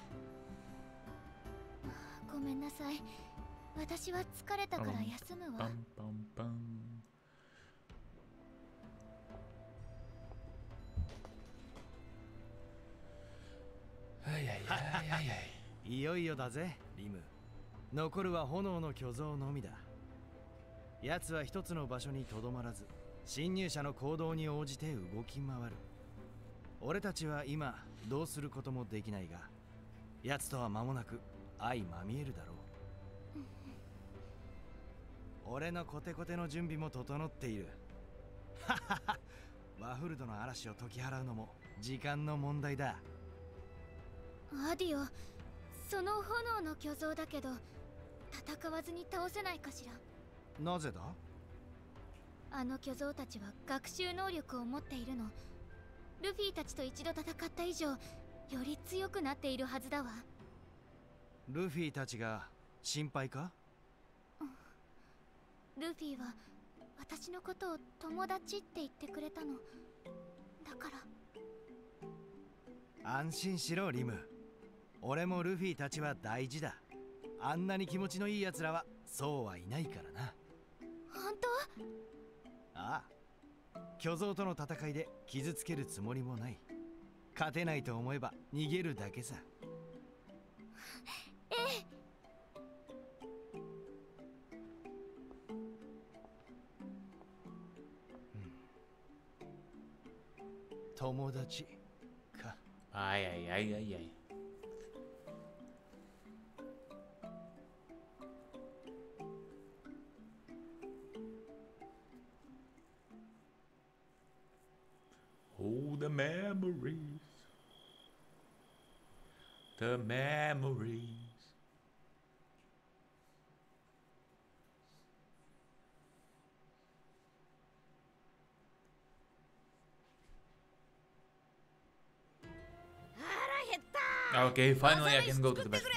Speaker 6: ごめんなさい。私は疲れたから休むわ。
Speaker 7: いよいよだぜ、リム。残るは炎の巨像のみだ。奴は一つの場所にとどまらず、侵入者の行動に応じて動き回る。俺たちは今どうすることもできないが、奴とは間もなく相まみえるだろう。俺のコテコテの準備も整っている。ははは。ワフルドの嵐を解き払うのも時間の問題だ。
Speaker 6: アディオ、その炎の巨像だけど戦わずに倒せないかしら。
Speaker 7: なぜだ？
Speaker 6: あの巨像たちは学習能力を持っているの。ルフィたちと一度戦った以上、より強くなっているはずだわ。
Speaker 7: ルフィたちが心配か？
Speaker 6: ルフィは私のことを友達って言ってくれたのだから。
Speaker 7: 安心しろリム。俺もルフィたちは大事だ。あんなに気持ちのいい奴らはそうはいないからな。
Speaker 6: 本
Speaker 7: 当？ああ、巨像との戦いで傷つけるつもりもない。勝てないと思えば逃げるだけさ。
Speaker 6: ええ。
Speaker 7: 友達か。
Speaker 1: Ay, ay, ay, ay, ay. Oh, the memories. The memories. Okay, finally I can go to the bathroom.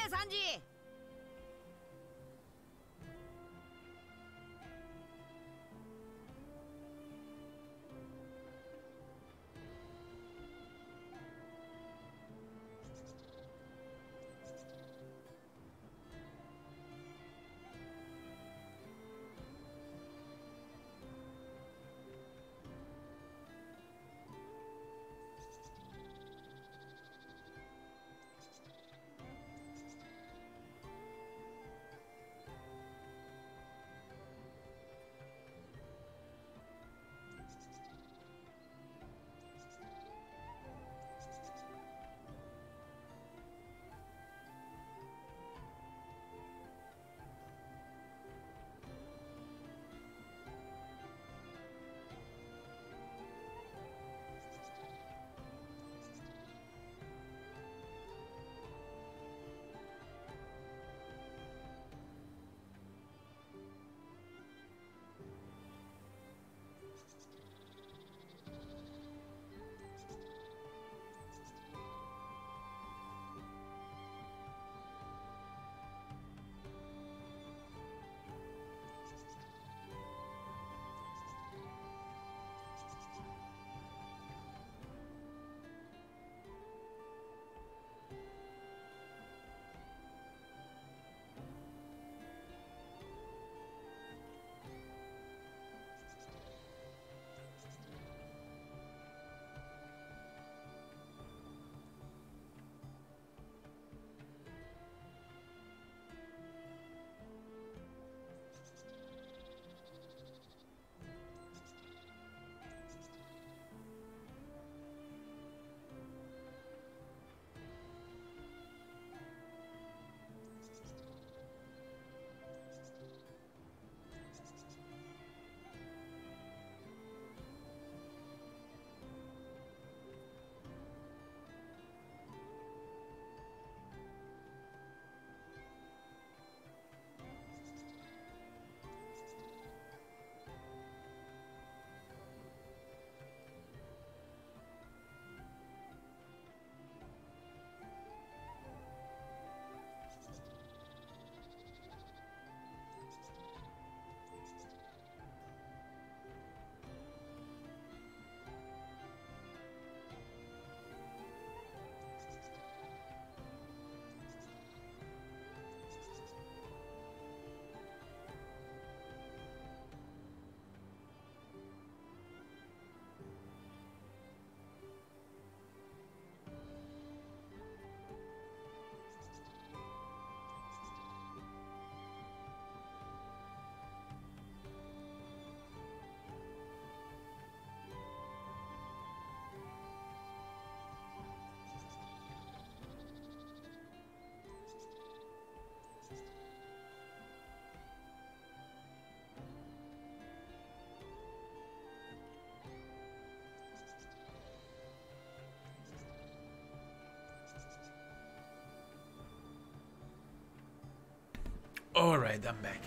Speaker 1: Alright, I'm back.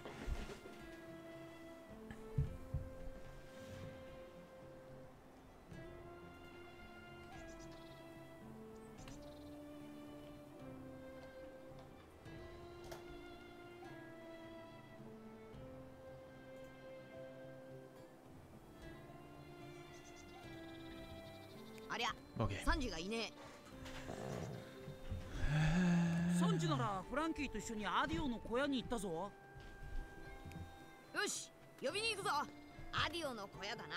Speaker 3: Okay. サンジがいね
Speaker 5: え。サンジならフランキーと一緒にアディオの小屋に行ったぞ。
Speaker 3: よし、呼びに行くぞ。アディオの小屋だな。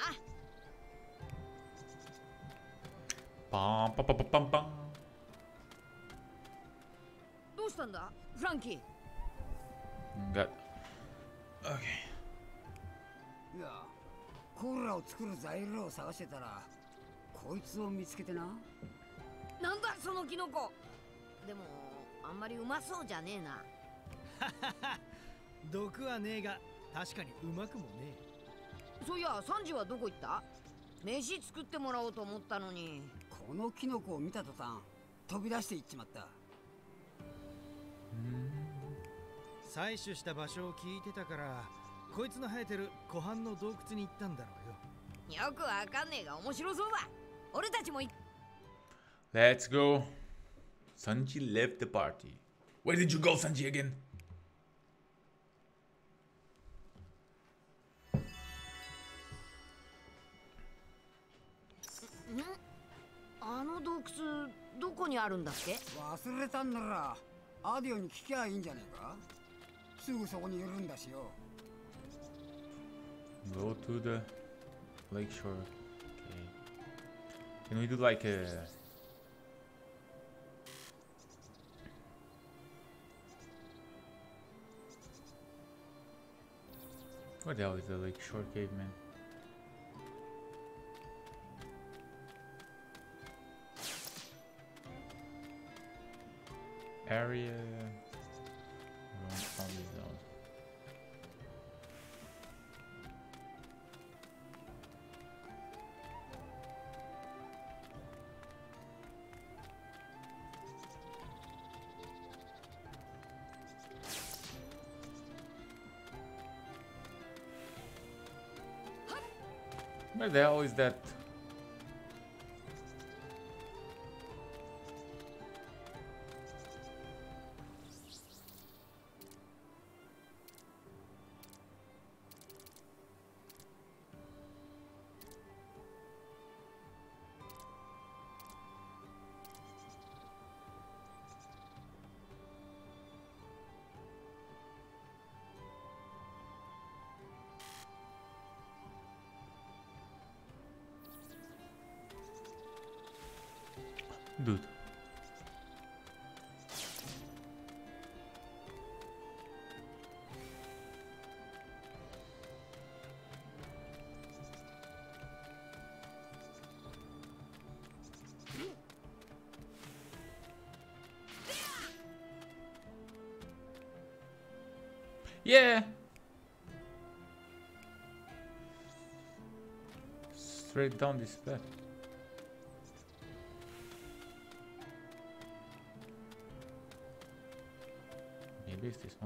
Speaker 1: パンパパパパンパン。
Speaker 3: どうしたんだ、フランキー。
Speaker 1: Got. Okay.
Speaker 8: いや、コーラを作る材料を探してたら。こいつを見つけてな。
Speaker 3: なんだそのキノコ。でもあんまりうまそうじゃねえな。
Speaker 7: 毒はねえが確かにうまくもね
Speaker 3: え。そういやサンジはどこ行った？飯作ってもらおうと思ったのに。
Speaker 8: このキノコを見た途端飛び出していっちまった。
Speaker 7: 採取した場所を聞いてたからこいつの生えてる湖畔の洞窟に行ったんだろうよ。
Speaker 3: よくわかんねえが面白そうだ。俺たちも行っ。
Speaker 1: Let's go. Sanji left the party. Where did you go, Sanji, again?
Speaker 3: ん？あの洞窟どこにあるんだっけ？
Speaker 8: 忘れたんならアディオに聞きゃいいんじゃねえか。すぐそこにいるんだしよ。
Speaker 1: Go to the lake shore. Okay. Can we do like a... Where the hell is the lake shore cave, man? Area... Around zone. Where the hell is that? Dude. Yeah. Straight down this path. Maybe it's this one.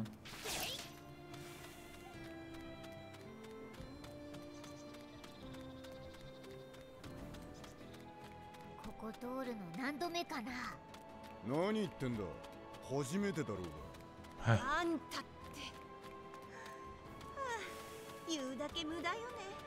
Speaker 6: This 通るの何度目かな。
Speaker 13: 何言ってんだ。初めてだろう
Speaker 3: が。あんたって。はあ、言うだけ無駄よね。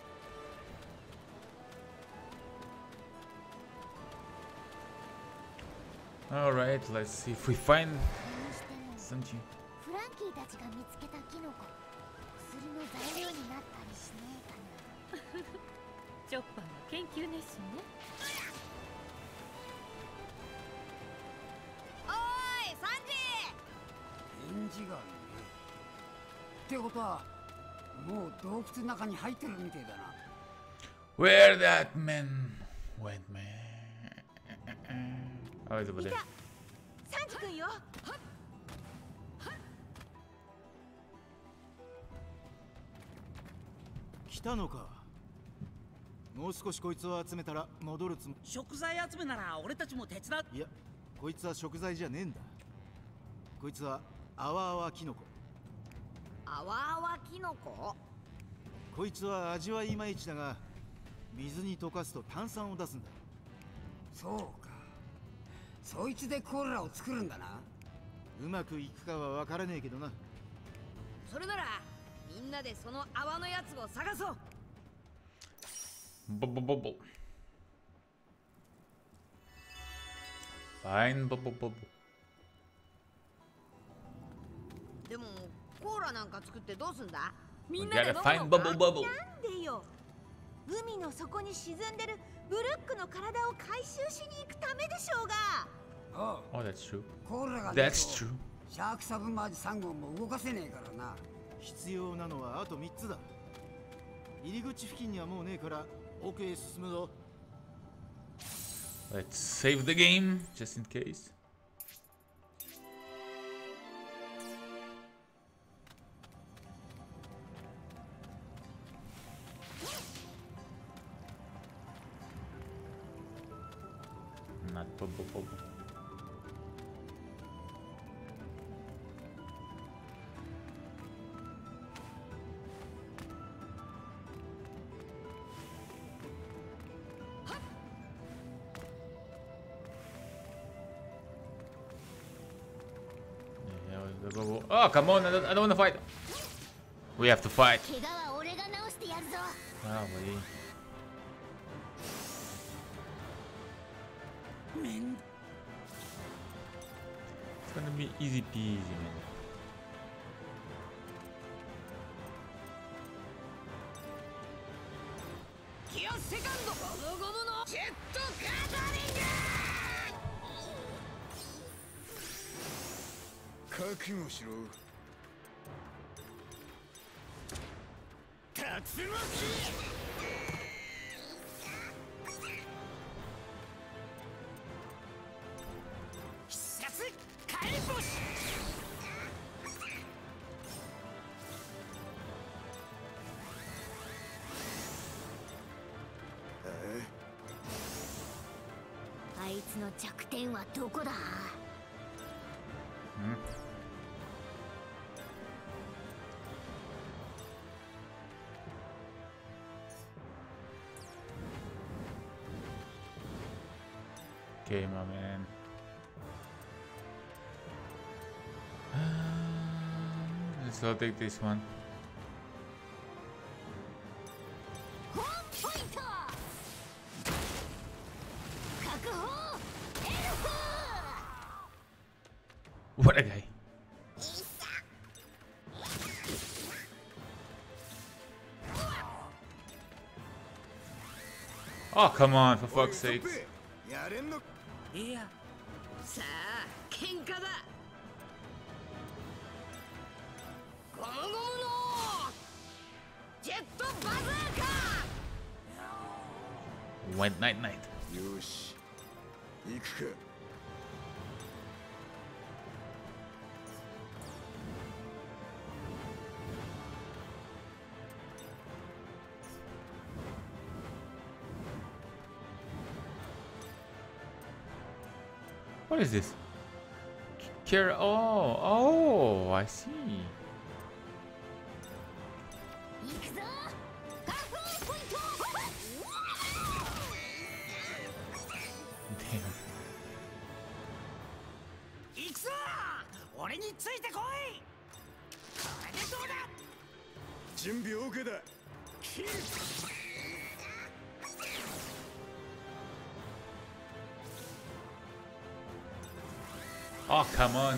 Speaker 1: All right, let's see if we find Sanji.
Speaker 6: フランキーたちが見つけたキノコ、薬の材料になったりしねえかな。
Speaker 2: チョッパーは研究熱心ね。
Speaker 3: おーい、サンジ。
Speaker 8: 返事がね。ってことは、もう洞窟の中に入ってるみてえだな。
Speaker 1: Where that man went, man? Oh, it's over there.
Speaker 3: サンジ君よ。
Speaker 12: 来たのか。もう少しこいつを集めたら戻るつも。
Speaker 5: 食材集めなら俺たちも手伝う。
Speaker 12: いや、こいつは食材じゃねえんだ。こいつはアワアワキノコ。
Speaker 3: あわあわキノコ？
Speaker 12: こいつは味はいまいちだが、水に溶かすと炭酸を出すんだ。
Speaker 8: そうか、そいつでコーラを作るんだな。
Speaker 12: うまくいくかは分からねえけどな。
Speaker 3: それならみんなでその泡のやつを探そう。
Speaker 1: Bubble bubble. Fine bubble bubble.
Speaker 3: でもコーラなんか作ってどうすんだ？
Speaker 1: みんなで飲むのか？ Fine bubble bubble.
Speaker 14: なんでよ。海の底に沈んでるブルックの体を回収しに行くためでしょうが。
Speaker 8: ああ。
Speaker 1: Oh, that's true.
Speaker 8: コーラが
Speaker 1: That's true.
Speaker 8: シャークサブマージさん号も動かせねえからな。
Speaker 12: 必要なのはあとみっつだ。入り口付近にはもうねえから奥へ進むぞ。
Speaker 1: Let's save the game just in case. Not bubble bubble. Oh, come on, I don't, I don't want to fight. We have to fight. Ah, wait. It's gonna be easy peasy, man. Hmm. Okay, my man. Let's go take this one. What a guy. Oh, come on, for fuck's sake.
Speaker 3: いや、さあ、喧嘩だ。ゴムゴムのジェットバズーカ。
Speaker 1: White night night.
Speaker 13: よし、行くか。
Speaker 1: What is this? Care. Oh, oh, I see. Damn.
Speaker 5: 行くぞ！俺についてこい！これでどうだ？
Speaker 13: 準備 OK だ。
Speaker 1: Oh, come on.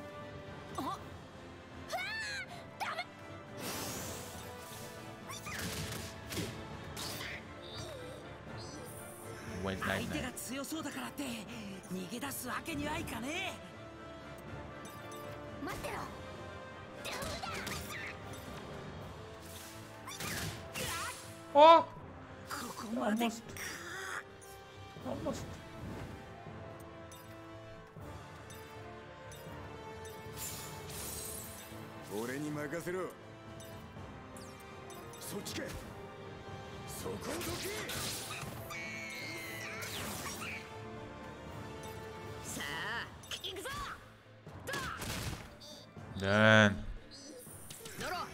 Speaker 1: White night
Speaker 5: 相手
Speaker 1: night.
Speaker 5: が強そうだからって逃げ出すわけにはいかねえ。待ってろ。
Speaker 1: Oh!
Speaker 5: ここまで。
Speaker 1: Almost. Almost.
Speaker 13: 俺に任せろ。そっちか。そこをどけ。
Speaker 3: さあ、行くぞ。
Speaker 1: Done.
Speaker 3: 乗ろう。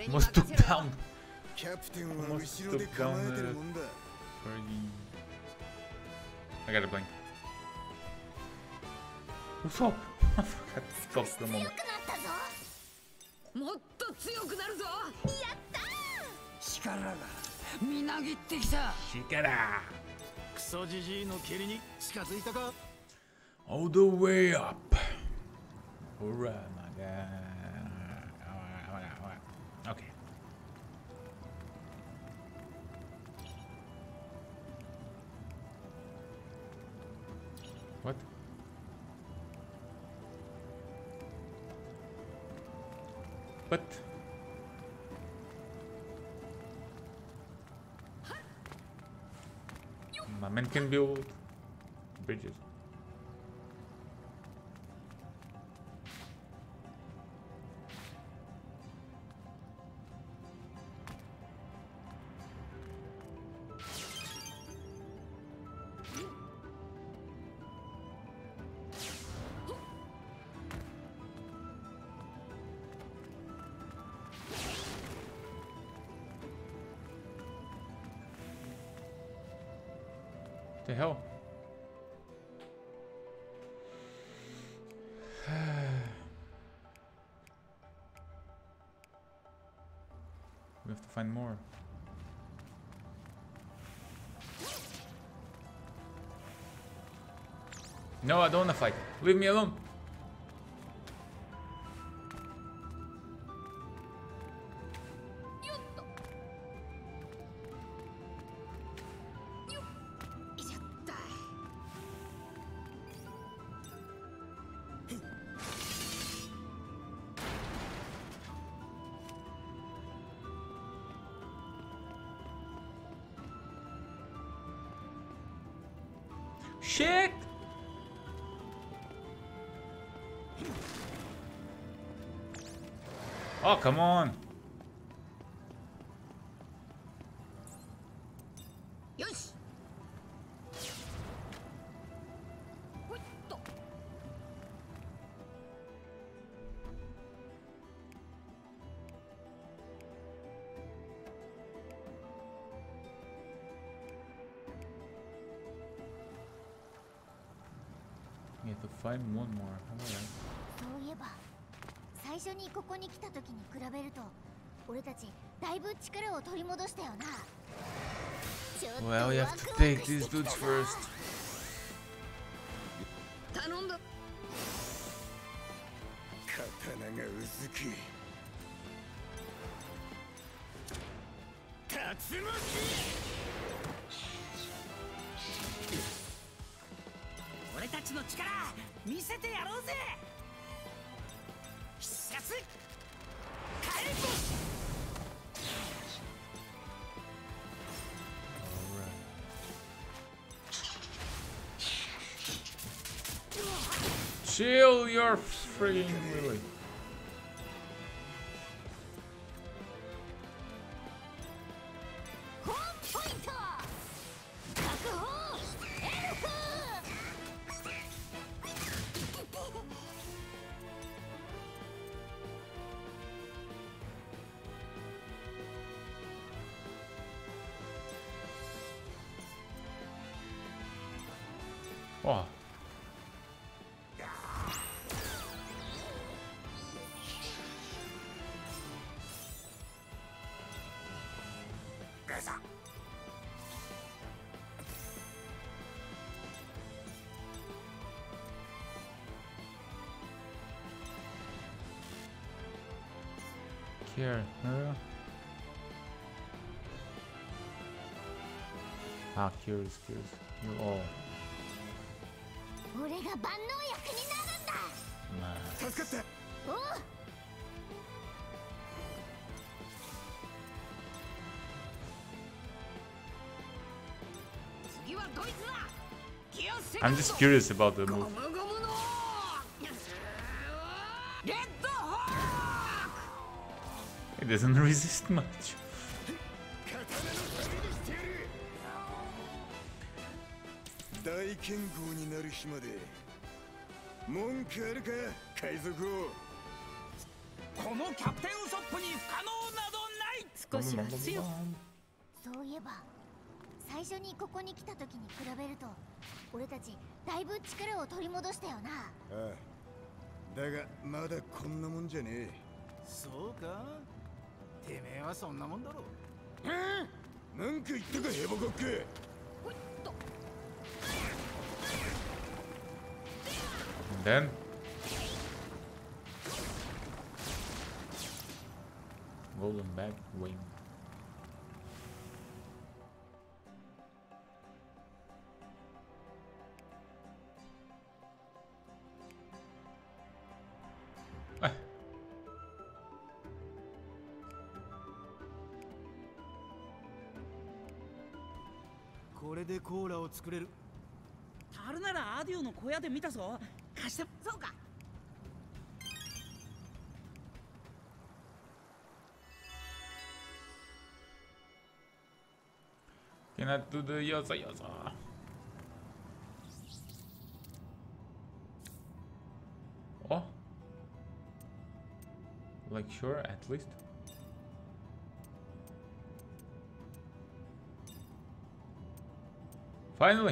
Speaker 1: Almost took down.
Speaker 13: キャプテンは後ろで構えてるもんだ。
Speaker 1: I got a blank. What's up? I forgot to stop for a moment.
Speaker 3: もっと強くなるぞ。やったー。
Speaker 8: 力がみなぎってきた。
Speaker 1: 力。
Speaker 12: クソジジイの蹴りに近づいたか。
Speaker 1: All the way up. Alright, my god. Okay. What? What? My men can build bridges. The hell? We have to find more. No, I don't want to fight. Leave me alone. Shit! Oh, come on.
Speaker 3: Yes.
Speaker 1: We have to find one more. Alright.
Speaker 6: そういえば最初にここに来た時に比べると俺たちだいぶ力を取り戻したよな。
Speaker 1: Well, you have to take these dudes first.
Speaker 3: 頼んだ。
Speaker 13: 刀がうずき。竜巻。
Speaker 5: 俺たちの力見せてやろうぜ。必殺火炎ボス。
Speaker 1: Chill your frigging really. Wow. Here, huh? Ah, curious, curious. You all.
Speaker 6: 俺が万能薬になるんだ。
Speaker 1: まあ。
Speaker 13: 助かった。
Speaker 6: おう。
Speaker 3: 次はドイツだ。
Speaker 1: I'm just curious about the move. It doesn't resist much.
Speaker 13: 大剣豪になる日まで文句あるか海賊王。
Speaker 5: このキャプテンウソップに不可能など
Speaker 2: 少しは強く。
Speaker 6: そういえば最初にここに来た時に比べると俺たちだいぶ力を取り戻したよな。
Speaker 13: ああ、だがまだこんなもんじゃねえ。
Speaker 12: そうか、てめえはそんなもんだろ。
Speaker 13: 文句言ったかヘボコック。
Speaker 1: Then golden back wing. Ah.
Speaker 12: これでコーラを作れる。
Speaker 5: 樽ならアディオの小屋で見たぞ。貸して。
Speaker 3: そうか。
Speaker 1: Cannot do the yosa yosa. Oh, like sure, at least. Finally.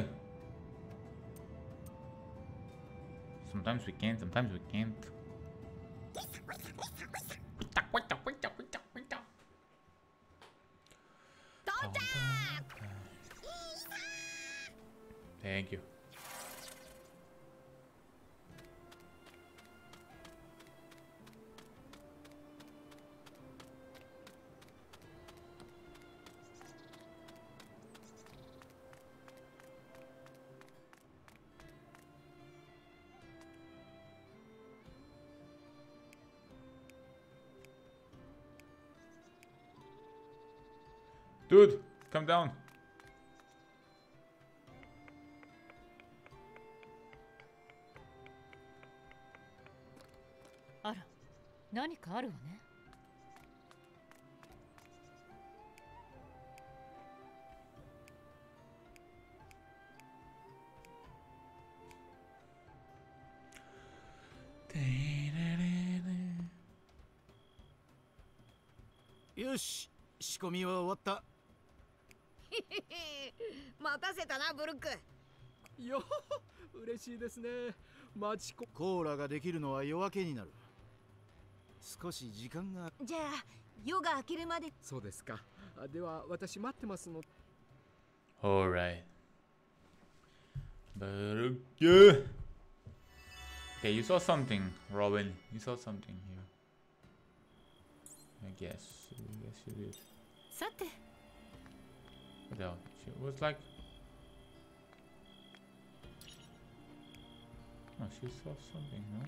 Speaker 1: Sometimes we can, sometimes we can't. Thank you. Dude, come down.
Speaker 2: Ara, 何かあるわね。
Speaker 12: よし、仕込みは終わった。
Speaker 3: 待たせたなブルック。
Speaker 15: よ嬉しいですね。待ちこ
Speaker 12: コーラができるのは夜明けになる。少し時間が。
Speaker 14: じゃあ夜が明けるまで。
Speaker 15: そうですか。では私待ってますの。
Speaker 1: Alright. But yeah. Okay, you saw something, Robin. You saw something here. I guess. I guess you did.
Speaker 2: さて。
Speaker 1: What else? She was like. Oh, she saw something, no?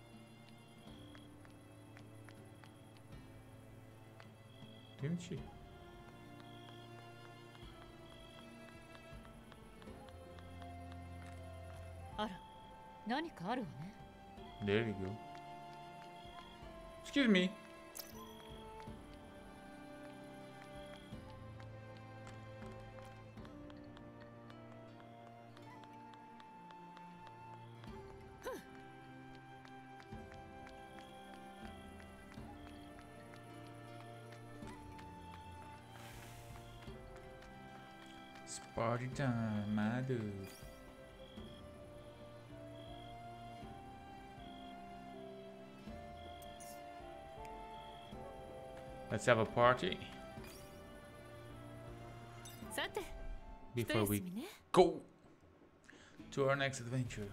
Speaker 1: Didn't she?
Speaker 2: Ara, 何かあるわね。
Speaker 1: There you go. Excuse me. Party time, my dude. Let's have a party.
Speaker 2: さて、
Speaker 1: Before we go to our next adventure.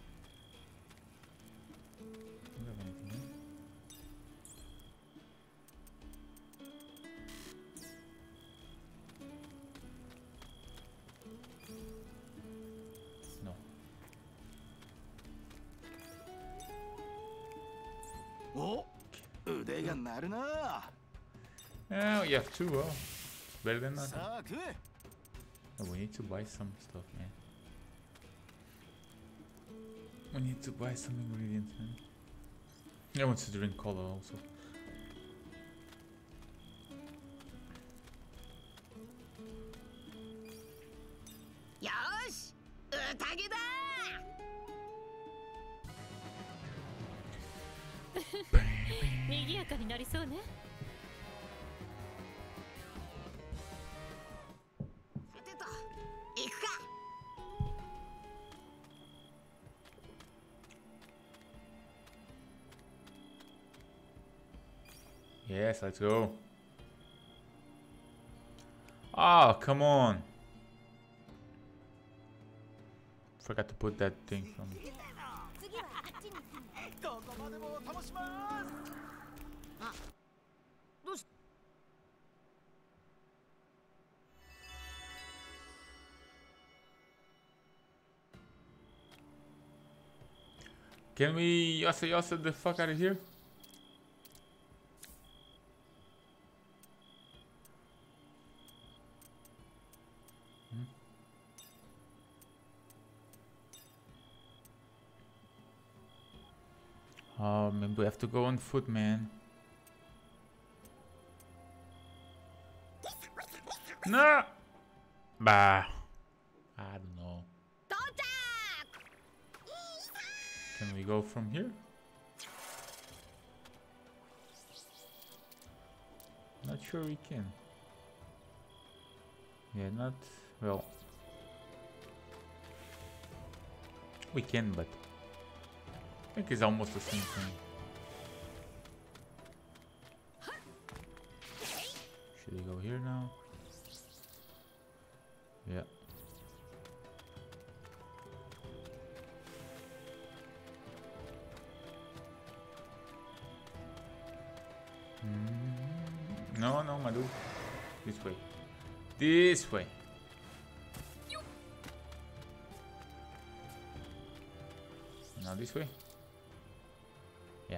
Speaker 1: Oh, you have two. Oh, better than nothing. Oh, we need to buy some stuff, man. We need to buy some ingredients, man. I want to drink cola also.
Speaker 3: Yosh, utage da!
Speaker 2: 賑やかになりそうね。
Speaker 1: Yes, let's go. Oh, come on. Forgot to put that thing from. Can we yasa yasa the fuck out of here? Hmm. Oh, maybe we have to go on foot, man. No! Bah. I don't know. Can we go from here? Not sure we can. Yeah, not well. We can, but I think it's almost the same thing. Should we go here now? Yeah. No, no, Madu. This way. This way. Now this way. Yeah.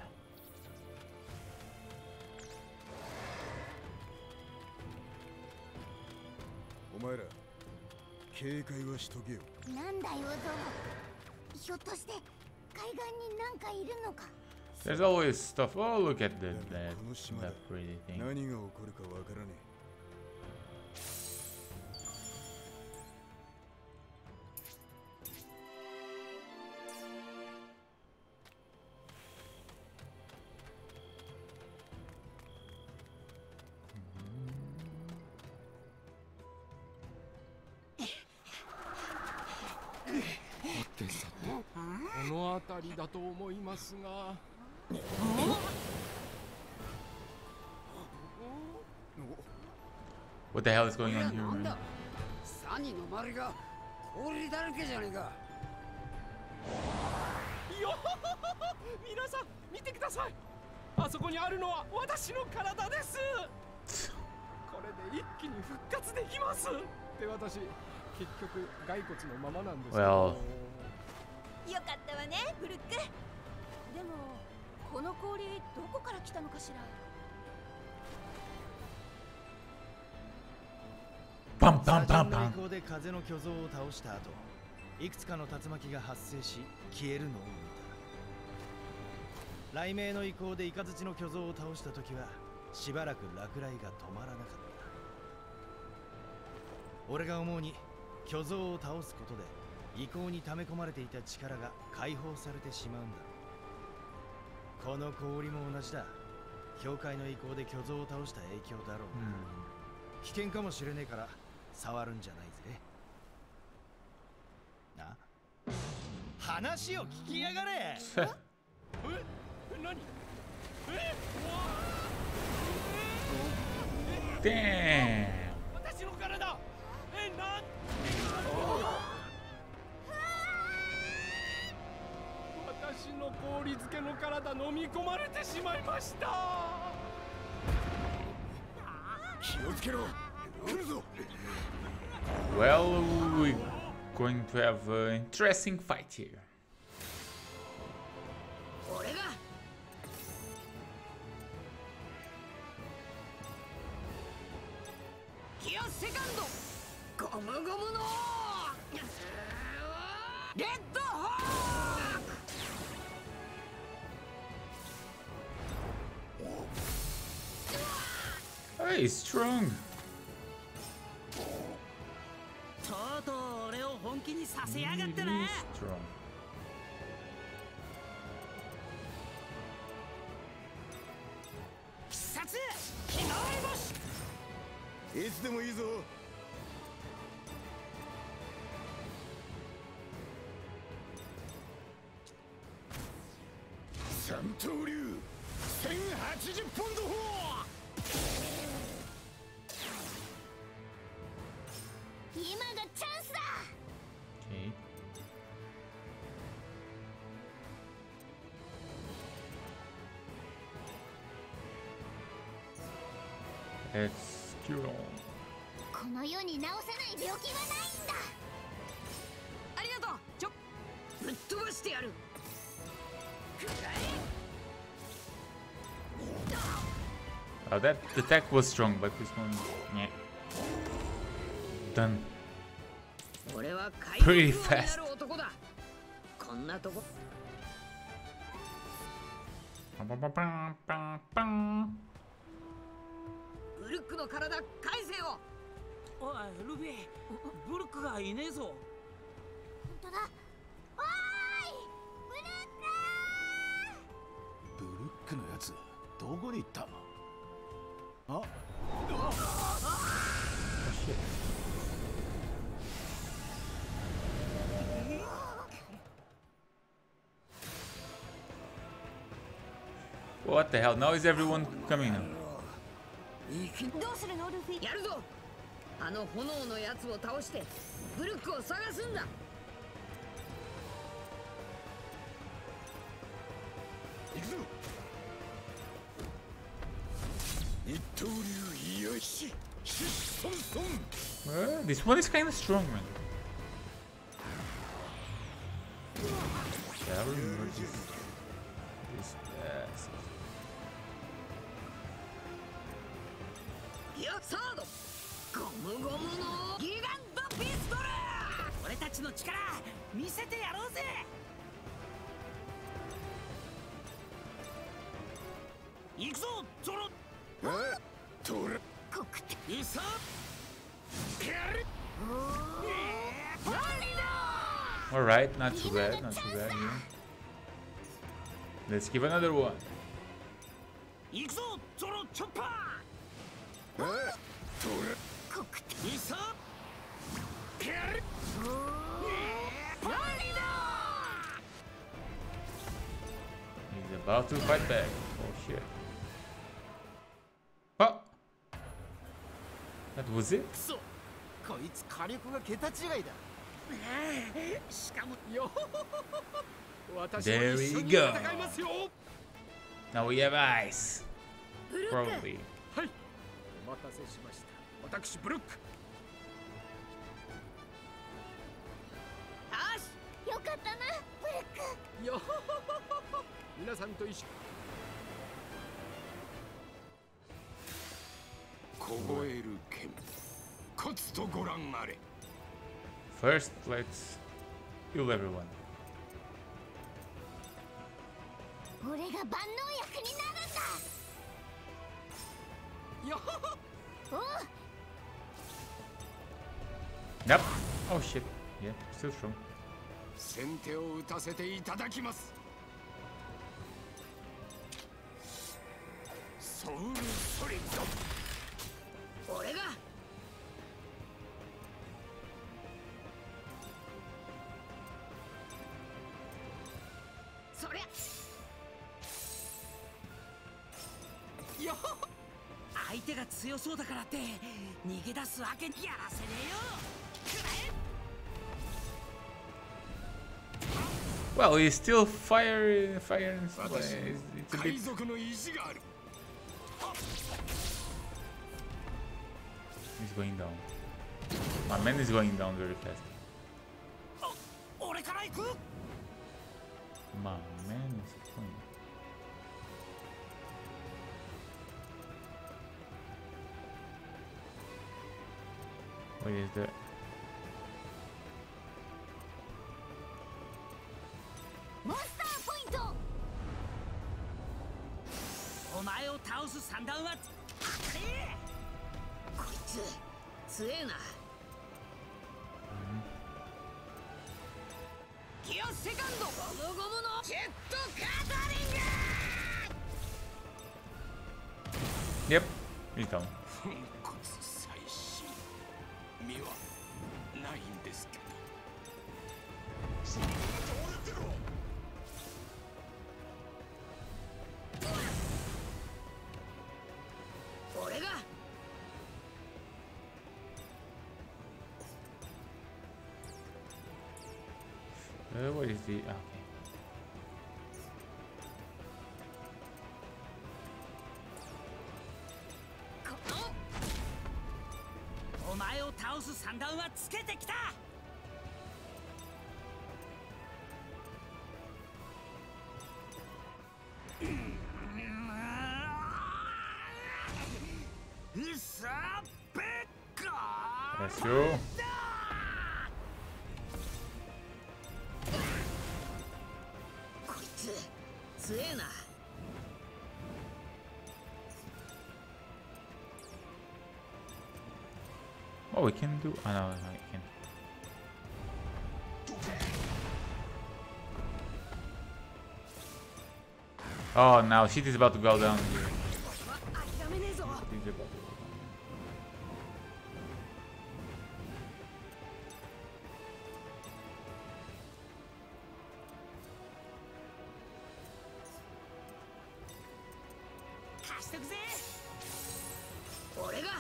Speaker 13: お前ら警戒はしとけよ。
Speaker 6: なんだよ、ゾロ。ひょっとして海岸になんかいるのか。
Speaker 1: There's always stuff. Oh, look at that, that, that pretty thing.
Speaker 13: 何が起こるかわからねえ。
Speaker 15: この辺りだと思いますが。
Speaker 1: What the hell is going on here, man?
Speaker 8: サニーの周りが氷だらけじゃねえか。
Speaker 15: よ皆さん見てください。あそこにあるのは私の体です。これで一気に復活できます。で私結局骸骨のままなんですけど。
Speaker 1: Well.
Speaker 14: よかったわね、ブルック。でもこの氷どこから来たのかしら。
Speaker 1: パンパンパンパン。
Speaker 7: 移行で風の巨像を倒した後、いくつかの竜巻が発生し消えるのを見た。雷鳴の移行でイカズチの巨像を倒した時はしばらく落雷が止まらなかった。俺が思うに巨像を倒すことで移行に溜め込まれていた力が解放されてしまうんだ。この氷も同じだ。氷塊の移行で巨像を倒した影響だろうな。うん、危険かもしれねえから触るんじゃないぜ。な、話を聞きやがれ。え、
Speaker 15: 何？
Speaker 1: え？
Speaker 15: Damn。私の体。え、なん？私の氷漬けの体飲み込まれてしまいました。
Speaker 13: 気をつけろ。来るぞ。
Speaker 1: Well, we're going to have an interesting fight here.
Speaker 3: 俺がギアセカンドゴムゴムのレッドホーク
Speaker 1: Hey, strong.
Speaker 5: とうとう俺を本気にさせやがってな。
Speaker 1: Strong.
Speaker 5: 必殺ひまわり星。
Speaker 13: いつでもいいぞ。三刀流せんはちじゅうポンド砲。
Speaker 6: 今がチャンスだ。
Speaker 1: Okay. Let's cure on.
Speaker 6: この世に治せない病気はないんだ。
Speaker 3: ありがとう。ちょぶっ飛ばしてやる。くらえ。
Speaker 1: Uh, that attack was strong, but this one, yeah. Done. Pretty fast.
Speaker 3: こんなとこ。ブルックの体返せよ。
Speaker 5: おいルフィ、ブルックがいねえぞ。
Speaker 6: 本当だ。おーいブルック。
Speaker 12: ブルックのやつどこに行った？あ？
Speaker 1: What the hell? Now is everyone coming now?
Speaker 3: どうするのルフィ？やるぞ。あの炎のやつを倒してブルックを探すんだ。行くぞ。
Speaker 13: 一刀流よし。ソンソン。
Speaker 1: Uh, this one is kind of strong, man. Yeah, I remember this. This bastard.
Speaker 3: いや、サード。ゴムゴムのギガントピストル。
Speaker 5: 俺たちの力見せてやろうぜ。行くぞ、ゾロ。
Speaker 13: あ、トラ。
Speaker 3: コクテ。
Speaker 5: いさ。
Speaker 3: やる。
Speaker 1: Alright, not too bad, not too bad here. Let's give another one.
Speaker 5: 行くぞ、ゾロチョッパー。
Speaker 13: あ、トラ。
Speaker 3: コクテ。
Speaker 5: いさ。
Speaker 3: やる。
Speaker 1: He's about to fight back. Oh shit. Oh! That was it?
Speaker 12: こいつ火力が桁違いだ。
Speaker 5: しかも
Speaker 15: よ。私
Speaker 1: There
Speaker 15: は
Speaker 1: we
Speaker 15: 一緒に
Speaker 1: go.
Speaker 15: 戦いますよ。
Speaker 1: Now we have ice.
Speaker 3: ブルック。
Speaker 1: Probably.
Speaker 15: はい。お待たせしました。私ブルック。
Speaker 3: よし。
Speaker 6: よかったな、ブルック。
Speaker 15: よ。皆さんと一緒。
Speaker 13: 凍える剣。コツとご覧あれ。
Speaker 1: First, let's heal everyone.
Speaker 6: 俺が万能薬になるんだ。
Speaker 15: よ。
Speaker 6: おう。
Speaker 1: Yep. Oh shit. Yeah, still strong.
Speaker 13: 先手を打たせていただきます。ソウルソリッド。
Speaker 3: 俺が。そりゃ。
Speaker 5: よ。相手が強そうだからって逃げ出すわけにやらせねえよ。くらえ。
Speaker 1: Well, he's still fire, fire. It's, it's a bit.
Speaker 13: He's
Speaker 1: going down. My man is going down very fast. My man is going. What is that?
Speaker 6: モンスターポイント。
Speaker 5: お前を倒す三段は
Speaker 3: こいつ強えな。ギアセカンドゴムゴムのジェットカタリング。
Speaker 1: Yep, he's down.
Speaker 13: 粉骨最新身はないんですけど。どうやってろ。
Speaker 1: is the... Okay.
Speaker 5: お前を倒す算段はつけてきた。うさべっか。
Speaker 1: Let's go.
Speaker 3: こいつ強えな。
Speaker 1: Oh, we can do. Oh, no, no, we can. Oh, now shit is about to go down here. Shit is about to go down.
Speaker 5: 貸しとくぜ。
Speaker 3: 俺が。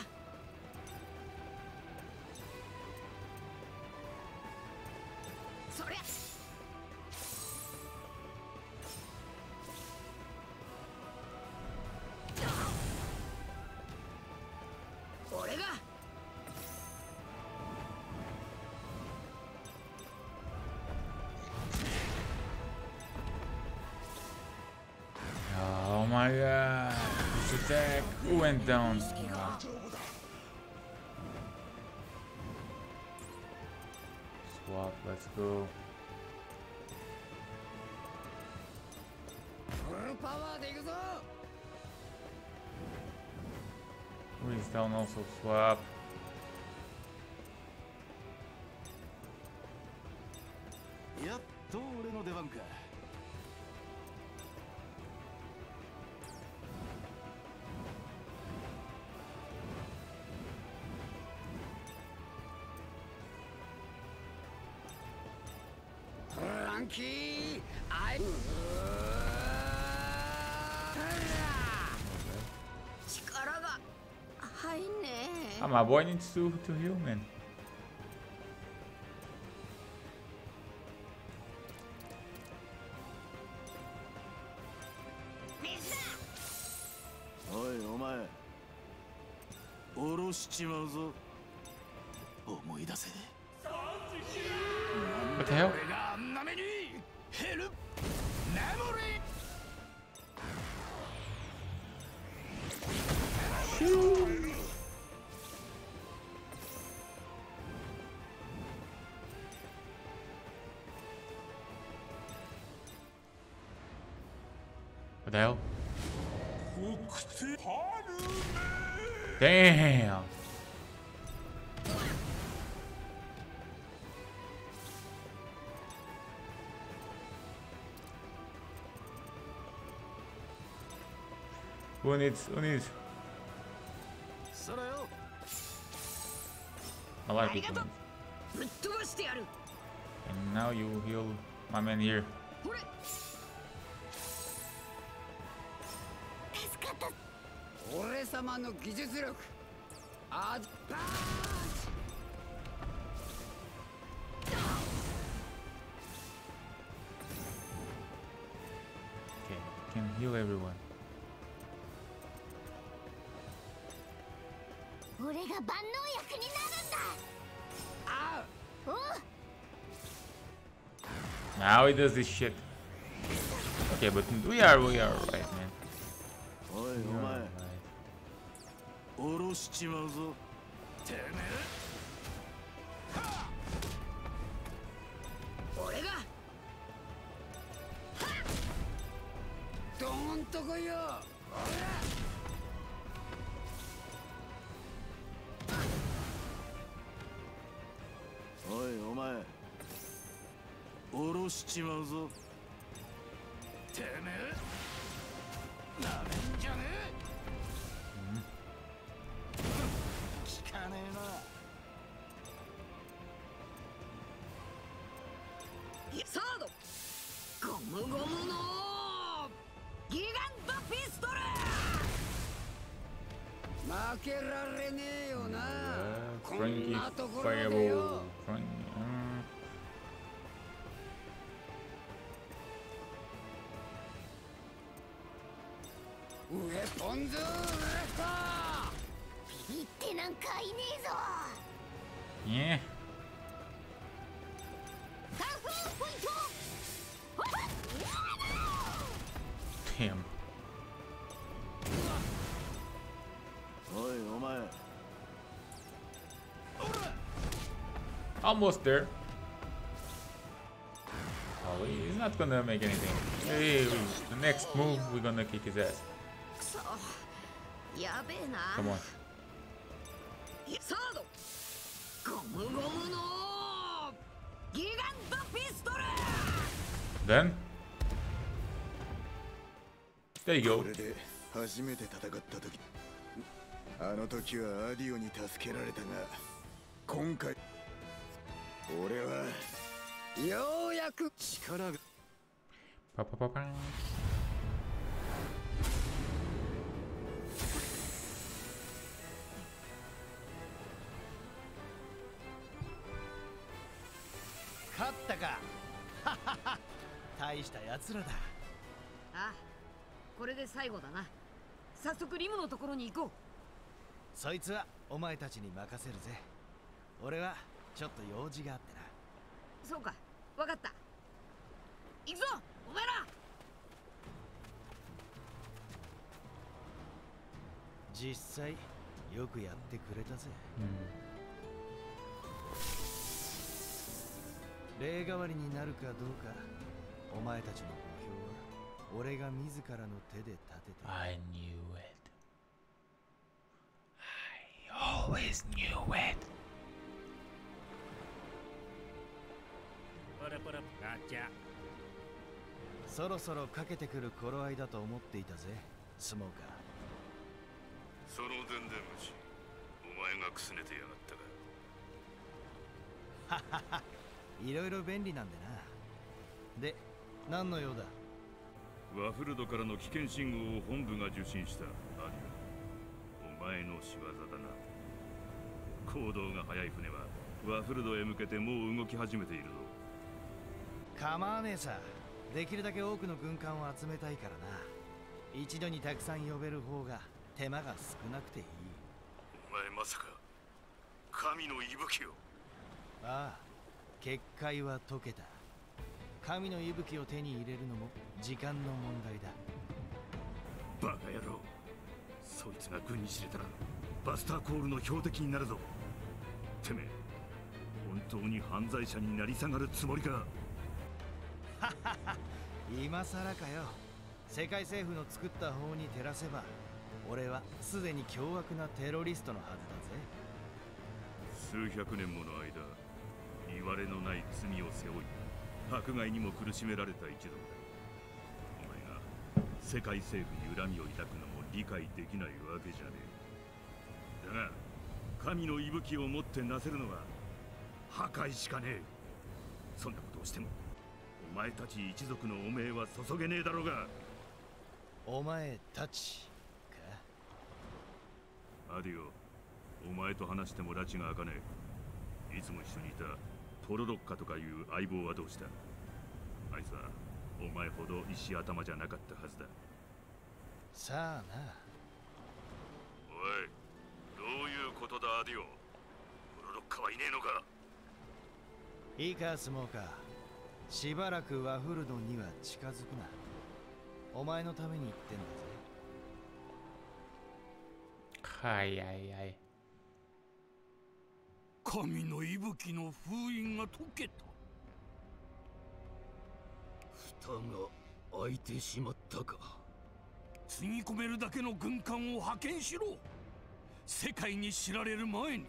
Speaker 3: そりゃ俺が
Speaker 1: Oh my god. This attack went down. Wow. Swap, let's go.
Speaker 8: フルパワーでいくぞ。
Speaker 1: Freeze down also swap.
Speaker 12: やっと俺の出番か。
Speaker 8: フランキー、アイ。
Speaker 3: 力が入んねえ。
Speaker 1: Ah, my boy needs to to heal, man.
Speaker 12: おいお前、下ろしちまうぞ。思い出せ。
Speaker 1: What the hell?
Speaker 8: 俺があんな目にヘルメモリー。
Speaker 1: What the hell? Damn! Who needs? Who needs? A lot of people need.
Speaker 3: ぶっ飛ばしてやる。
Speaker 1: And now you heal my man here.
Speaker 3: ほれ。
Speaker 8: 俺様の技術力。アドバンス。
Speaker 1: Okay, can heal everyone.
Speaker 6: 俺が万能薬になるんだ。
Speaker 8: あ
Speaker 6: おう。
Speaker 1: Now he does this shit. Okay, but we are we are right, man.
Speaker 12: おいお前、下ろしちまうぞ。てめえ。
Speaker 3: 俺が。
Speaker 8: ドーンとこいよ。
Speaker 12: おいお前、下ろしちまうぞ。てめえ。なめんじゃねえ。聞かねえな。
Speaker 3: サード。ゴムゴムのギガントピストル。
Speaker 8: 負けられねえよな。
Speaker 1: Yeah,
Speaker 8: こん
Speaker 1: Frankie
Speaker 8: なところで
Speaker 1: Fireball.
Speaker 8: よ。
Speaker 1: Frankie, uh,
Speaker 8: ウェポンズレフト
Speaker 6: ビビってなんかいねえぞ。
Speaker 1: Yeah.
Speaker 6: カンフーポイント。
Speaker 1: Damn.
Speaker 12: おいお前
Speaker 1: Almost there. Oh, he's not gonna make anything. Hey, the next move, we're gonna kick his ass.
Speaker 3: くそやべえな
Speaker 1: Come on.
Speaker 3: サードゴムゴムのギガントピストル
Speaker 1: Then there you go.
Speaker 13: これで初めて戦った時、あの時はアディオに助けられたが、今回俺はようやく力が
Speaker 1: Pa, pa, pa, pa.
Speaker 7: 勝ったか。大したやつらだ。
Speaker 3: ああ、これで最後だな。早速リムのところに行こう。
Speaker 7: そいつはお前たちに任せるぜ。俺はちょっと用事があってな。
Speaker 3: そうか、わかった。行くぞお前ら。
Speaker 7: 実際よくやってくれたぜ。例代わりになるかどうか、お前たちの目標は俺が自らの手で立てた。
Speaker 1: I knew it. I always knew it.
Speaker 7: パラパラガチャ。そろそろかけてくる頃合いだと思っていたぜ、スモーカー。
Speaker 9: その電電虫、お前がくすねてやがったか。
Speaker 7: ははは、いろいろ便利なんでな。で、何の用だ。
Speaker 9: ワフルドからの危険信号を本部が受信した。アディオ、お前の仕業だな。行動が速い船はワフルドへ向けてもう動き始めているぞ。
Speaker 7: 構わねえさ。できるだけ多くの軍艦を集めたいからな。一度にたくさん呼べる方が手間が少なくていい。
Speaker 9: お前まさか神の息吹を。
Speaker 7: ああ、結界は解けた。神の息吹を手に入れるのも時間の問題だ。
Speaker 9: バカ野郎、そいつが軍に知れたらバスターコールの標的になるぞ。てめえ、本当に犯罪者になり下がるつもりか。
Speaker 7: ははは、今さらかよ。世界政府の作った法に照らせば、俺はすでに凶悪なテロリストのはずだぜ。
Speaker 9: 数百年もの間、いわれのない罪を背負い、迫害にも苦しめられた一族だ。お前が世界政府に恨みを抱くのも理解できないわけじゃねえ。だが神の息吹をもってなせるのは破壊しかねえ。そんなことをしてもお前たち一族の汚名は注げねえだろうが。
Speaker 7: お前たち
Speaker 9: か。アディオ、お前と話しても拉致が開かねえ。いつも一緒にいたトロロッカとかいう相棒はどうした。あいつはお前ほど石頭じゃなかったはずだ。
Speaker 7: さあな。
Speaker 9: おい、どういうことだアディオ。トロロッカはいねえのか。
Speaker 7: いいかスモーカー、しばらくワフルドには近づくな。お前のために言ってんだぜ。
Speaker 1: はいはいはい。
Speaker 10: 神の息吹の封印が解けた。蓋が開いてしまったか。つぎ込めるだけの軍艦を派遣しろ。世界に知られる前に。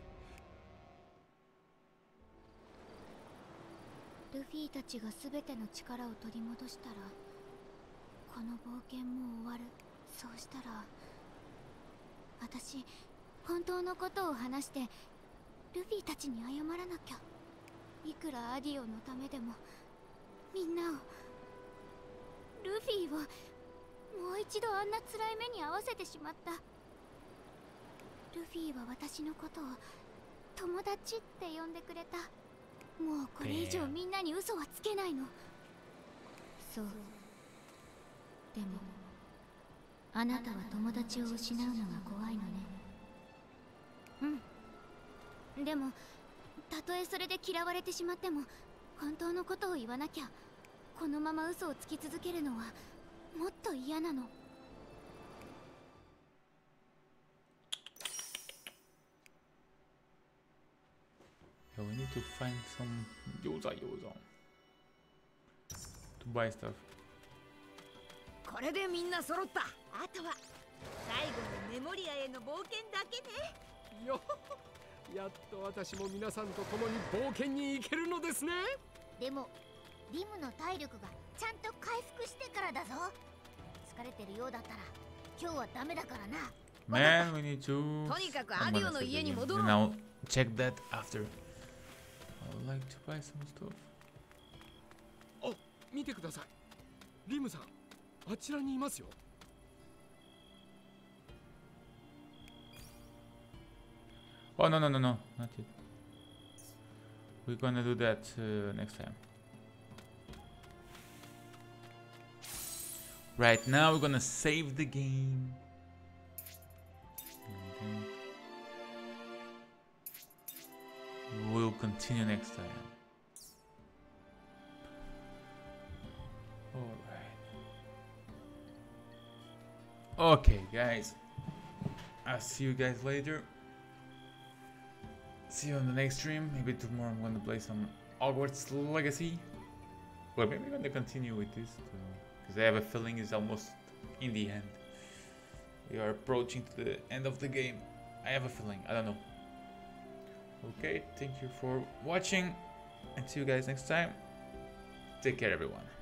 Speaker 6: ルフィたちが全ての力を取り戻したら、この冒険も終わる。そうしたら私、本当のことを話してルフィたちに謝らなきゃ。いくらアディオのためでも、みんなを、ルフィをもう一度あんな辛い目に遭わせてしまった。ルフィは私のことを友達って呼んでくれた。もうこれ以上みんなに嘘はつけないの。そう。でもあなたは友達を失うのが怖いのね。うん。でもたとえそれで嫌われてしまっても本当のことを言わなきゃ。このまま嘘をつき続けるのはもっと嫌なの。
Speaker 1: Yeah, we need to find some Yoza Yoza to buy stuff.
Speaker 3: これでみんな揃った。
Speaker 14: あとは最後のメモリアへの冒険だけね。
Speaker 15: よやっと私も皆さんと共に冒険に行けるのですね。
Speaker 14: でもリムの体力がちゃんと回復してからだぞ。疲れてるようだったら今日はダメだからな。
Speaker 1: Man, we need to.
Speaker 3: とにかくアディオの家に戻ろう。
Speaker 1: And I'll check that after. I would like to buy some stuff.
Speaker 15: あ、見てください。リムさん、あちらにいますよ。
Speaker 1: Oh no no no no, not yet. We're gonna do that uh, next time. Right now we're gonna save the game. And then we'll continue next time. Alright. Okay guys. I'll see you guys later. See you on the next stream. Maybe tomorrow I'm gonna play some Hogwarts Legacy. Or maybe I'm gonna continue with this because I have a feeling it's almost in the end. We are approaching to the end of the game. I have a feeling. I don't know. Okay, thank you for watching and see you guys next time. Take care everyone.